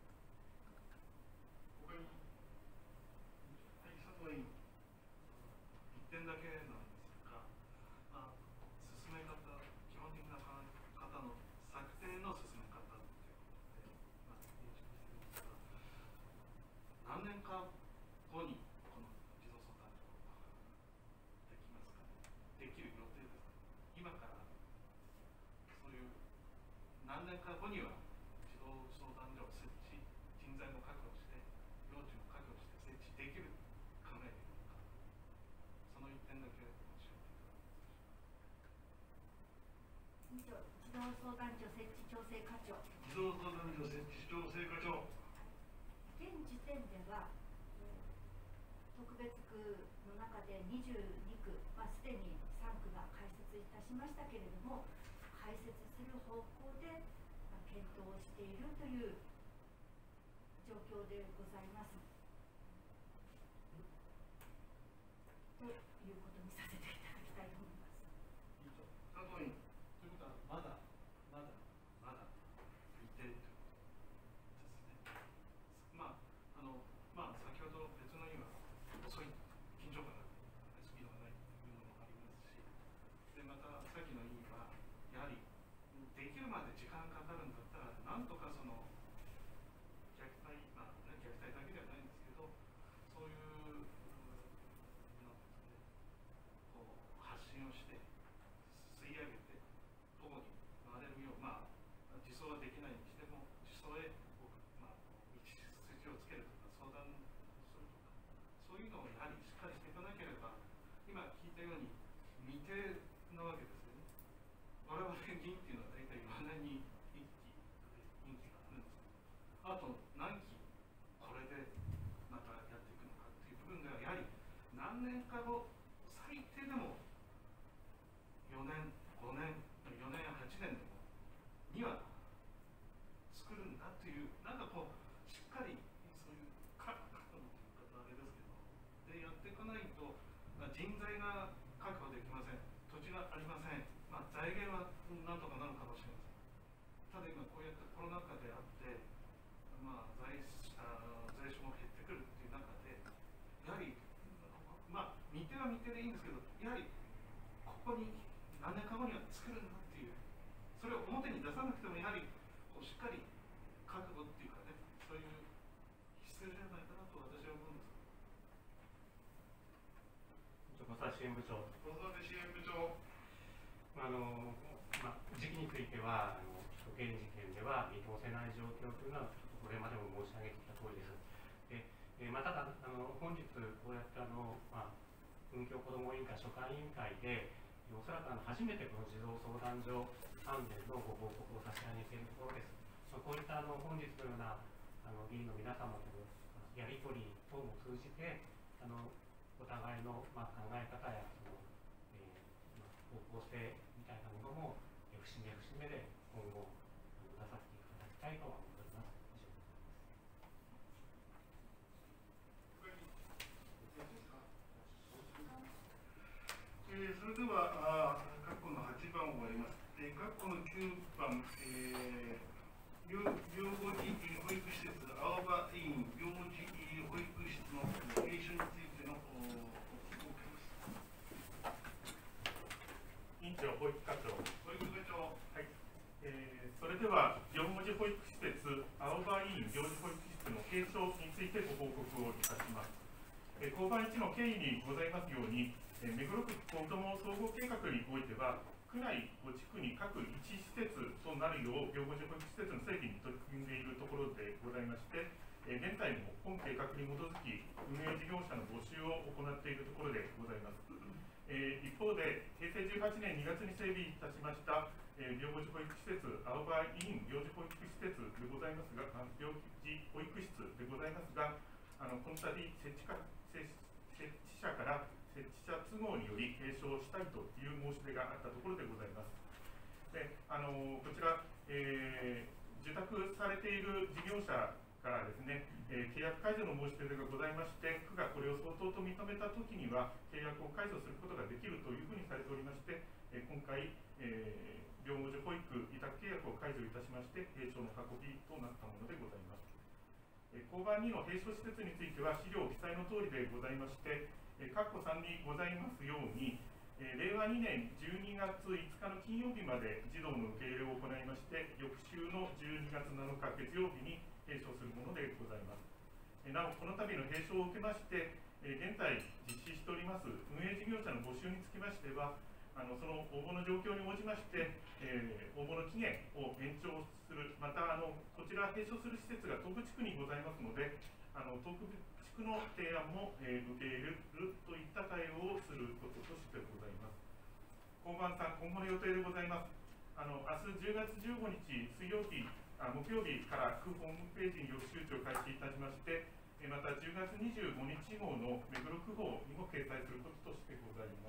他に、はい、佐藤委員。一点だけなんですが、まあ、進め方、基本的な考え方の策定の進め方ということで、まあ、認識してるんですが、何年か後にこの児童相談所を何年か後には児童相談所を設置、人材も確保して、用地も確保して設置できる考えているのか、その一点だけおっしゃっていただきます。 以上、児童相談所設置調整課長。 児童相談所設置調整課長。 現時点では、特別区の中でにじゅうにく、まあ、すでにさんくが開設いたしましたけれども、開設する方向で、まあ、検討をしているという状況でございます。ということにさせていただきたいと思います。 佐藤委員。ということは、まだ、まだ、まだ未定ということですね。まあ、あの、まあ、先ほど別の委員は遅い、緊張感がスピードがないというのもありますし、で、また、さっきの委員は、やはり、できるまで時間かかるんだったら、なんとかその、虐待、まあ、ね、虐待だけではないんですけど、そういう、なんですかね、こう、発信をして、吸い上げて、保護に回れるよう、まあ、自走はできないにしても、自走へ、まあ、道筋をつけるとか、相談するとか、そういうのをやはりしっかりしていかなければ、今聞いたように、未定なわけですよね。我々議員っていうのは大体よねんにいっき任期があるんですけど、あと何期これでまたやっていくのかっていう部分では、やはり何年か後、最低でもよねん、ごねん、よねん、はちねんでもには作るんだという、なんかこう、しっかりそういう覚悟というか、あれですけど、でやっていかないと、人材が確保できません、土地がありません、まあ、財源はなんとかなるかもしれません。ただ今、こうやってコロナ禍であって、まあ、財あ財種も減ってくるっていう中で、やはり、まあ、未定は未定でいいんですけど、やはりここに何年か後には作るんだっていう、それを表に出さなくても、やはりこうしっかり覚悟っていうかね、そういう必要じゃないかなと私は思うんです。 小沢支援部長。 小沢支援部長。 あのまあ、時期についてはあの、現時点では見通せない状況というのは、これまでも申し上げてきた通りです。でえーまあ、ただあの、本日、こうやってあの、まあ、文教子ども委員会、所管委員会で、おそらくあの初めてこの児童相談所関連のご報告を差し上げているところです。まあ、こういったあの本日のようなあの議員の皆様とのやり取り等も通じて、あのお互いの、まあ、考え方やその、えーまあ、方向性みたいなものも、えー、節目節目で今後出させていただきたいとは思っております。 えー、それでは、括弧のはちばんを終わります。えー、括弧のきゅうばん、えー、養護児保育施設、青葉委員、養護児保育室の継承についての報告です。 委員長、保育課長。 保育課長。 はい。えー、それでは、養護児保育施設、青葉委員、幼児保育室の継承についてご報告をいたします。えー、交番いちの経緯にございますように、目黒区子ども総合計画においては、区内ご地区に各いち施設となるよう、養護児保育施設の整備に取り組んでいるところでございまして、え現在も本計画に基づき、運営事業者の募集を行っているところでございます。えー、一方で、平成じゅうはちねんにがつに整備いたしました、えー、養護児保育施設、青葉委員幼児保育施設でございますが、幼児保育室でございますが、あのこの度設置か、設置者から設置者都合により継承したいという申し出があったところでございます。であのこちら、えー、受託されている事業者からですね、えー、契約解除の申し出がございまして、区がこれを相当と認めたときには、契約を解除することができるというふうにされておりまして、えー、今回、えー、養護児保育委託契約を解除いたしまして、継承の運びとなったものでございます。えー、交番にの並所施設については、資料記載の通りでございまして、括弧さんにございますように、えー、令和にねんじゅうにがついつかの金曜日まで児童の受け入れを行いまして、翌週のじゅうにがつなのか月曜日に併承するものでございます。えー、なお、この度の併承を受けまして、えー、現在実施しております運営事業者の募集につきましては、 あのその応募の状況に応じまして、えー、応募の期限を延長する、またあのこちら並所する施設が東部地区にございますので、あの東部地区の提案も、えー、受け入れるといった対応をすることとしてございます。交番さん、今後の予定でございます。あの明日じゅうがつじゅうごにち水曜日、あ木曜日から区ホームページに予習値を開始いたしまして、またじゅうがつにじゅうごにち号の目黒区報にも掲載することとしてございます。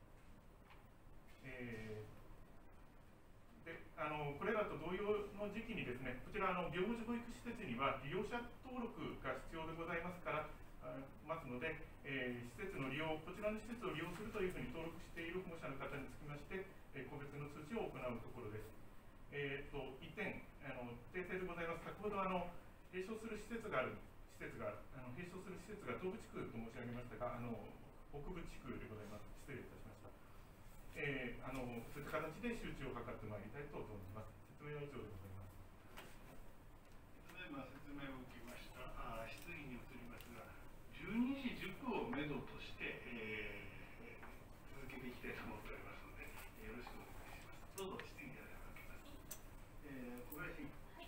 えー、であのこれらと同様の時期にですね、こちらあの病児保育施設には利用者登録が必要でございますからますので、えー、施設の利用、こちらの施設を利用するというふうに登録している保護者の方につきまして、えー、個別の通知を行うところです。えー、と一点あの訂正でございます。先ほどあの並所する施設がある施設があの並所する施設が東部地区と申し上げましたが、あの北部地区でございます。失礼いたしました。えー、あのそういった形で周知を図ってまいりたいと存じます。説明は以上でございます。 ただいま説明を受けました。あ質疑に移りますが、じゅうにじじゅっぷんをめどとして、えー、続けていきたいと思っておりますので、よろしくお願いします。どうぞ質疑があります。えー、小林。 はい。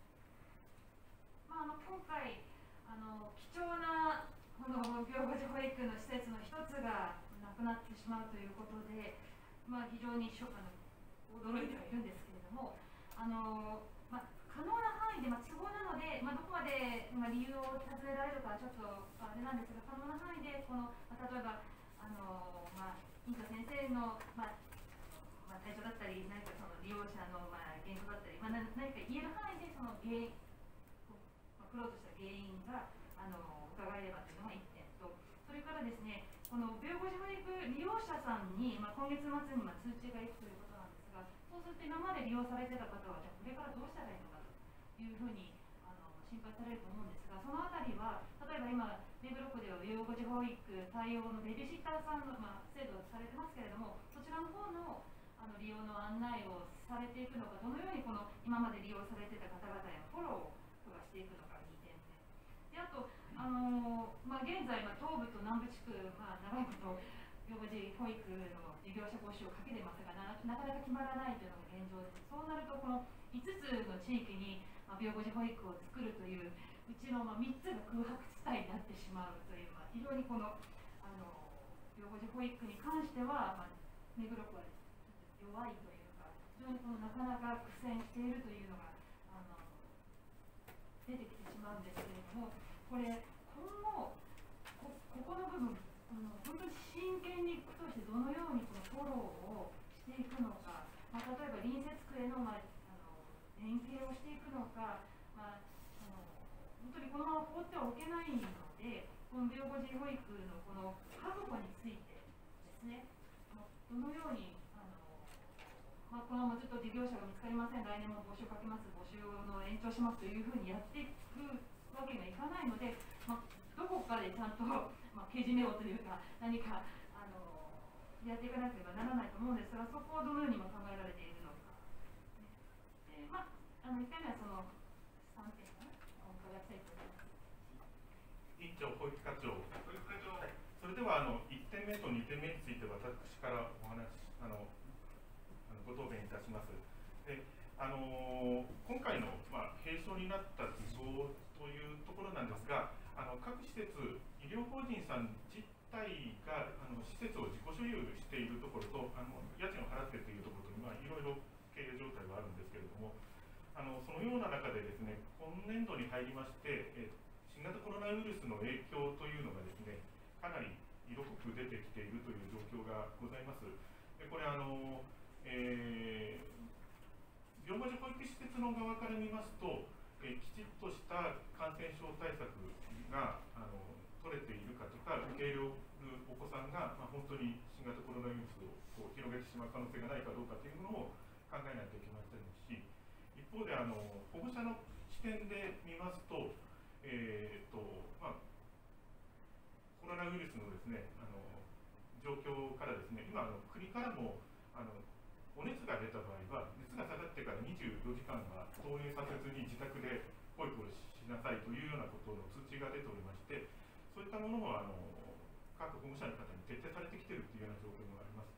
まああの今回あの貴重なこの病児保育の施設の一つがなくなってしまうということで。まあ、非常にしょあの驚いてはいるんですけれども、あのまあ、可能な範囲で、まあ、都合なので、まあ、どこまで、まあ、理由を尋ねられるかはちょっとあれなんですが、可能な範囲でこの、まあ、例えばあの、まあ、院長先生の、まあまあ、対象だったり、何かその利用者の、まあ、原則だったり、まあ、何か言える範囲でその原因、まあ、クローズした原因があの伺えればというのがいってんと、それからですね、この病児保育利用者さんに、まあ、今月末にまあ通知がいくということなんですが、そうすると今まで利用されてた方は、じゃあこれからどうしたらいいのかというふうにあの心配されると思うんですが、そのあたりは、例えば今、目黒区では病児保育対応のベビーシッターさんの、まあ、制度をされてますけれども、そちらの方のあの利用の案内をされていくのか、どのようにこの今まで利用されてた方々へのフォローをしていくのか、にてんめ。であとあのーまあ、現在、まあ、東部と南部地区、まあ、長いこと病児保育の事業者募集をかけてますがな、なかなか決まらないというのが現状です。そうなると、このいつつの地域に、まあ、病児保育を作るといううちの、まあ、みっつが空白地帯になってしまうという、まあ、非常にこの、あの病児保育に関しては、まあ、目黒区は弱いというか、非常にこのなかなか苦戦しているというのがあの出てきてしまうんですけれども、これ今後 こ, ここの部分あの本当に真剣に区としてどのようにこのフォローをしていくのか、まあ、例えば隣接区への、まあ、あの連携をしていくのか、まあ、あの本当にこのまま放ってはおけないので、この病児保育のこの確保についてですね、どのようにあの、まあ、このままずっと事業者が見つかりません、来年も募集かけます、募集の延長しますというふうにやっていくわけにはいかないので、まあ、どこかでちゃんと、まあ、けじめをというか、何かあのやっていかなければならないと思うんですが、そこをどのようにも考えられているのか。でまあ、あのいっかいめはそのさんてんかな、お伺いしたいと思います。 委員長、保育課長。保育課長。はい、それではあのいってんめとにてんめについて私からお話あのあのご答弁いたします。であの今回の、まあ、並所になった事情というところなんですが、あの各施設、医療法人さん自体があの施設を自己所有しているところと、あの家賃を払っているというところと、まあ、いろいろ経営状態はあるんですけれども、あのそのような中でですね、今年度に入りまして、え新型コロナウイルスの影響というのがですね、かなり色濃く出てきているという状況がございます。でこれあの、えー病児保育施設の側から見ますと、えー、きちっとした感染症対策があの取れているかとか、受け入れるお子さんが、まあ、本当に新型コロナウイルスをこう広げてしまう可能性がないかどうかというものを考えないといけませんし、一方であの保護者の視点で見ますと、えーとまあ、コロナウイルスのですね、あの状況からですね、今あの国からもあのお熱が出た場合は、熱が下がってからにじゅうよじかんは投入させずに自宅で保育をしなさいというようなことの通知が出ておりまして、そういったものもあの各保護者の方に徹底されてきているというような状況があります。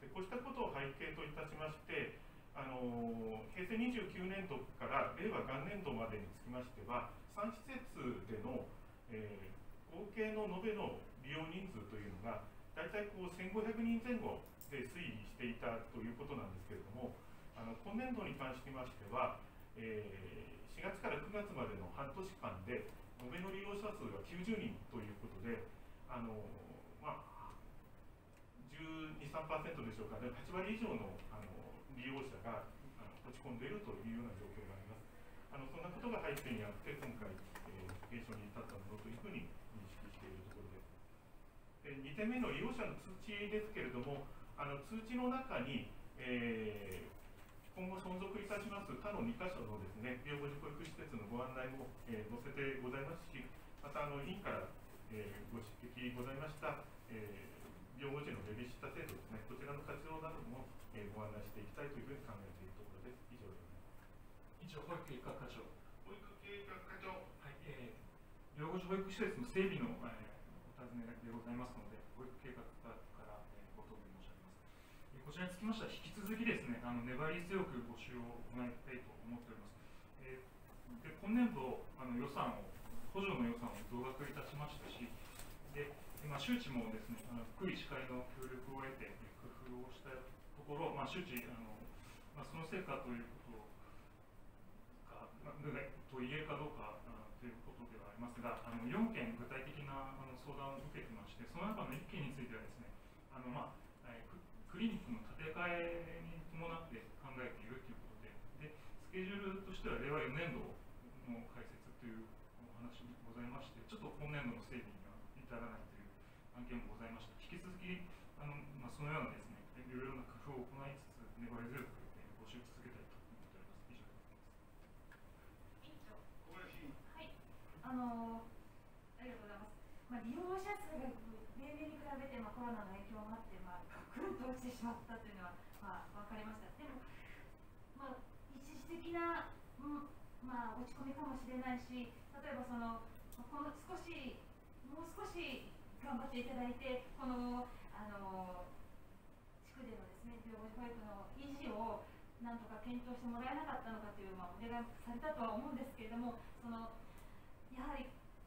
でこうしたことを背景といたしまして、あの平成にじゅうきゅうねんどから令和元年度までにつきましては、さん施設での、えー、合計の延べの利用人数というのが、大体こうせんごひゃくにんぜん後で推移していたということなんですけれども、あの今年度に関しましては、えー、しがつからくがつまでの半年間で、延べの利用者数がきゅうじゅうにんということで、あのまあ、じゅうに、さんパーセントでしょうかね、はちわり以上の、あの利用者があの落ち込んでいるというような状況があります。あのそんなことが背景にあって、今回、えー、減少に至ったものというふうに認識しているところです。でにてんめの利用者の通知ですけれども、あの通知の中に、えー、今後存続いたします他のにかしょのですね、病後児保育施設のご案内も、えー、載せてございますし、またあの委員から、えー、ご指摘ございました、えー、病後児のベビーシッター制度ですね、こちらの活用なども、えー、ご案内していきたいというふうに考えているところです。以上です。 以上、保育計画課長。 保育計画課長。 はい、えー、養護児保育施設の整備の、えー、お尋ねでございますので、保育計画課から、えー、ご答弁申し上げます。えー、こちらにつきましては、引き続きですね、あの粘り強く募集を行いたいと思っております。えー、で今年度あの予算を、補助の予算を増額いたしましたし、でまあ、周知もですね、あの福井医師会の協力を得て、工夫をしたところ、まあ、周知、あのまあ、その成果ということが、まあ、と言えるかどうかあということではありますが、あのよんけん具体的なあの相談を受けてまして、その中のいっけんについてはですね、あのまあえー、クリニックの建て替えに伴って考えているということで、でスケジュールとしては令和よねんどの開設というお話もございまして、ちょっと今年度の整備には至らないという案件もございました。引き続きあの、まあ、そのようなですね、いろいろな工夫を行いつつ、粘り強く募集続けたいと思っております。以上です。 委員長。 小林。 はい。あのありがとうございます。まあ、利用者数が例年に比べて、まあ、コロナの影響もあって、まあ、ガクンと落ちてしまったというのは、まあ、分かりました。でも、まあ、一時的な、うんまあ、落ち込みかもしれないし、例えばその、この少し、もう少し頑張っていただいて、この、あの地区でのですね、病後児保育の維持をなんとか検討してもらえなかったのかという、まあ、お願いされたとは思うんですけれども、そのやはり、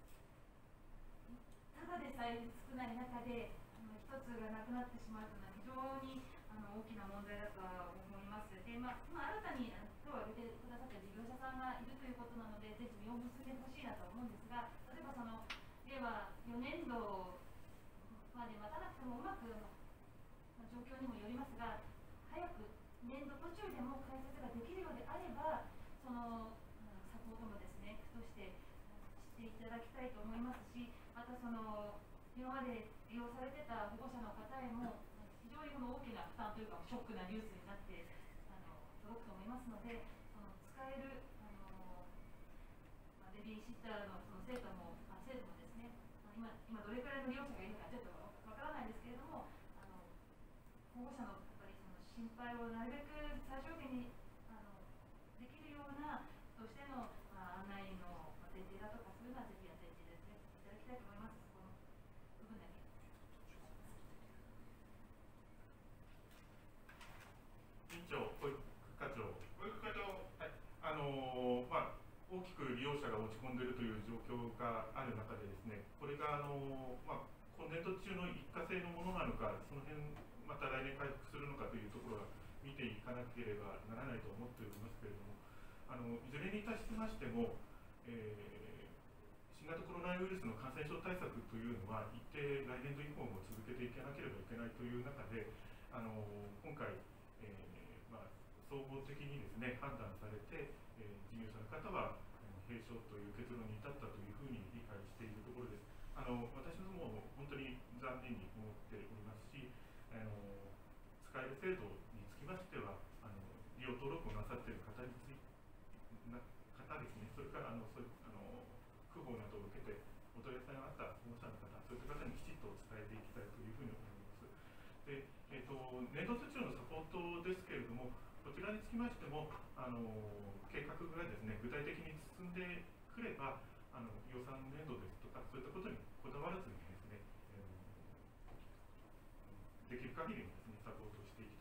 ただでさえ少ない中で、あの一つがなくなってしまうというのは、非常にあの大きな問題だとは思います。で、まあ、まあ、新たに今日挙げてくださった事業者さんがいるということなので、ぜひ実を結んでほしいなと思うんですが、例えばその、令和よねんどまで待たなくてもうまく、まあ、状況にもよりますが、早く年度途中でも開設ができるようであれば、そのサポートもですね、区としてしていただきたいと思いますし、またその今まで利用されてた保護者の方へも、非常にこの大きな負担というか、ショックなニュースになってあの届くと思いますので、その使えるあの、まあ、ベビーシッターのその生徒も、まあ、制度もですね、今、今どれくらいの利用者がいるかちょっとわからないですけれども、あの保護者のやっぱりその心配をなるべく最小限にあのできるようなとしての、まあ、案内の前提だとか、そういうのはぜひやっていただきたいと思います。この部分だけ。 委員長、保育課長。 保育課長。 はい。あのー、まあ。大きく利用者が落ち込んでいるという状況がある中でですね、これがあの、まあ、今年度中の一過性のものなのか、その辺また来年回復するのかというところは見ていかなければならないと思っておりますけれども、あのいずれにいたしましても、えー、新型コロナウイルスの感染症対策というのは一定来年度以降も続けていかなければいけないという中で、あの今回、えーまあ、総合的にですね判断されて、えー、事業者の方は閉所という結論に至ったというふうに理解しているところです。あの私どもも本当に残念に思っておりますし、あの使える制度につきましては、あの利用登録をなさっている方についな方ですね、それからあのそういうあの区報などを受けてお問い合わせがあった保護者の方、そういった方にきちっと伝えていきたいというふうに思います。で、えーと、年度途中のサポートですけれども、こちらにつきましても、あの計画がですね具体的に進んでくれば、あの予算年度ですとか、そういったことにこだわらずにですね、えー、できる限りですねサポートしていき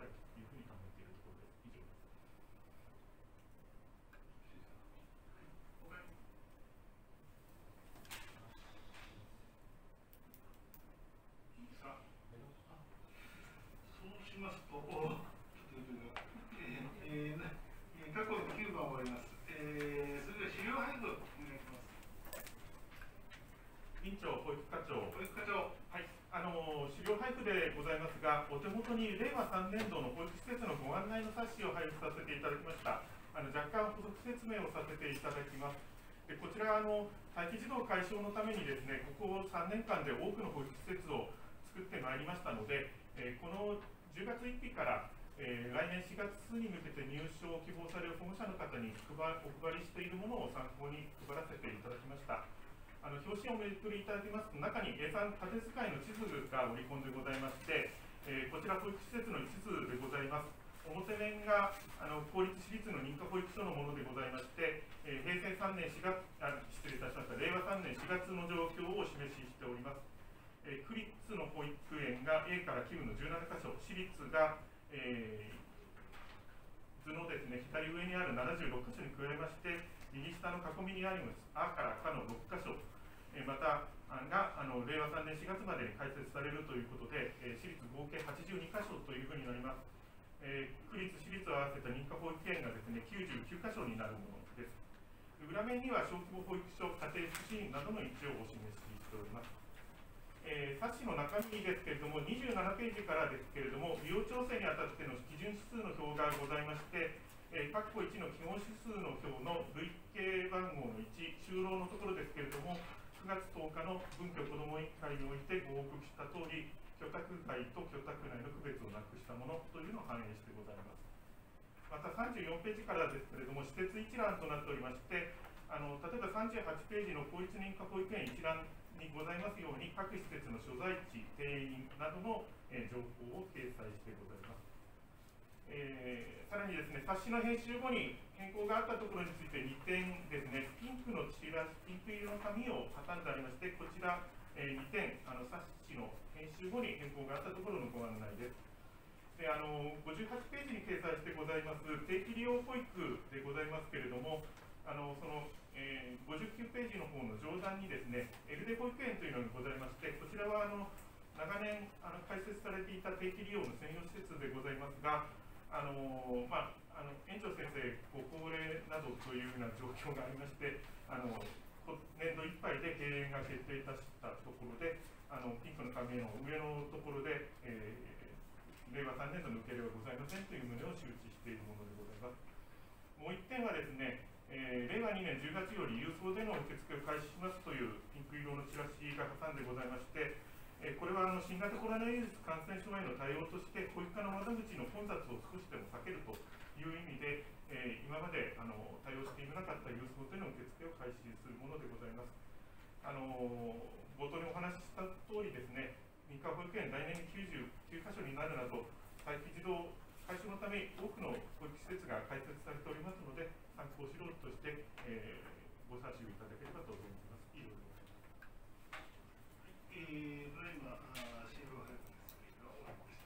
院長、保育課長、 保育課長、 はい、あの資料配布でございますが、お手元に令和さんねん度の保育施設のご案内の冊子を配布させていただきました。あの若干補足説明をさせていただきます。でこちらあの、待機児童解消のためにですね、ここさんねんかんで多くの保育施設を作ってまいりましたので、えー、このじゅうがつついたちから、えー、来年しがつに向けて入所を希望される保護者の方に配お配りしているものを参考に配らせていただきました。あの表紙をおめくりいただきますと、中に エーさん 縦使いの地図が織り込んでございまして、えー、こちら保育施設のいつつでございます。表面があの公立私立の認可保育所のものでございまして、えー、平成さんねんしがつあ失礼いたしました令和さんねんしがつの状況をお示ししております。えー、区立の保育園が エー からきゅうのじゅうななかしょ、私立が、えー、図のですね左上にあるななじゅうろっかしょに加えまして、右下の囲みにありますあからかのろっかしょ、えー、またがあの令和さんねんしがつまでに開設されるということで、えー、私立合計はちじゅうにかしょというふうになります。えー、区立、私立を合わせた認可保育園がですねきゅうじゅうきゅうかしょになるものです。裏面には小規模保育所、家庭福祉院などの位置をお示ししております。えー、冊子の中身ですけれども、にじゅうななページからですけれども、利用調整にあたっての基準指数の表がございまして、えー、括弧いちの基本指数の表の累計番号のいち、就労のところですけれども、くがつとおかの文教子ども委員会においてご報告したとおり、居宅外と居宅内の区別をなくしたものというのを反映してございます。またさんじゅうよんページからですけれども、施設一覧となっておりまして、あの例えばさんじゅうはちページの公立認可保育園一覧にございますように、各施設の所在地、定員などの、えー、情報を掲載してございます。えー、さらにですね、冊子の編集後に変更があったところについてにてんですね、ピンクのチラシ、ピンク色の紙を挟んでありまして、こちら、えー、にてん、あの冊子の編集後に変更があったところのご案内です。であのごじゅうはちページに掲載してございます定期利用保育でございますけれども、あのその、えー、ごじゅうきゅうページの方の上段にですね、エルデ保育園というのがございまして、こちらはあの長年あの開設されていた定期利用の専用施設でございますが、あのまあ、あの園長先生ご高齢などというような状況がありまして、あの年度いっぱいで閉園が決定いたしたところで、あのピンクの紙の上のところで、えー令和さんねん度の受け入れはございませんという旨を周知しているものでございます。もう一点はですね、えー、令和にねんじゅうがつより郵送での受付を開始しますというピンク色のチラシが挟んでございまして、えー、これはあの新型コロナウイルス感染症への対応として、保育課の窓口の混雑を少しでも避けるという意味で、えー、今まであの対応していなかった郵送での受付を開始するものでございます。あの冒頭にお話しした通りですね、認可保育園、来年にきゅうじゅうきゅうかしょになるなど、待機児童解消のため、多くの保育施設が開設されておりますので、参考資料として、えー、ご参照いただければと思います。以上でございます。 えー、ただいま、資料配布ですが終わりました。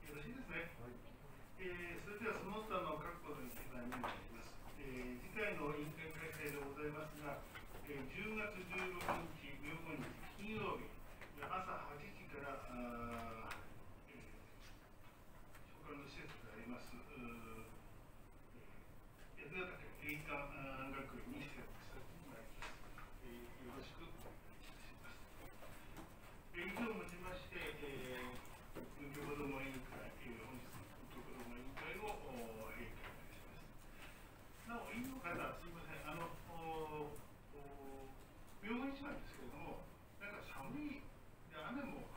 よろしいですね。はい、えー、それではその他の各項の一覧になります。えー、次回の委員会開催でございますが、えー、じゅうがつじゅうろくにち、じゅうごにち、金曜日、朝はちじから、あえー、所管の施設であります、八ヶ岳栄冠学園に設置させてまいります。えー、よろしくお願いいたします。えー、以上をもちまして、えー、文教子ども委員会、えー、本日の文教子ども委員会を閉会いたします。なお、委員の方、すみません、あの、おお明後日なんですけれども、なんか寒い、雨も